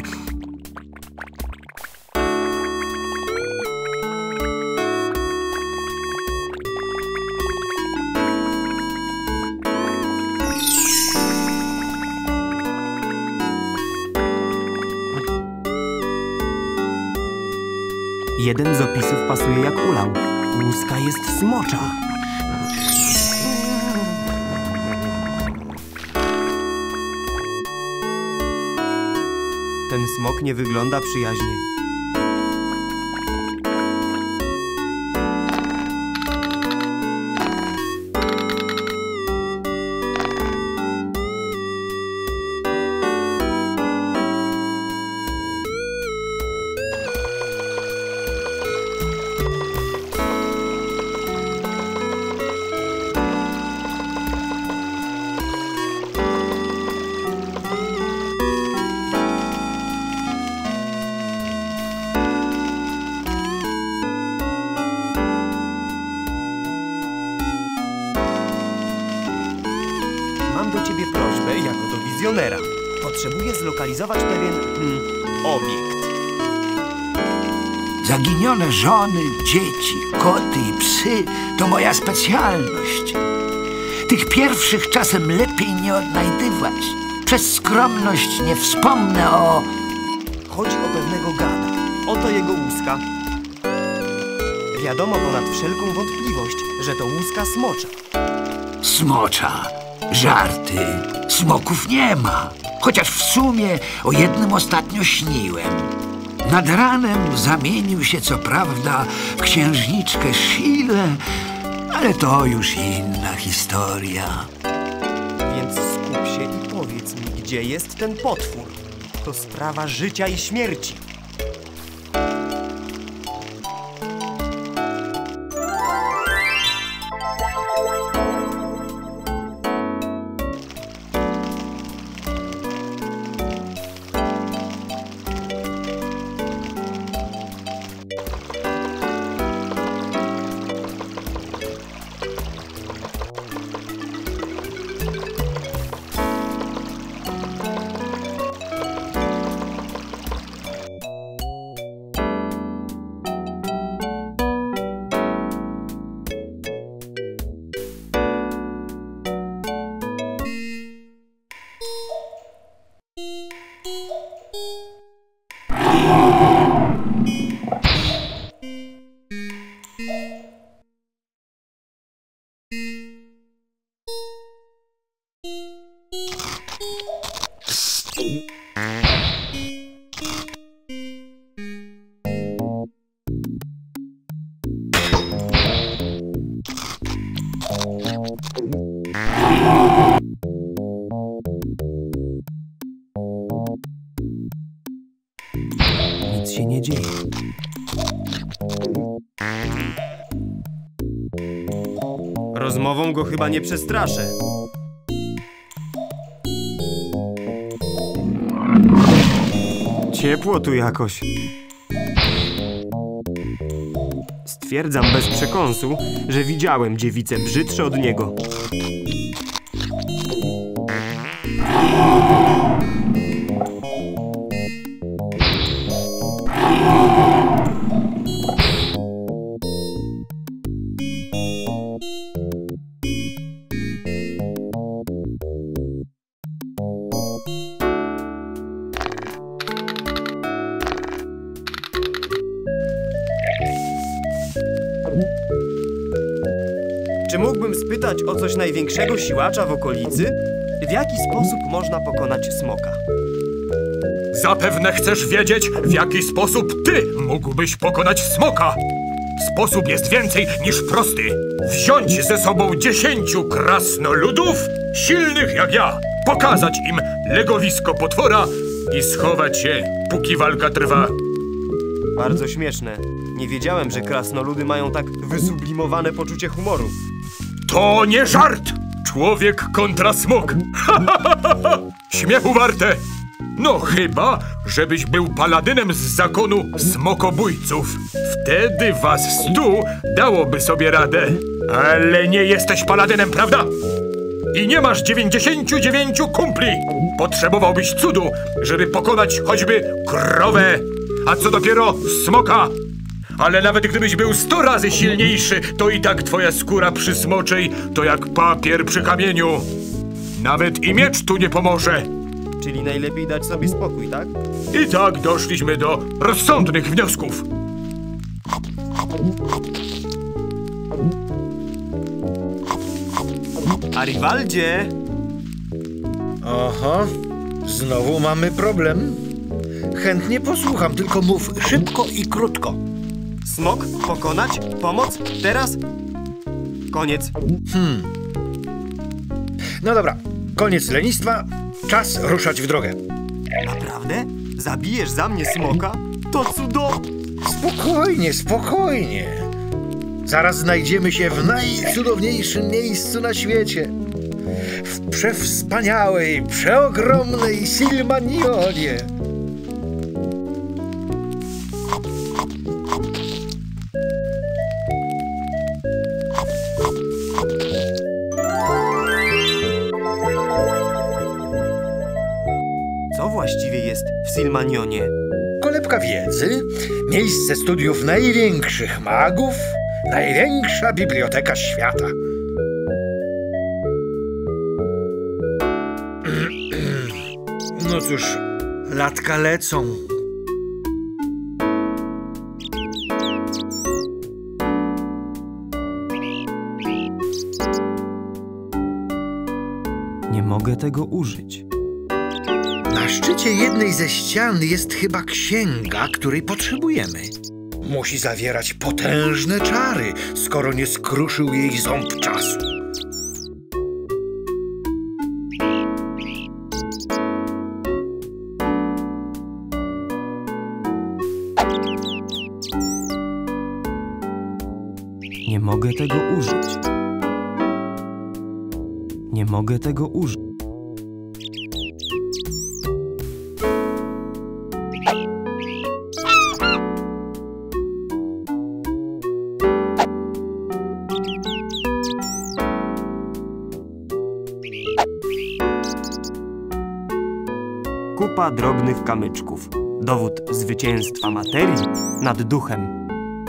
Jeden z opisów pasuje jak ulał. Łuska jest smocza. Ten smok nie wygląda przyjaźnie. Mam do ciebie prośbę jako do wizjonera. Potrzebuję zlokalizować pewien obiekt. Zaginione żony, dzieci, koty i psy to moja specjalność. Tych pierwszych czasem lepiej nie odnajdywać. Przez skromność nie wspomnę o... Chodzi o pewnego gada. Oto jego łuska. Wiadomo ponad wszelką wątpliwość, że to łuska smocza. Smocza. Żarty. Smoków nie ma. Chociaż w sumie o jednym ostatnio śniłem. Nad ranem zamienił się co prawda w księżniczkę Shilę, ale to już inna historia. Więc skup się i powiedz mi, gdzie jest ten potwór. To sprawa życia i śmierci. Nic się nie dzieje. Rozmową go chyba nie przestraszę. Ciepło tu jakoś. Stwierdzam bez przekąsu, że widziałem dziewice brzydsze od niego. Czy mógłbym spytać o coś największego siłacza w okolicy? W jaki sposób można pokonać smoka? Zapewne chcesz wiedzieć, w jaki sposób ty mógłbyś pokonać smoka. Sposób jest więcej niż prosty. Wziąć ze sobą 10 krasnoludów, silnych jak ja, pokazać im legowisko potwora i schować się, póki walka trwa. Bardzo śmieszne. Nie wiedziałem, że krasnoludy mają tak wysublimowane poczucie humoru. To nie żart! Człowiek kontra smok. Śmiechu warte. No chyba, żebyś był paladynem z zakonu smokobójców. Wtedy was 100 dałoby sobie radę. Ale nie jesteś paladynem, prawda? I nie masz 99 kumpli. Potrzebowałbyś cudu, żeby pokonać choćby krowę, a co dopiero smoka. Ale nawet gdybyś był 100 razy silniejszy, to i tak twoja skóra przy smoczej to jak papier przy kamieniu. Nawet i miecz tu nie pomoże. Czyli najlepiej dać sobie spokój, tak? I tak doszliśmy do rozsądnych wniosków. Archibaldzie! Oho, znowu mamy problem. Chętnie posłucham, tylko mów szybko i krótko. Smok, pokonać, pomoc, teraz? Koniec. No dobra, koniec lenistwa, czas ruszać w drogę. Naprawdę? Zabijesz za mnie smoka? To cudowne! Spokojnie, spokojnie. Zaraz znajdziemy się w najcudowniejszym miejscu na świecie. W przewspaniałej, przeogromnej Silmarillionie. właściwie jest w Silmarionie? Kolebka wiedzy, miejsce studiów największych magów, największa biblioteka świata. No cóż, latka lecą. Nie mogę tego użyć. Na szczycie jednej ze ścian jest chyba księga, której potrzebujemy. Musi zawierać potężne czary, skoro nie skruszył jej ząb czasu. Nie mogę tego użyć. Nie mogę tego użyć. Kupa drobnych kamyczków. Dowód zwycięstwa materii nad duchem.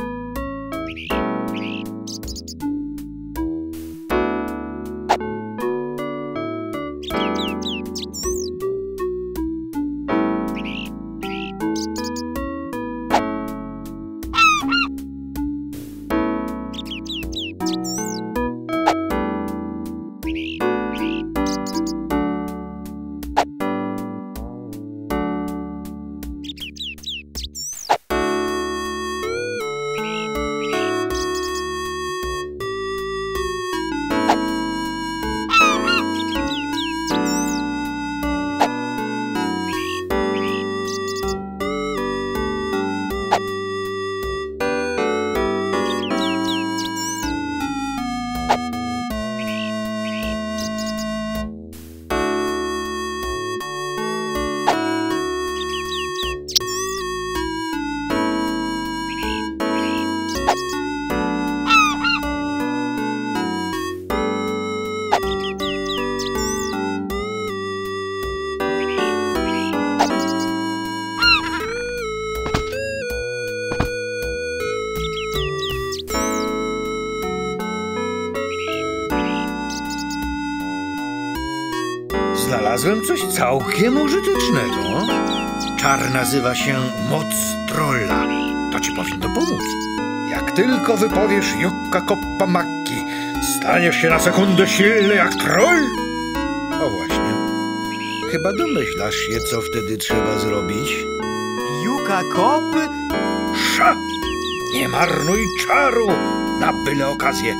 Znalazłem coś całkiem użytecznego. Czar nazywa się Moc Trolla. To ci powinno pomóc. Jak tylko wypowiesz Jukka Koppa Makki, staniesz się na sekundę silny jak troll? O właśnie. Chyba domyślasz się, co wtedy trzeba zrobić. Jukka Kopp? Sza! Nie marnuj czaru na byle okazję.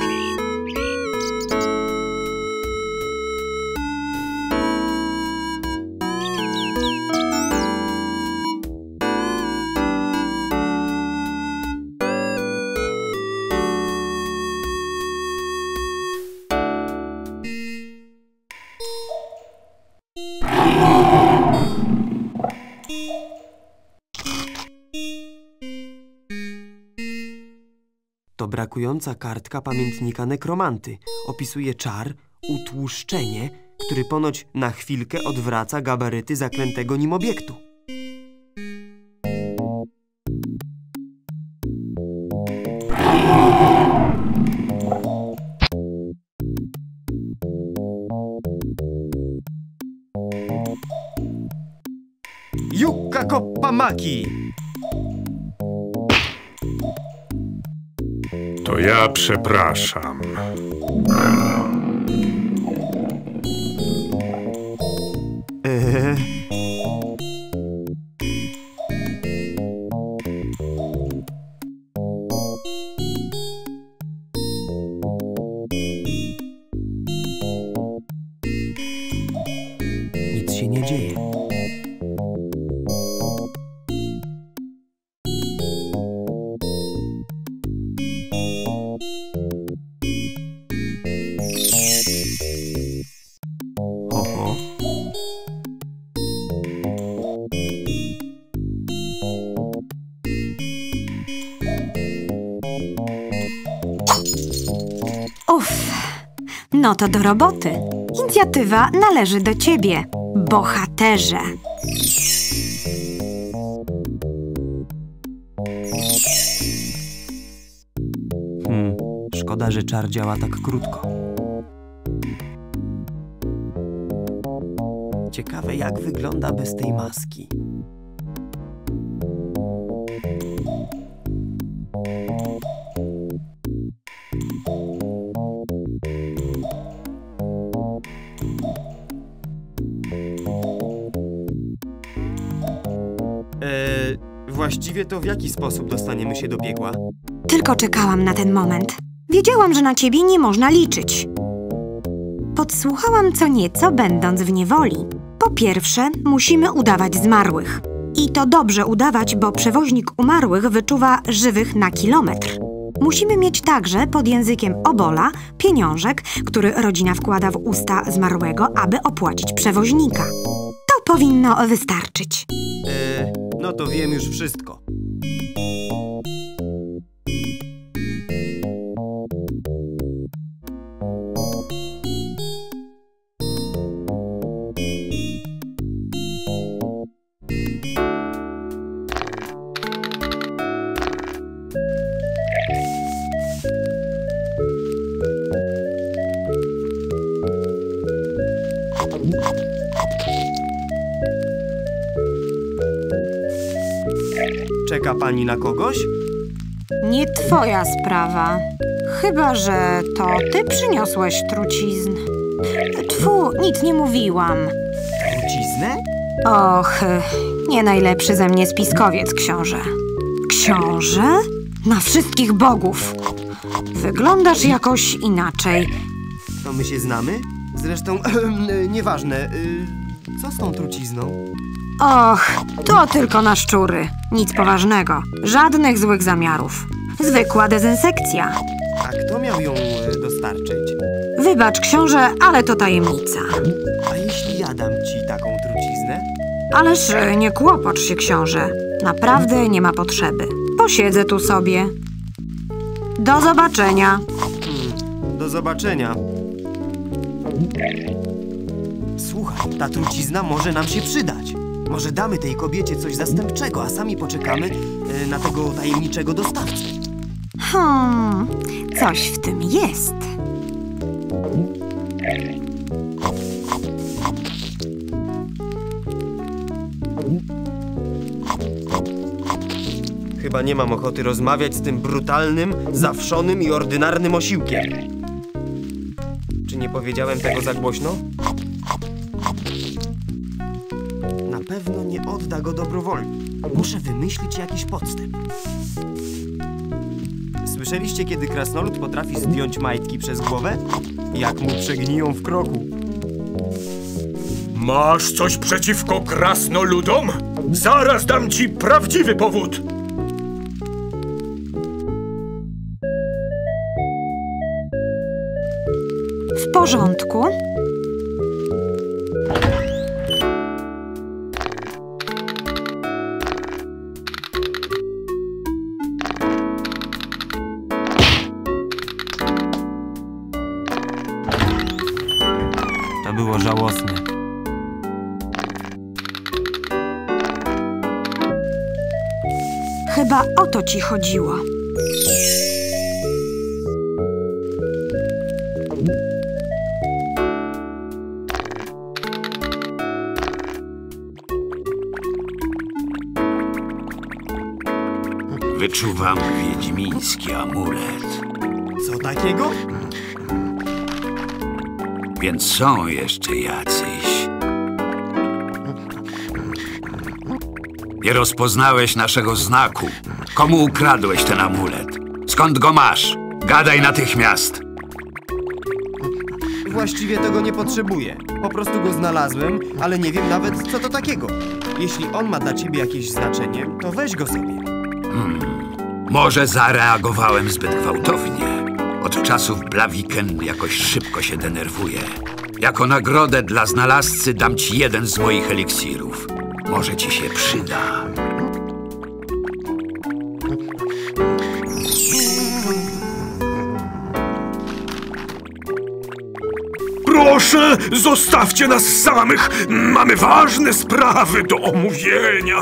To brakująca kartka pamiętnika nekromanty. Opisuje czar utłuszczenie, który ponoć na chwilkę odwraca gabaryty zaklętego nim obiektu. Jukka Koppa Makki! To ja przepraszam. Nic się nie dzieje. Oho. Uff, no to do roboty. Inicjatywa należy do ciebie. Bohaterze. Szkoda, że czar działa tak krótko. Ciekawe, jak wygląda bez tej maski. Właściwie to w jaki sposób dostaniemy się do piekła? Tylko czekałam na ten moment. Wiedziałam, że na ciebie nie można liczyć. Podsłuchałam co nieco, będąc w niewoli. Po pierwsze, musimy udawać zmarłych. I to dobrze udawać, bo przewoźnik umarłych wyczuwa żywych na kilometr. Musimy mieć także pod językiem obola pieniążek, który rodzina wkłada w usta zmarłego, aby opłacić przewoźnika. To powinno wystarczyć. No to wiem już wszystko. Czeka pani na kogoś? Nie twoja sprawa. Chyba że to ty przyniosłeś trucizn. Tfu, nic nie mówiłam. Truciznę? Och, nie najlepszy ze mnie spiskowiec, książę. Książę? Na wszystkich bogów. Wyglądasz jakoś inaczej. To my się znamy? Zresztą, nieważne. Co z tą trucizną? Och, to tylko na szczury. Nic poważnego. Żadnych złych zamiarów. Zwykła dezynsekcja. A kto miał ją dostarczyć? Wybacz, książę, ale to tajemnica. A jeśli ja dam ci taką truciznę? Ależ nie kłopocz się, książę. Naprawdę nie ma potrzeby. Posiedzę tu sobie. Do zobaczenia. Do zobaczenia. Słuchaj, ta trucizna może nam się przydać. Może damy tej kobiecie coś zastępczego, a sami poczekamy na tego tajemniczego dostawcę. Coś w tym jest. Chyba nie mam ochoty rozmawiać z tym brutalnym, zawszonym i ordynarnym osiłkiem. Czy nie powiedziałem tego za głośno? Na pewno nie odda go dobrowolnie. Muszę wymyślić jakiś podstęp. Słyszeliście, kiedy krasnolud potrafi zdjąć majtki przez głowę? Jak mu przegniją w kroku. Masz coś przeciwko krasnoludom? Zaraz dam ci prawdziwy powód. W porządku. To było żałosne. Chyba o to ci chodziło. Wyczuwam wiedźmiński amulet. Co takiego? Więc są jeszcze jacyś. Nie rozpoznałeś naszego znaku. Komu ukradłeś ten amulet? Skąd go masz? Gadaj natychmiast. Właściwie tego nie potrzebuję. Po prostu go znalazłem, ale nie wiem nawet, co to takiego. Jeśli on ma dla ciebie jakieś znaczenie, to weź go sobie. Może zareagowałem zbyt gwałtownie. Od czasów Blaviken jakoś szybko się denerwuję. Jako nagrodę dla znalazcy dam ci jeden z moich eliksirów. Może ci się przyda. Proszę, zostawcie nas samych. Mamy ważne sprawy do omówienia.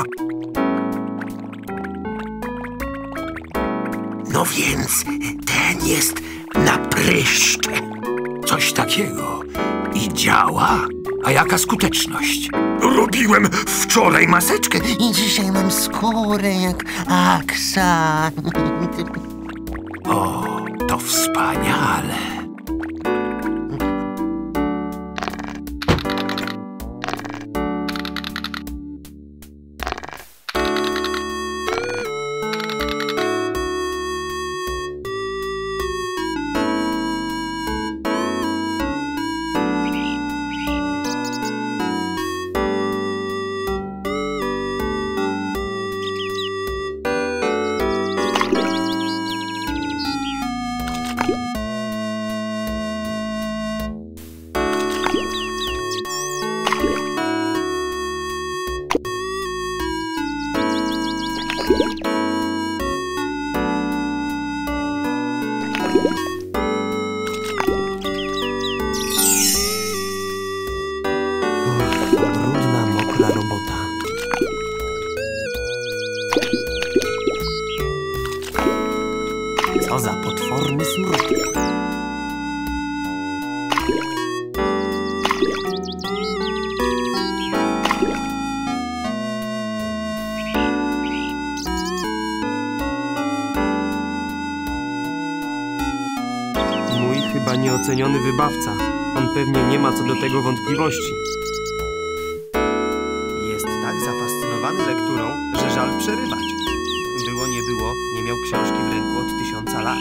No więc ten jest na pryszcze. Coś takiego. I działa? A jaka skuteczność? Robiłem wczoraj maseczkę I dzisiaj mam skórę jak aksa. O, to wspaniale. Brudna, mokra robota. Co za potworny smród. Mój chyba nieoceniony wybawca. On pewnie nie ma co do tego wątpliwości. Jest tak zafascynowany lekturą, że żal przerywać. Było nie było, nie miał książki w ręku od 1000 lat.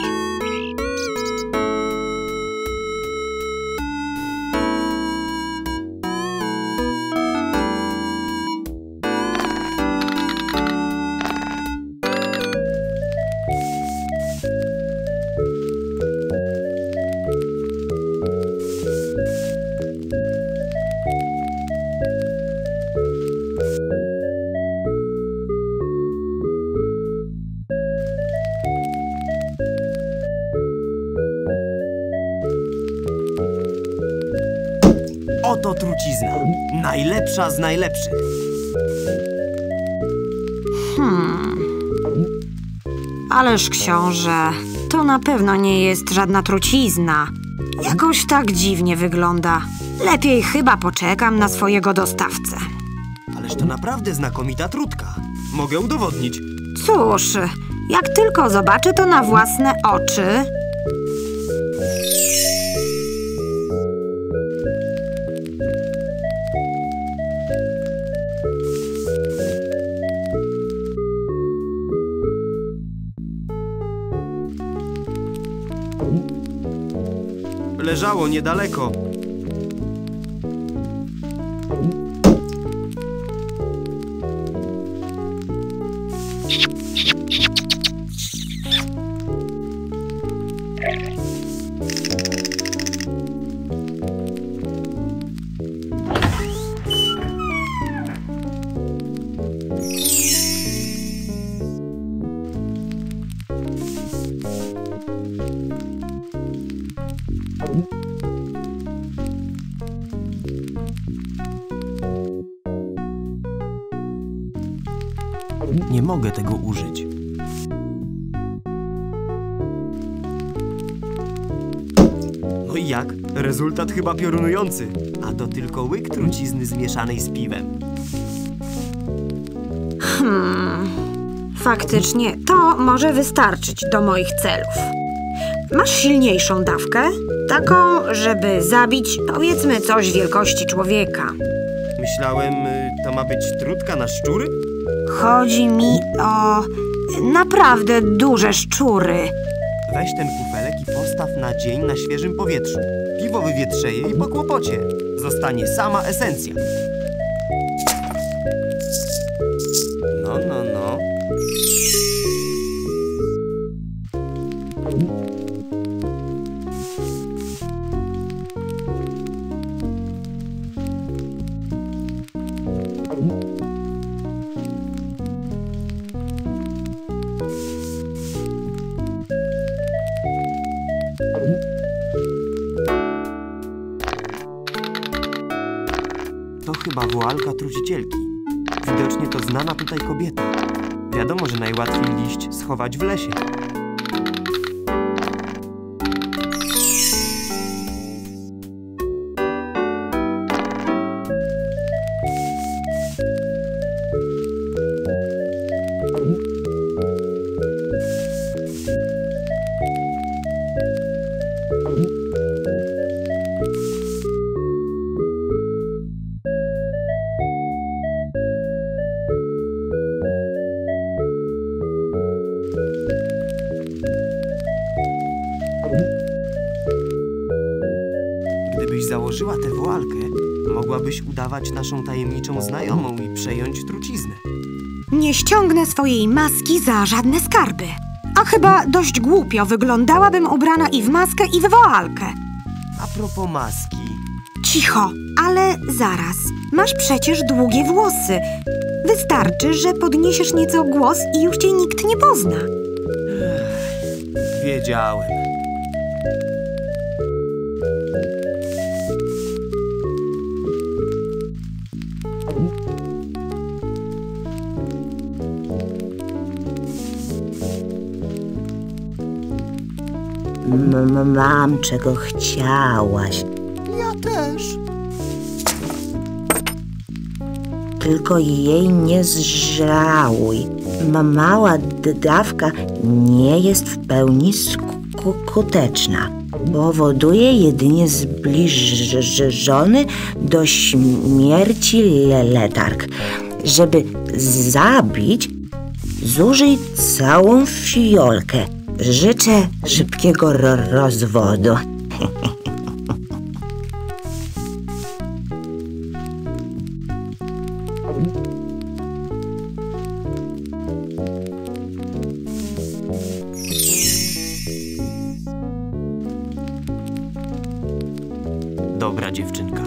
Oto trucizna. Najlepsza z najlepszych. Ależ książę, to na pewno nie jest żadna trucizna. Jakoś tak dziwnie wygląda. Lepiej chyba poczekam na swojego dostawcę. Ależ to naprawdę znakomita trudka. Mogę udowodnić. Cóż, jak tylko zobaczę to na własne oczy... Leżało niedaleko. Nie mogę tego użyć. No i jak? Rezultat chyba piorunujący. A to tylko łyk trucizny zmieszanej z piwem. Faktycznie, to może wystarczyć do moich celów. Masz silniejszą dawkę? Taką, żeby zabić, powiedzmy, coś wielkości człowieka. Myślałem, to ma być trudka na szczury? Chodzi mi o naprawdę duże szczury. Weź ten kufelek i postaw na dzień na świeżym powietrzu. Piwo wywietrzeje i po kłopocie. Zostanie sama esencja. No. To chyba woalka trucicielki. Widocznie to znana tutaj kobieta. Wiadomo, że najłatwiej liść schować w lesie. Gdybyś założyła tę woalkę, mogłabyś udawać naszą tajemniczą znajomą i przejąć truciznę. Nie ściągnę swojej maski za żadne skarby. A chyba dość głupio wyglądałabym ubrana i w maskę, i w woalkę. A propos maski... Cicho, ale zaraz. Masz przecież długie włosy. Wystarczy, że podniesiesz nieco głos i już cię nikt nie pozna. Wiedziałem. Mam, czego chciałaś. Ja też. Tylko jej nie zżałuj. Mała dawka nie jest w pełni skuteczna. Powoduje jedynie zbliżony do śmierci letarg. Żeby zabić, zużyj całą fiolkę. Życzę szybkiego rozwodu. Dobra dziewczynka.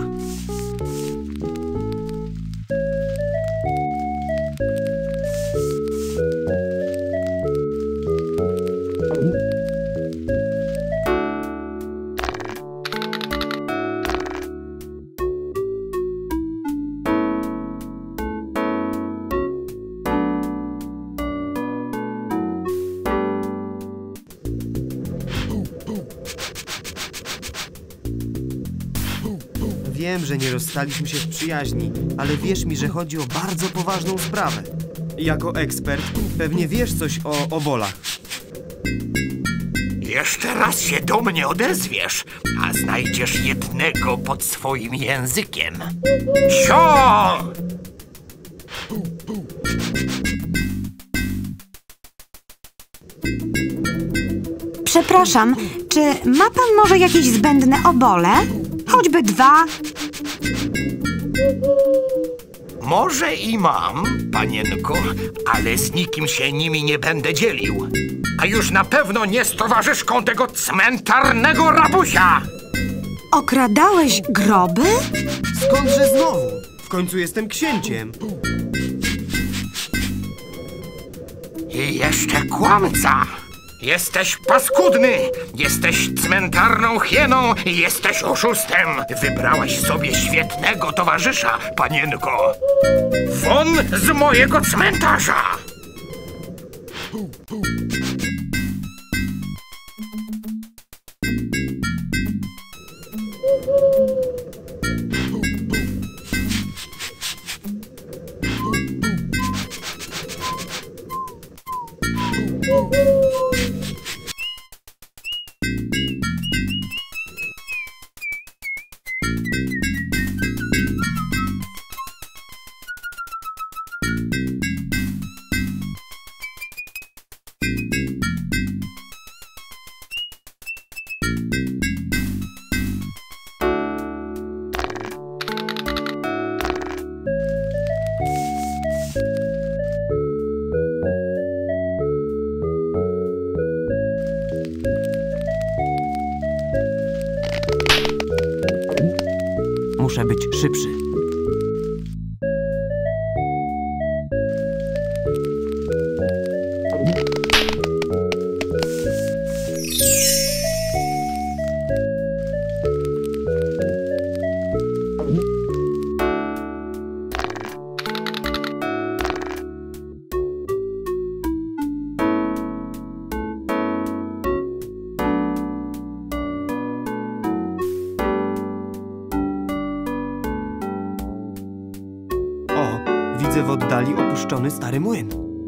Wiem, że nie rozstaliśmy się w przyjaźni, ale wierz mi, że chodzi o bardzo poważną sprawę. Jako ekspert pewnie wiesz coś o obolach. Jeszcze raz się do mnie odezwiesz, a znajdziesz jednego pod swoim językiem. Sio! Przepraszam, czy ma pan może jakieś zbędne obole? Choćby 2. Może i mam, panienko, ale z nikim się nimi nie będę dzielił. A już na pewno nie z towarzyszką tego cmentarnego rabusia! Okradałeś groby? Skądże znowu? W końcu jestem księciem. I jeszcze kłamca! Jesteś paskudny! Jesteś cmentarną hieną i jesteś oszustem! Wybrałaś sobie świetnego towarzysza, panienko! Won z mojego cmentarza! Muszę być szybszy. widzę w oddali opuszczony stary młyn.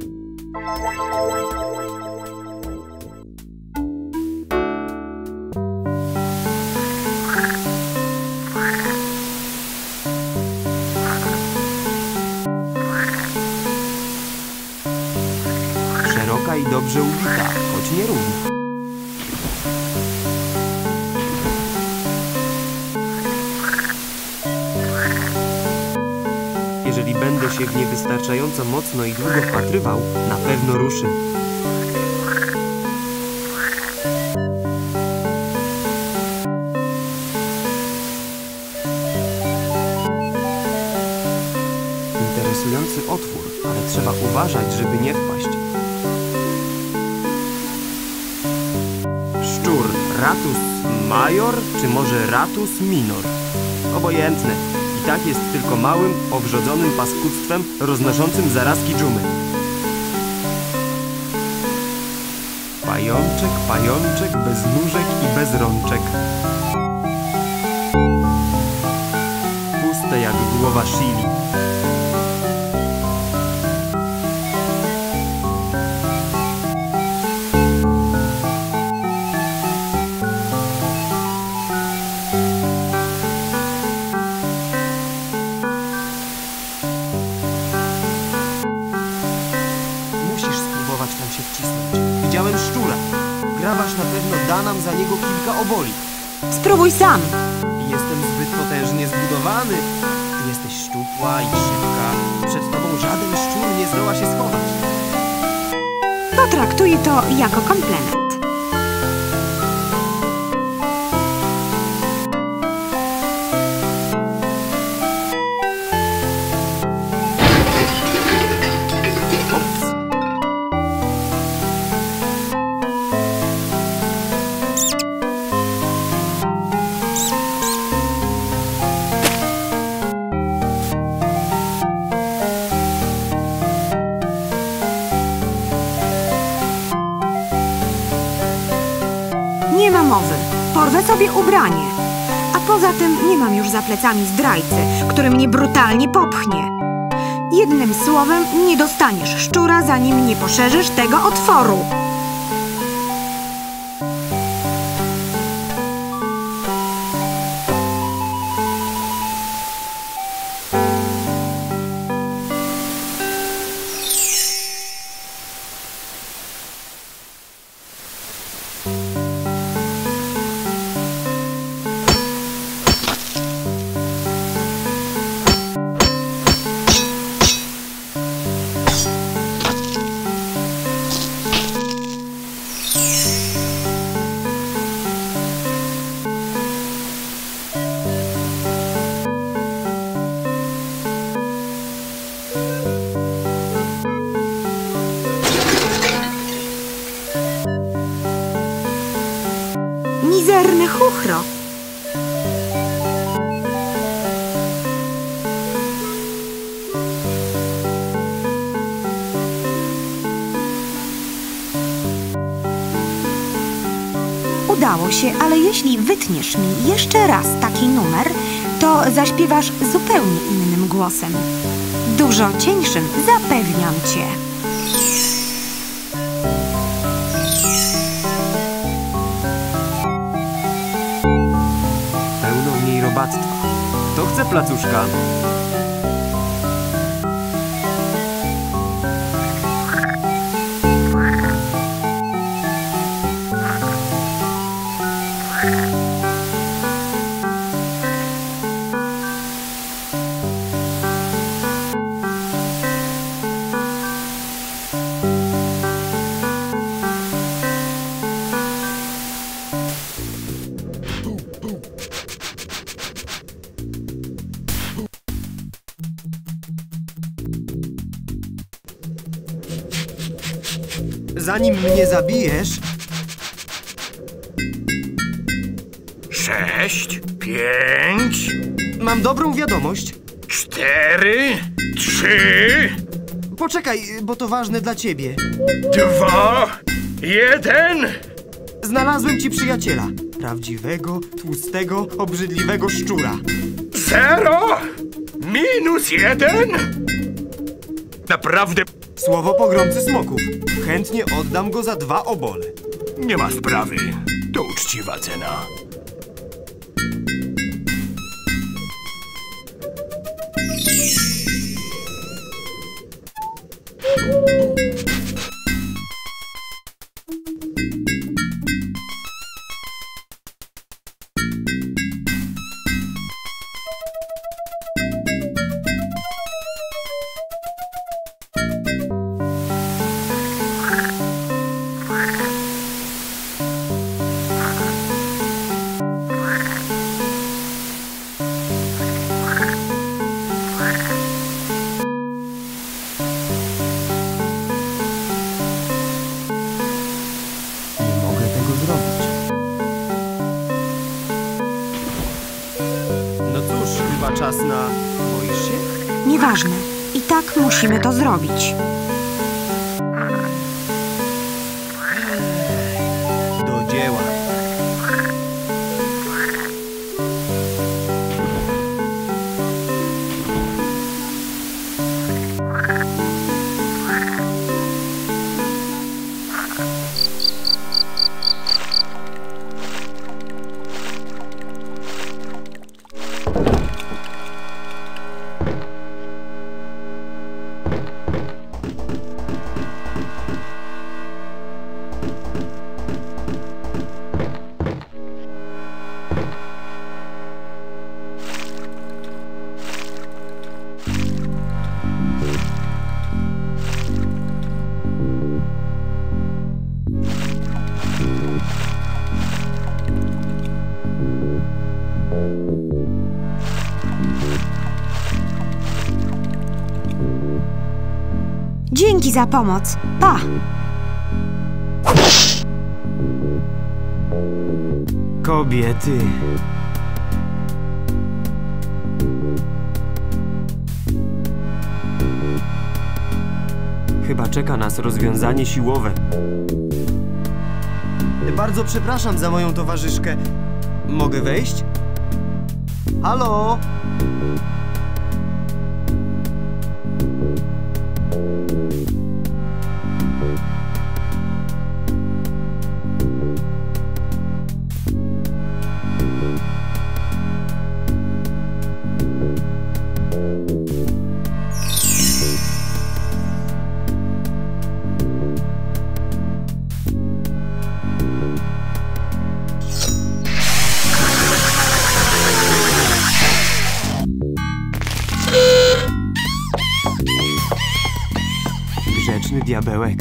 Szeroka i dobrze ubita, choć nierówna. Jeżeli będę się w nie wystarczająco mocno i długo wpatrywał, na pewno ruszy. Interesujący otwór, ale trzeba uważać, żeby nie wpaść. Szczur Ratus major, czy może Ratus minor? Obojętne. I tak jest tylko małym, owrzodzonym paskudztwem roznoszącym zarazki dżumy. Pajączek, pajączek, bez nóżek i bez rączek. Puste jak głowa Shili. Widziałem szczura. Grabarz na pewno da nam za niego kilka oboli. Spróbuj sam. Jestem zbyt potężnie zbudowany. Ty jesteś szczupła i szybka. Przed tobą żaden szczur nie zdoła się schować. Potraktuj to jako komplement. Nie ma mowy. Porwę sobie ubranie. A poza tym nie mam już za plecami zdrajcy, który mnie brutalnie popchnie. Jednym słowem, nie dostaniesz szczura, zanim nie poszerzysz tego otworu. Mizerne chuchro. Udało się, ale jeśli wytniesz mi jeszcze raz taki numer, to zaśpiewasz zupełnie innym głosem. Dużo cieńszym, zapewniam cię. Pełno w niej robactwa. Kto chce placuszka? Zanim mnie zabijesz... 6, 5... Mam dobrą wiadomość. 4, 3... Poczekaj, bo to ważne dla ciebie. 2, 1... Znalazłem ci przyjaciela. Prawdziwego, tłustego, obrzydliwego szczura. 0, -1... Naprawdę Słowo pogromcy smoków. Chętnie oddam go za 2 obole. nie ma sprawy. To uczciwa cena. Czas na... Boisz się? Nieważne. I tak musimy to zrobić. Do dzieła. Dzięki za pomoc. Pa! Kobiety. Chyba czeka nas rozwiązanie siłowe. Bardzo przepraszam za moją towarzyszkę. Mogę wejść? Halo? Grzeczny diabełek.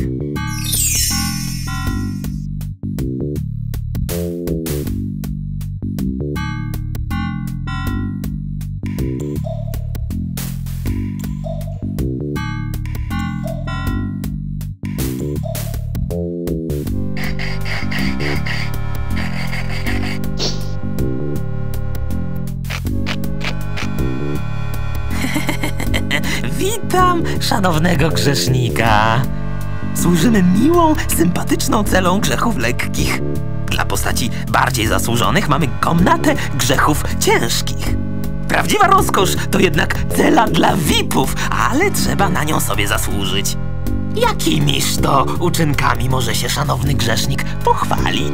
Witam szanownego grzesznika. Służymy miłą, sympatyczną celą grzechów lekkich. Dla postaci bardziej zasłużonych mamy komnatę grzechów ciężkich. Prawdziwa rozkosz to jednak cela dla VIP-ów, ale trzeba na nią sobie zasłużyć. Jakimiż to uczynkami może się szanowny grzesznik pochwalić?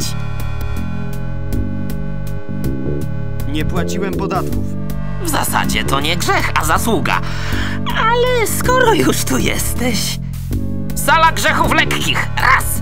Nie płaciłem podatków. W zasadzie to nie grzech, a zasługa. Ale skoro już tu jesteś... Sala grzechów lekkich, raz!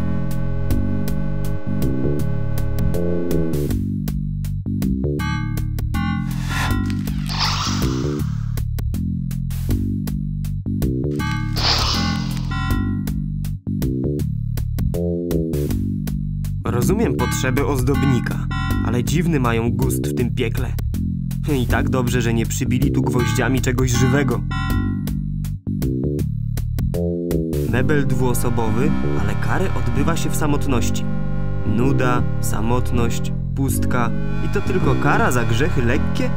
Rozumiem potrzeby ozdobnika, ale dziwny mają gust w tym piekle. I tak dobrze, że nie przybili tu gwoździami czegoś żywego. Mebel dwuosobowy, ale kary odbywa się w samotności. Nuda, samotność, pustka i to tylko kara za grzechy lekkie?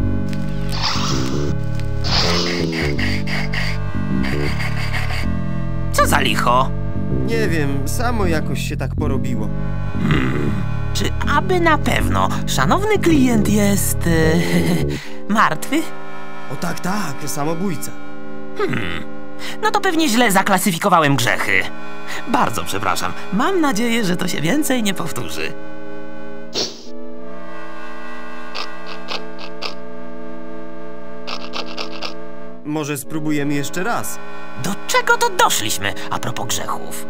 Co za licho? Nie wiem, samo jakoś się tak porobiło. Czy aby na pewno szanowny klient jest... martwy? O tak, samobójca. No to pewnie źle zaklasyfikowałem grzechy. Bardzo przepraszam. Mam nadzieję, że to się więcej nie powtórzy. Może spróbujemy jeszcze raz? Do czego to doszliśmy a propos grzechów?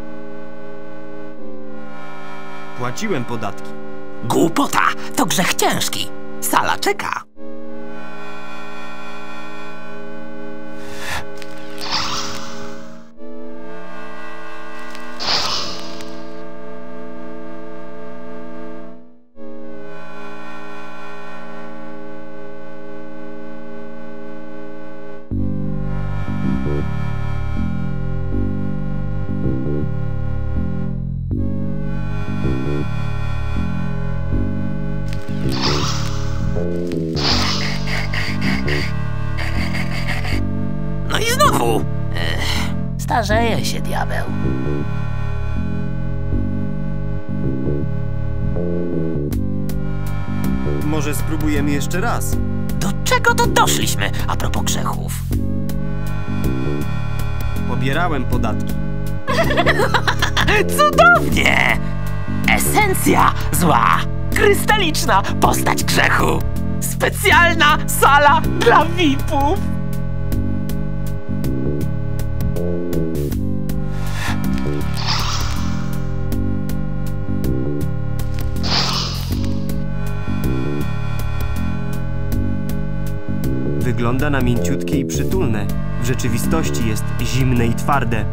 Płaciłem podatki. Głupota! To grzech ciężki. Sala czeka. No i znowu. Starzeje się diabeł. Może spróbujemy jeszcze raz? Do czego to doszliśmy a propos grzechów? Pobierałem podatki. Cudownie! Esencja zła. Krystaliczna postać grzechu. Specjalna sala dla VIP-ów. Wygląda na mięciutkie i przytulne. W rzeczywistości jest zimne i twarde.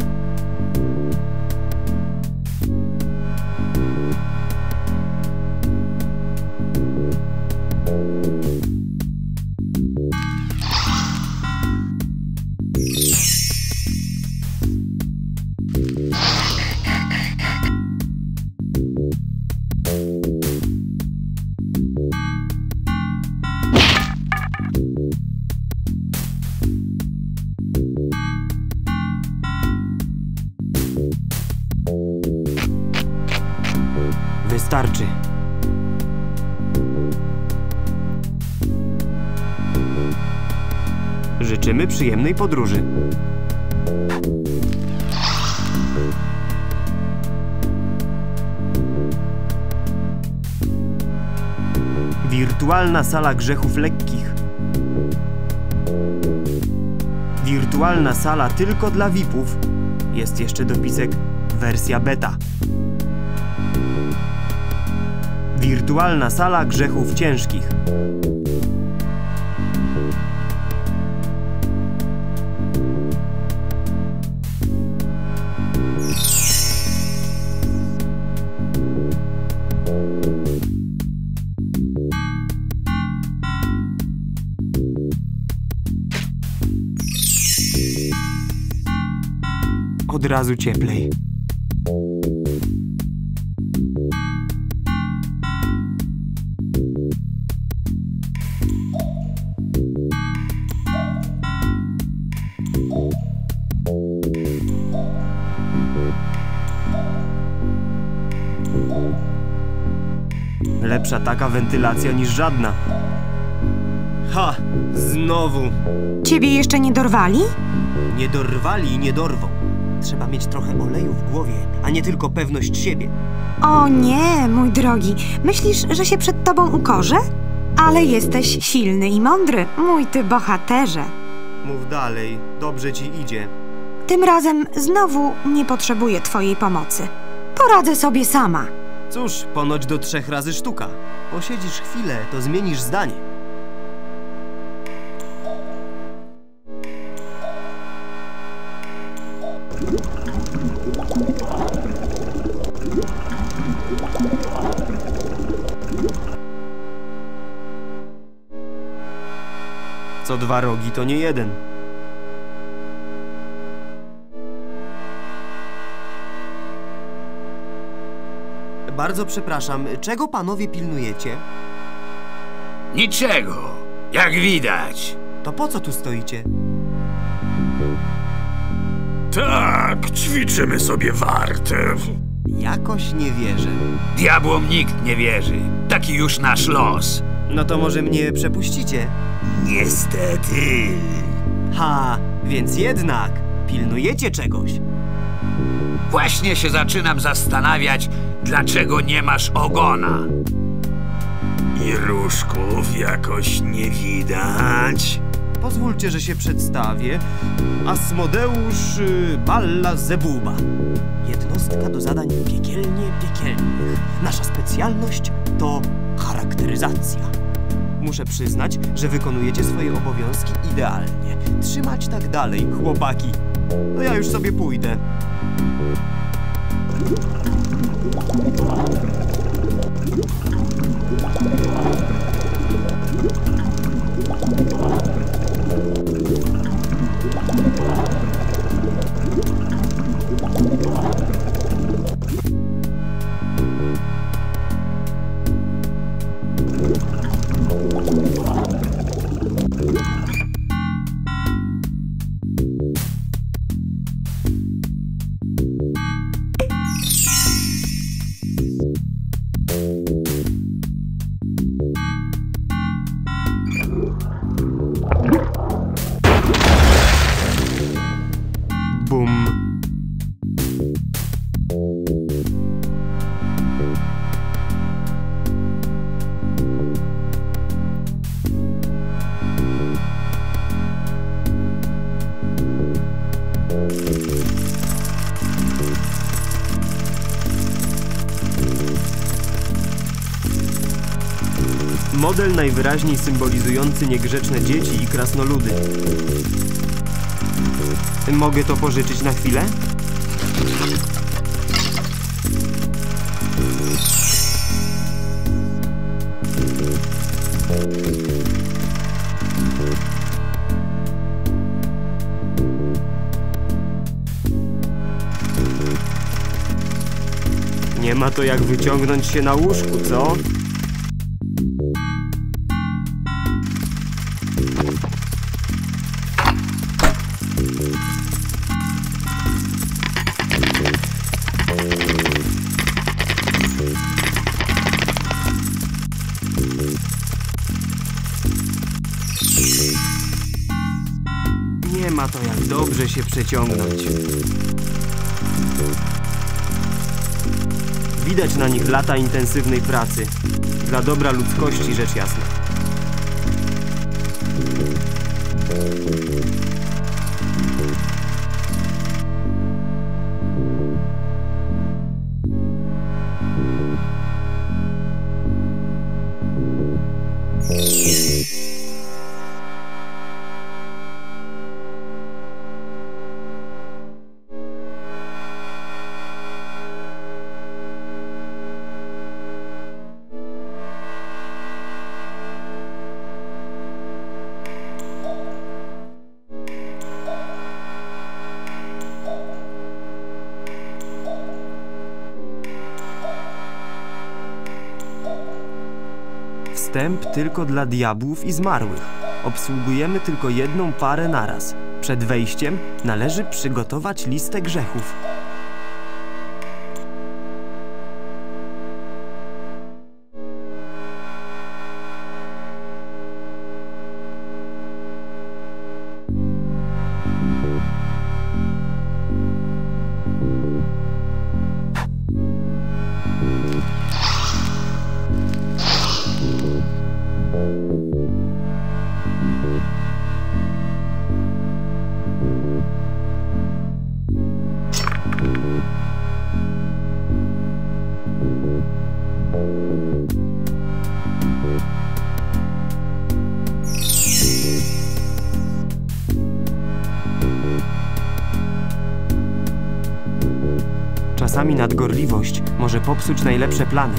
Wystarczy. Życzymy przyjemnej podróży. Wirtualna sala grzechów lekkich. Wirtualna sala tylko dla VIP-ów. Jest jeszcze dopisek wersja beta. Wirtualna sala grzechów ciężkich. Od razu cieplej. Lepsza taka wentylacja niż żadna. Ha! Znowu! Ciebie jeszcze nie dorwali? Nie dorwali i nie dorwą. Trzeba mieć trochę oleju w głowie, a nie tylko pewność siebie. O nie, mój drogi. Myślisz, że się przed tobą ukorzę? Ale jesteś silny i mądry, mój ty bohaterze. Mów dalej, dobrze ci idzie. Tym razem znowu nie potrzebuję twojej pomocy. Poradzę sobie sama. Cóż, ponoć do 3 razy sztuka. Posiedzisz chwilę, to zmienisz zdanie. Co 2 rogi to nie 1. Bardzo przepraszam, czego panowie pilnujecie? Niczego, jak widać. To po co tu stoicie? Tak, ćwiczymy sobie wartę. Jakoś nie wierzę. Diabłom nikt nie wierzy. Taki już nasz los. No to może mnie przepuścicie? Niestety. Ha, więc jednak pilnujecie czegoś. Właśnie się zaczynam zastanawiać, dlaczego nie masz ogona. I różków jakoś nie widać. Pozwólcie, że się przedstawię. Asmodeusz Balla Zebuba. Jednostka do zadań piekielnych. Nasza specjalność to charakteryzacja. Muszę przyznać, że wykonujecie swoje obowiązki idealnie. Trzymać tak dalej, chłopaki. No ja już sobie pójdę. Bum. Model najwyraźniej symbolizujący niegrzeczne dzieci i krasnoludy. Mogę to pożyczyć na chwilę? Nie ma to jak wyciągnąć się na łóżku, co? Nie ma to jak dobrze się przeciągnąć. Widać na nich lata intensywnej pracy. Dla dobra ludzkości, rzecz jasna. Wstęp tylko dla diabłów i zmarłych. Obsługujemy tylko jedną parę naraz. Przed wejściem należy przygotować listę grzechów. Czasami nadgorliwość może popsuć najlepsze plany.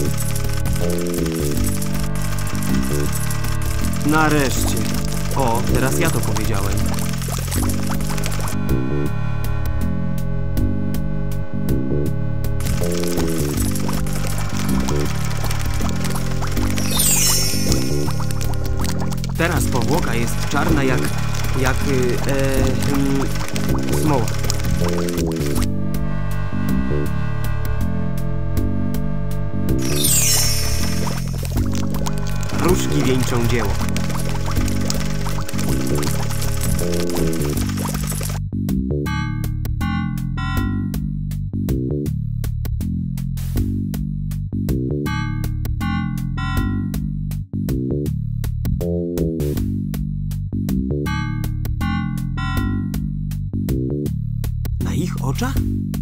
Nareszcie. O, teraz ja to powiedziałem. Teraz powłoka jest czarna jak smoła. Różki wieńczą dzieło. Na ich oczach?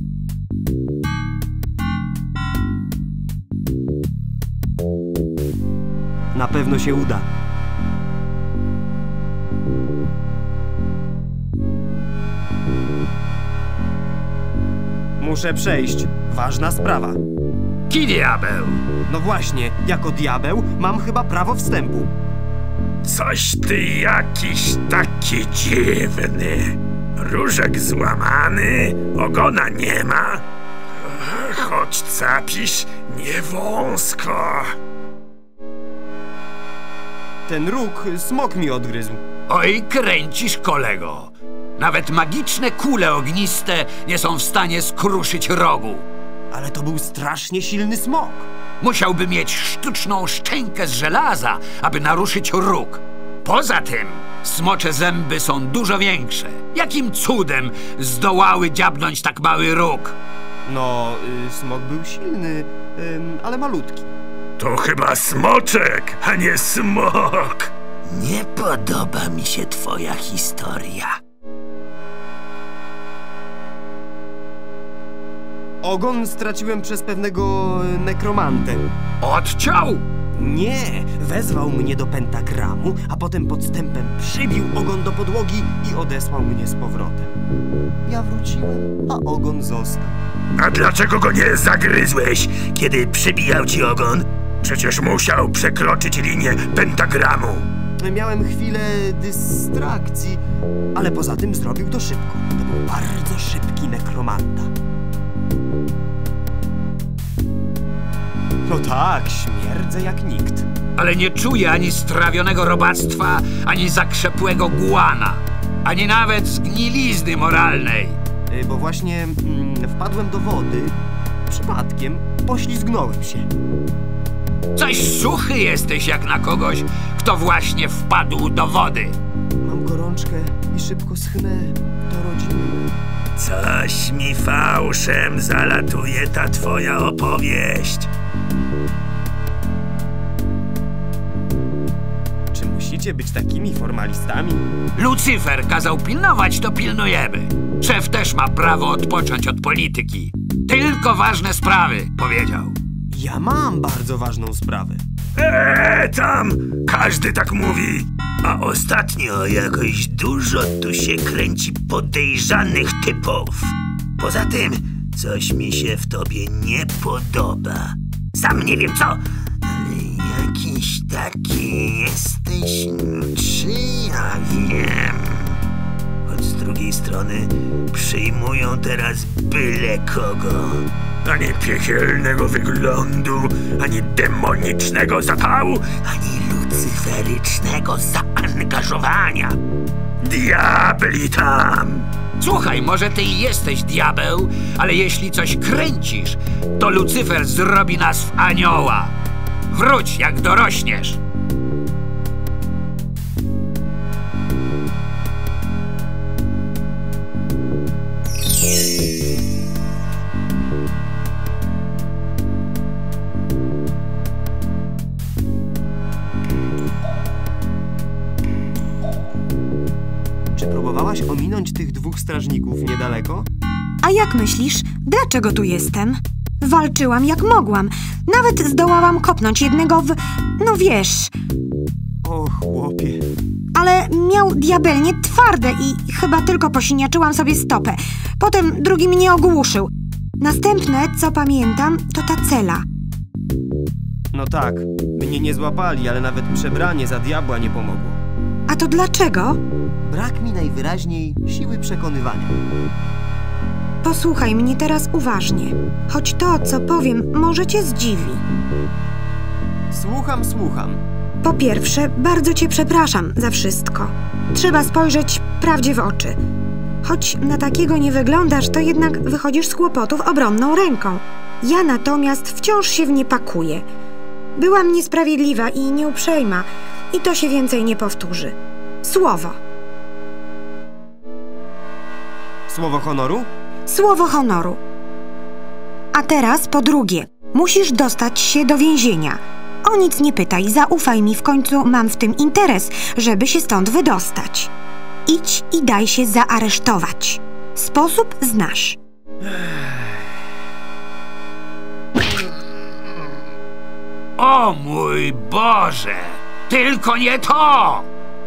Na pewno się uda. Muszę przejść. Ważna sprawa. Ki diabeł? No właśnie, jako diabeł mam chyba prawo wstępu. Coś ty jakiś taki dziwny. Różek złamany, ogona nie ma. Choć capisz, nie wąsko. Ten róg smok mi odgryzł. Oj, kręcisz, kolego. Nawet magiczne kule ogniste nie są w stanie skruszyć rogu. Ale to był strasznie silny smok. Musiałby mieć sztuczną szczękę z żelaza, aby naruszyć róg. Poza tym, smocze zęby są dużo większe. Jakim cudem zdołały dziabnąć tak mały róg? No, smok był silny, ale malutki. To chyba smoczek, a nie smok. Nie podoba mi się twoja historia. Ogon straciłem przez pewnego nekromantę. Odciął? Nie, wezwał mnie do pentagramu, a potem podstępem przybił ogon do podłogi i odesłał mnie z powrotem. Ja wróciłem, a ogon został. A dlaczego go nie zagryzłeś, kiedy przybijał ci ogon? Przecież musiał przekroczyć linię pentagramu. Miałem chwilę dystrakcji, ale poza tym zrobił to szybko. To był bardzo szybki nekromanta. No tak, śmierdzę jak nikt. Ale nie czuję ani strawionego robactwa, ani zakrzepłego gułana, ani nawet zgnilizny moralnej. Bo właśnie wpadłem do wody, przypadkiem poślizgnąłem się. Coś suchy jesteś jak na kogoś, kto właśnie wpadł do wody. Mam gorączkę i szybko schnę, to rodzinne. Coś mi fałszem zalatuje ta twoja opowieść. Czy musicie być takimi formalistami? Lucyfer kazał pilnować, to pilnujemy. Szef też ma prawo odpocząć od polityki. Tylko ważne sprawy, powiedział. Ja mam bardzo ważną sprawę. Tam! Każdy tak mówi. A ostatnio jakoś dużo tu się kręci podejrzanych typów. Poza tym, coś mi się w tobie nie podoba. Sam nie wiem co, ale jakiś taki jesteś, czy ja wiem. Choć z drugiej strony przyjmują teraz byle kogo. Ani piekielnego wyglądu, ani demonicznego zapału, ani lucyferycznego zaangażowania. Diabli tam! Słuchaj, może ty i jesteś diabeł, ale jeśli coś kręcisz, to Lucyfer zrobi nas w anioła. Wróć, jak dorośniesz. Czy próbowałaś ominąć tych dwóch strażników niedaleko? A jak myślisz, dlaczego tu jestem? Walczyłam jak mogłam. Nawet zdołałam kopnąć jednego w... no wiesz... O, chłopie. Ale miał diabelnie twarde i chyba tylko posiniaczyłam sobie stopę. Potem drugi mnie ogłuszył. Następne, co pamiętam, to ta cela. No tak, mnie nie złapali, ale nawet przebranie za diabła nie pomogło. A to dlaczego? Brak mi najwyraźniej siły przekonywania. Posłuchaj mnie teraz uważnie, choć to, co powiem, może cię zdziwi. Słucham. Po pierwsze, bardzo cię przepraszam za wszystko. Trzeba spojrzeć prawdzie w oczy. Choć na takiego nie wyglądasz, to jednak wychodzisz z kłopotów obronną ręką. Ja natomiast wciąż się w nie pakuję. Byłam niesprawiedliwa i nieuprzejma i to się więcej nie powtórzy. Słowo. Słowo honoru? Słowo honoru. A teraz po drugie, musisz dostać się do więzienia. O nic nie pytaj, zaufaj mi, w końcu mam w tym interes, żeby się stąd wydostać. Idź i daj się zaaresztować. Sposób znasz. O mój Boże! Tylko nie to!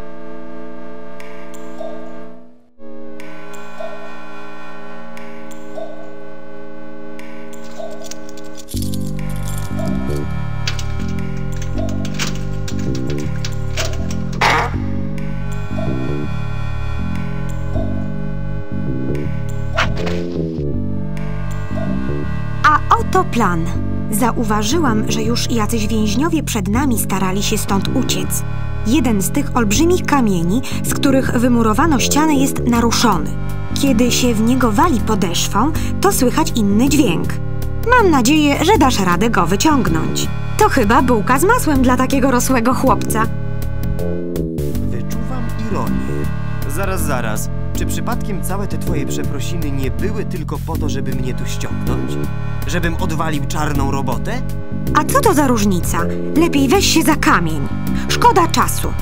A oto plan. Zauważyłam, że już jacyś więźniowie przed nami starali się stąd uciec. Jeden z tych olbrzymich kamieni, z których wymurowano ścianę, jest naruszony. Kiedy się w niego wali podeszwą, to słychać inny dźwięk. Mam nadzieję, że dasz radę go wyciągnąć. To chyba bułka z masłem dla takiego rosłego chłopca. Wyczuwam ironię. Zaraz. Czy przypadkiem całe te twoje przeprosiny nie były tylko po to, żeby mnie tu ściągnąć? Żebym odwalił czarną robotę? A co to za różnica? Lepiej weź się za kamień. Szkoda czasu.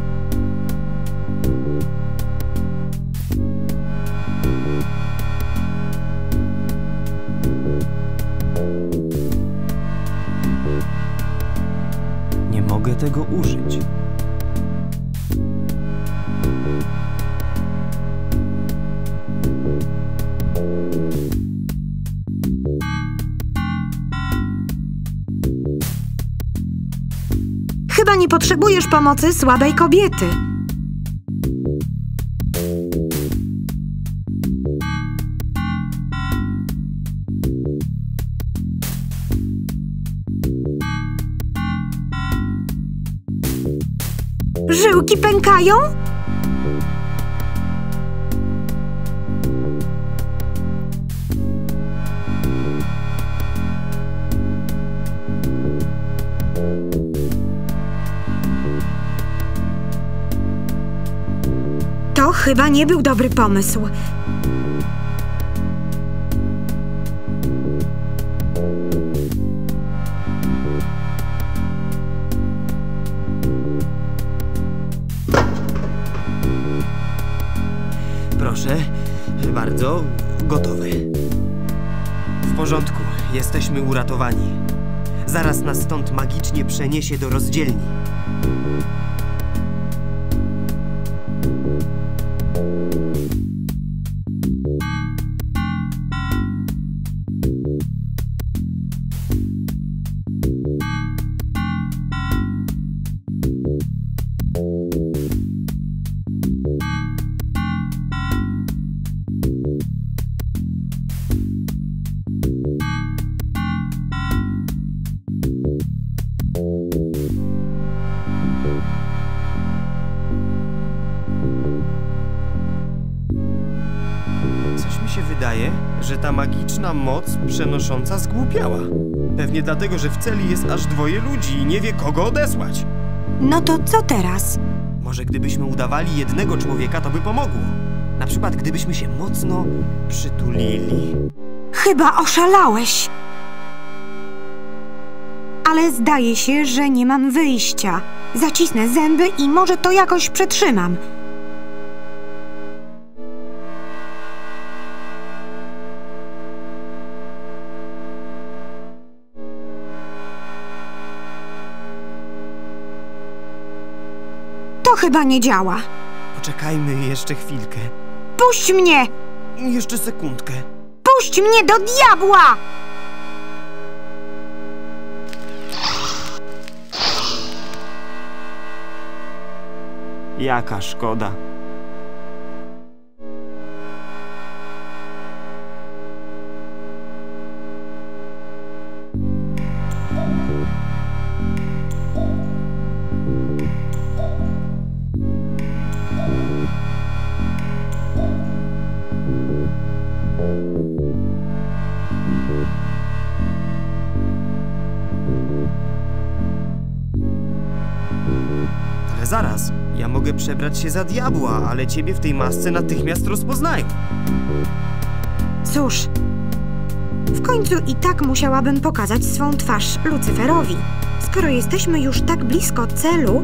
Nie mogę tego użyć. Chyba nie potrzebujesz pomocy słabej kobiety. Żyłki pękają? To chyba nie był dobry pomysł. Proszę, bardzo gotowe. W porządku, jesteśmy uratowani. Zaraz nas stąd magicznie przeniesie do rozdzielni. Coś mi się wydaje, że ta magiczna moc przenosząca zgłupiała. Pewnie dlatego, że w celi jest aż 2 ludzi i nie wie, kogo odesłać. No to co teraz? Może gdybyśmy udawali jednego człowieka, to by pomogło. Na przykład gdybyśmy się mocno przytulili. Chyba oszalałeś. Ale zdaje się, że nie mam wyjścia. Zacisnę zęby i może to jakoś przetrzymam. To chyba nie działa. Poczekajmy jeszcze chwilkę. Puść mnie! Jeszcze sekundkę. Puść mnie do diabła! Jaka szkoda. Ale zaraz, ja mogę przebrać się za diabła, ale ciebie w tej masce natychmiast rozpoznają. Cóż, w końcu i tak musiałabym pokazać swą twarz Lucyferowi. Skoro jesteśmy już tak blisko celu...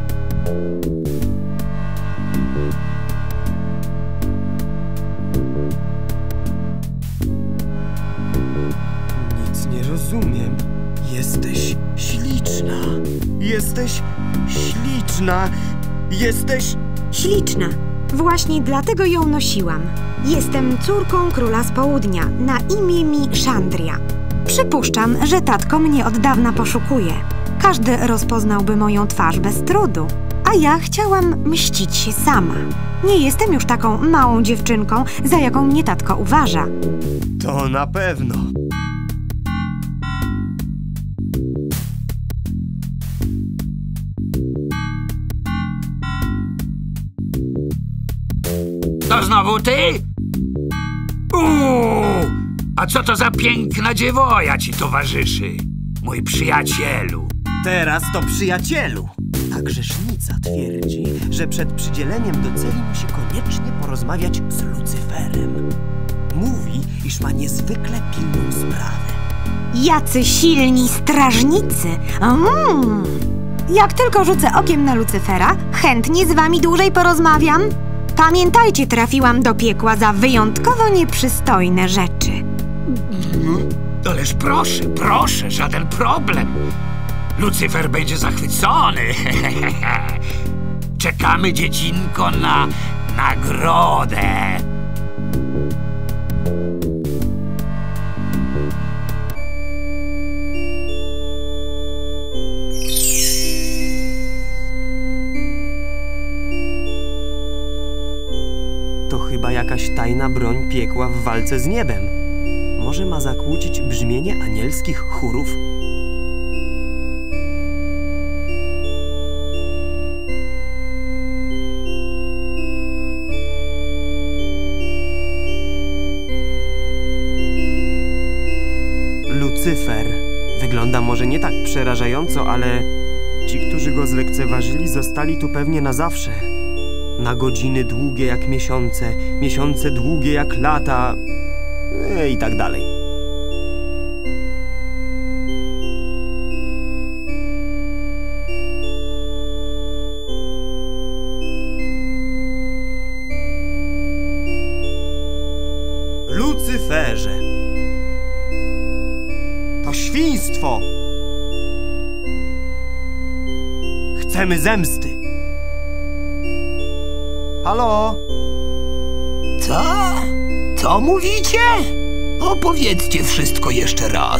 Nic nie rozumiem. Jesteś śliczna. Jesteś śliczna. Jesteś... Śliczna. Właśnie dlatego ją nosiłam. Jestem córką króla z południa. Na imię mi Chandria. Przypuszczam, że tatko mnie od dawna poszukuje. Każdy rozpoznałby moją twarz bez trudu. A ja chciałam mścić się sama. Nie jestem już taką małą dziewczynką, za jaką mnie tatko uważa. To na pewno. To znowu ty? A co to za piękna dziewoja ci towarzyszy, mój przyjacielu? Teraz to przyjacielu. Ta grzesznica twierdzi, że przed przydzieleniem do celi musi koniecznie porozmawiać z Lucyferem. Mówi, iż ma niezwykle pilną sprawę. Jacy silni strażnicy! Jak tylko rzucę okiem na Lucyfera, chętnie z wami dłużej porozmawiam. Pamiętajcie, trafiłam do piekła za wyjątkowo nieprzystojne rzeczy. Ależ proszę, żaden problem. Lucyfer będzie zachwycony. Czekamy, dziecinko, na nagrodę. To chyba jakaś tajna broń piekła w walce z niebem. Może ma zakłócić brzmienie anielskich chórów? Lucyfer. Wygląda może nie tak przerażająco, ale ci, którzy go zlekceważyli, zostali tu pewnie na zawsze. Na godziny długie jak miesiące, miesiące długie jak lata i tak dalej. Lucyferze! To świństwo! Chcemy zemsty! Halo? Co mówicie? Opowiedzcie wszystko jeszcze raz.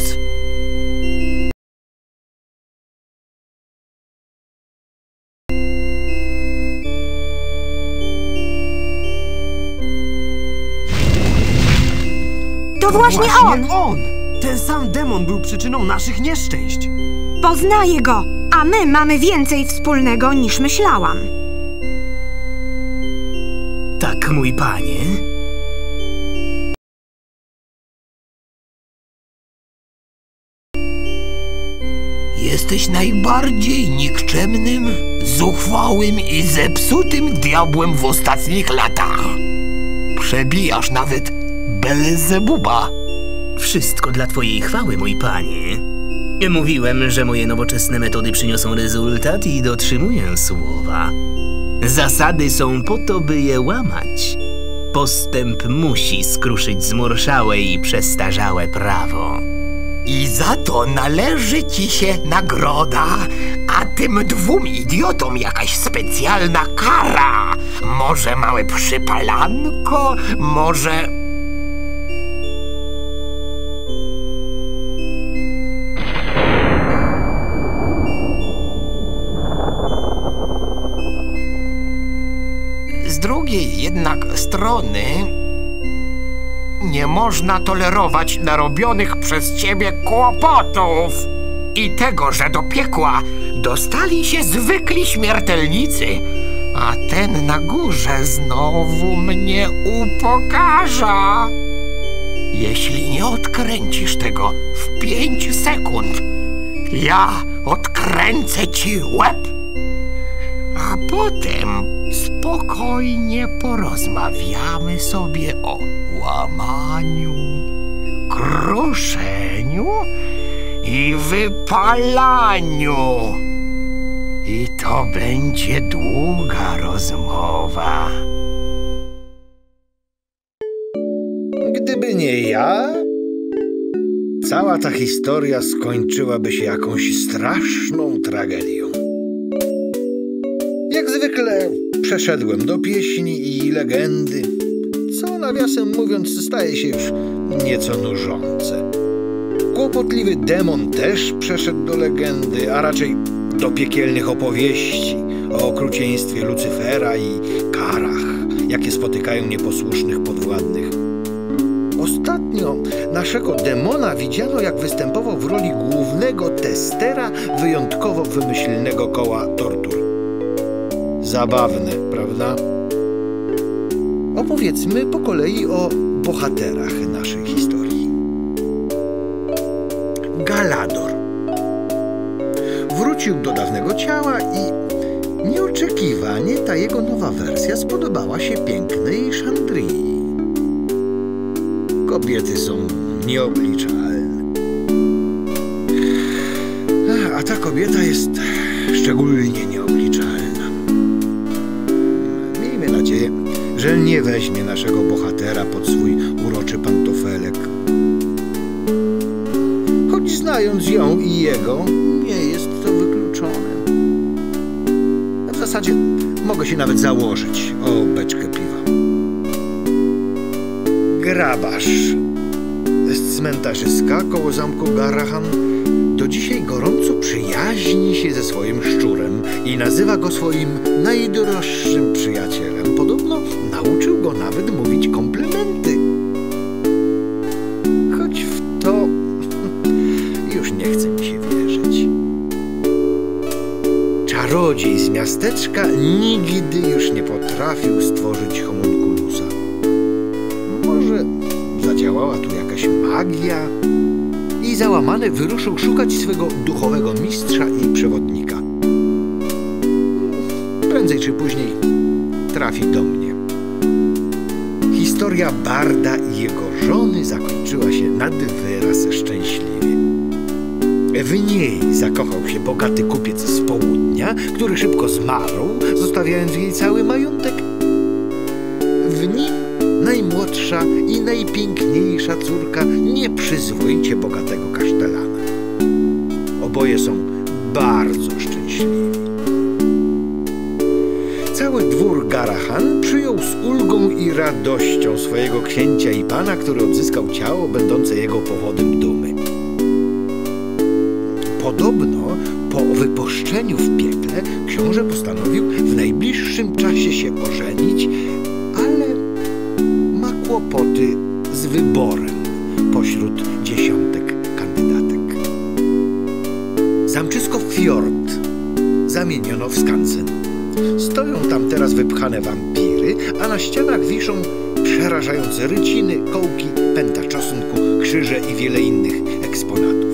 To właśnie on! Ten sam demon był przyczyną naszych nieszczęść. Poznaję go, a my mamy więcej wspólnego niż myślałam. Tak, mój panie. Jesteś najbardziej nikczemnym, zuchwałym i zepsutym diabłem w ostatnich latach. Przebijasz nawet Belzebuba. Wszystko dla twojej chwały, mój panie. Mówiłem, że moje nowoczesne metody przyniosą rezultat i dotrzymuję słowa. Zasady są po to, by je łamać. Postęp musi skruszyć zmurszałe i przestarzałe prawo. I za to należy ci się nagroda, a tym dwóm idiotom jakaś specjalna kara. Może małe przypalanko, może... drugiej jednak strony nie można tolerować narobionych przez ciebie kłopotów i tego, że do piekła dostali się zwykli śmiertelnicy, a ten na górze znowu mnie upokarza. Jeśli nie odkręcisz tego w 5 sekund, ja odkręcę ci łeb, a potem spokojnie porozmawiamy sobie o łamaniu, kruszeniu i wypalaniu. I to będzie długa rozmowa. Gdyby nie ja, cała ta historia skończyłaby się jakąś straszną tragedią. Jak zwykle przeszedłem do pieśni i legendy, co nawiasem mówiąc staje się już nieco nużące. Kłopotliwy demon też przeszedł do legendy, a raczej do piekielnych opowieści o okrucieństwie Lucyfera i karach, jakie spotykają nieposłusznych podwładnych. Ostatnio naszego demona widziano, jak występował w roli głównego testera wyjątkowo wymyślnego koła tortur. Zabawne, prawda? Opowiedzmy po kolei o bohaterach naszej historii. Galador wrócił do dawnego ciała i nieoczekiwanie ta jego nowa wersja spodobała się pięknej Chandrii. Kobiety są nieobliczalne. A ta kobieta jest szczególnie nieobliczalna. Miejmy nadzieję, że nie weźmie naszego bohatera pod swój uroczy pantofelek. Choć znając ją i jego, nie jest to wykluczone. W zasadzie mogę się nawet założyć o beczkę piwa. Grabarz z cmentarzyska koło zamku Garahan do dzisiaj gorąco przyjaźni się ze swoim szczurem i nazywa go swoim najdroższym przyjacielem. Podobno nauczył go nawet mówić komplementy. Choć w to już nie chce mi się wierzyć. Czarodziej z miasteczka nigdy już nie potrafił stworzyć homunculusa. Może zadziałała tu jakaś magia i załamany wyruszył szukać swego duchowego mistrza i przewodnika. Prędzej czy później trafi do mnie. Historia Barda i jego żony zakończyła się nad wyraz szczęśliwie. W niej zakochał się bogaty kupiec z południa, który szybko zmarł, zostawiając jej cały majątek. W nim najmłodsza i najpiękniejsza córka nieprzyzwoicie bogatego kasztelana. Oboje są bardzo szczęśliwi. Cały dwór Garahan przyjął z ulgą i radością swojego księcia i pana, który odzyskał ciało będące jego powodem dumy. Podobno po wypuszczeniu w piekle książę postanowił w najbliższym czasie się ożenić, ale ma kłopoty z wyborem pośród dziesiątek kandydatek. Zamczysko Fjord zamieniono w skansen. Stoją tam teraz wypchane wampiry, a na ścianach wiszą przerażające ryciny, kołki, pęta czosnku, krzyże i wiele innych eksponatów.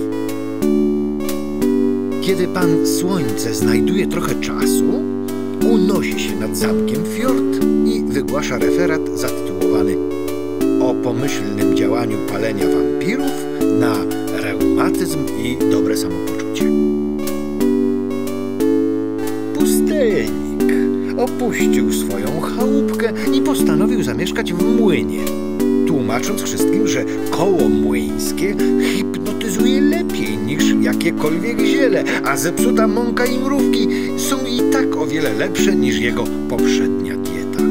Kiedy pan Słońce znajduje trochę czasu, unosi się nad zamkiem Fjord i wygłasza referat zatytułowany o pomyślnym działaniu palenia wampirów na reumatyzm i dobre samopoczucie. Pustelnik opuścił swoją chałupkę i postanowił zamieszkać w młynie, tłumacząc wszystkim, że koło młyńskie hipnotyzuje lepiej niż jakiekolwiek ziele, a zepsuta mąka i mrówki są i tak o wiele lepsze niż jego poprzednia dieta.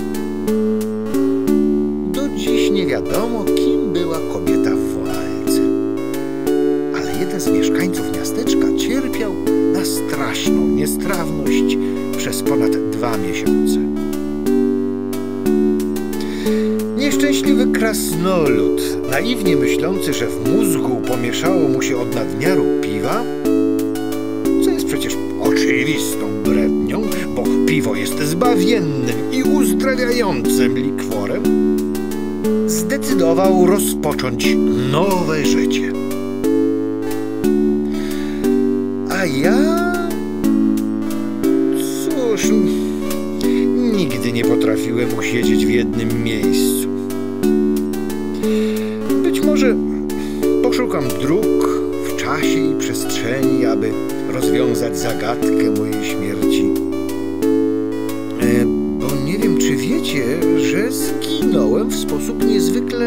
Do dziś nie wiadomo, kim była kobieta w walce, ale jeden z mieszkańców miasteczka cierpiał na straszną niestrawność przez ponad 2 miesiące. Nieszczęśliwy krasnolud, naiwnie myślący, że w mózgu pomieszało mu się od nadmiaru piwa, co jest przecież oczywistą brednią, bo piwo jest zbawiennym i uzdrawiającym likworem, zdecydował rozpocząć nowe życie. A ja... cóż... nigdy nie potrafiłem usiedzieć w jednym miejscu. Być może poszukam dróg w czasie i przestrzeni, aby rozwiązać zagadkę mojej śmierci. Bo nie wiem, czy wiecie, że zginąłem w sposób niezwykle...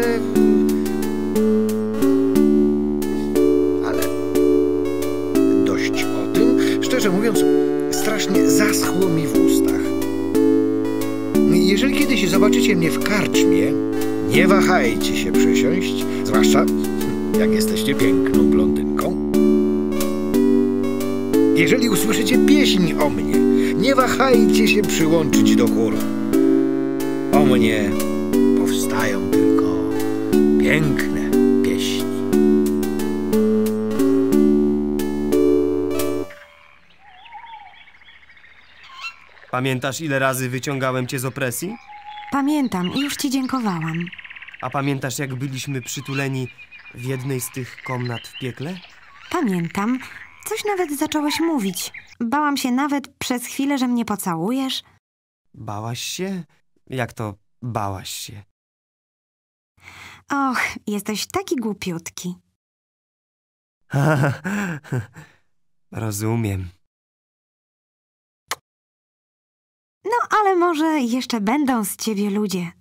ale dość o tym. Szczerze mówiąc, strasznie zaschło mi w ustach. Jeżeli kiedyś zobaczycie mnie w karczmie, nie wahajcie się przysiąść, zwłaszcza jak jesteście piękną blondynką. Jeżeli usłyszycie pieśń o mnie, nie wahajcie się przyłączyć do chóru. O mnie powstają tylko piękne pieśni. Pamiętasz, ile razy wyciągałem cię z opresji? Pamiętam i już ci dziękowałam. A pamiętasz, jak byliśmy przytuleni w jednej z tych komnat w piekle? Pamiętam. Coś nawet zacząłeś mówić. Bałam się nawet przez chwilę, że mnie pocałujesz. Bałaś się? Jak to bałaś się? Och, jesteś taki głupiutki. Rozumiem. No, ale może jeszcze będą z ciebie ludzie.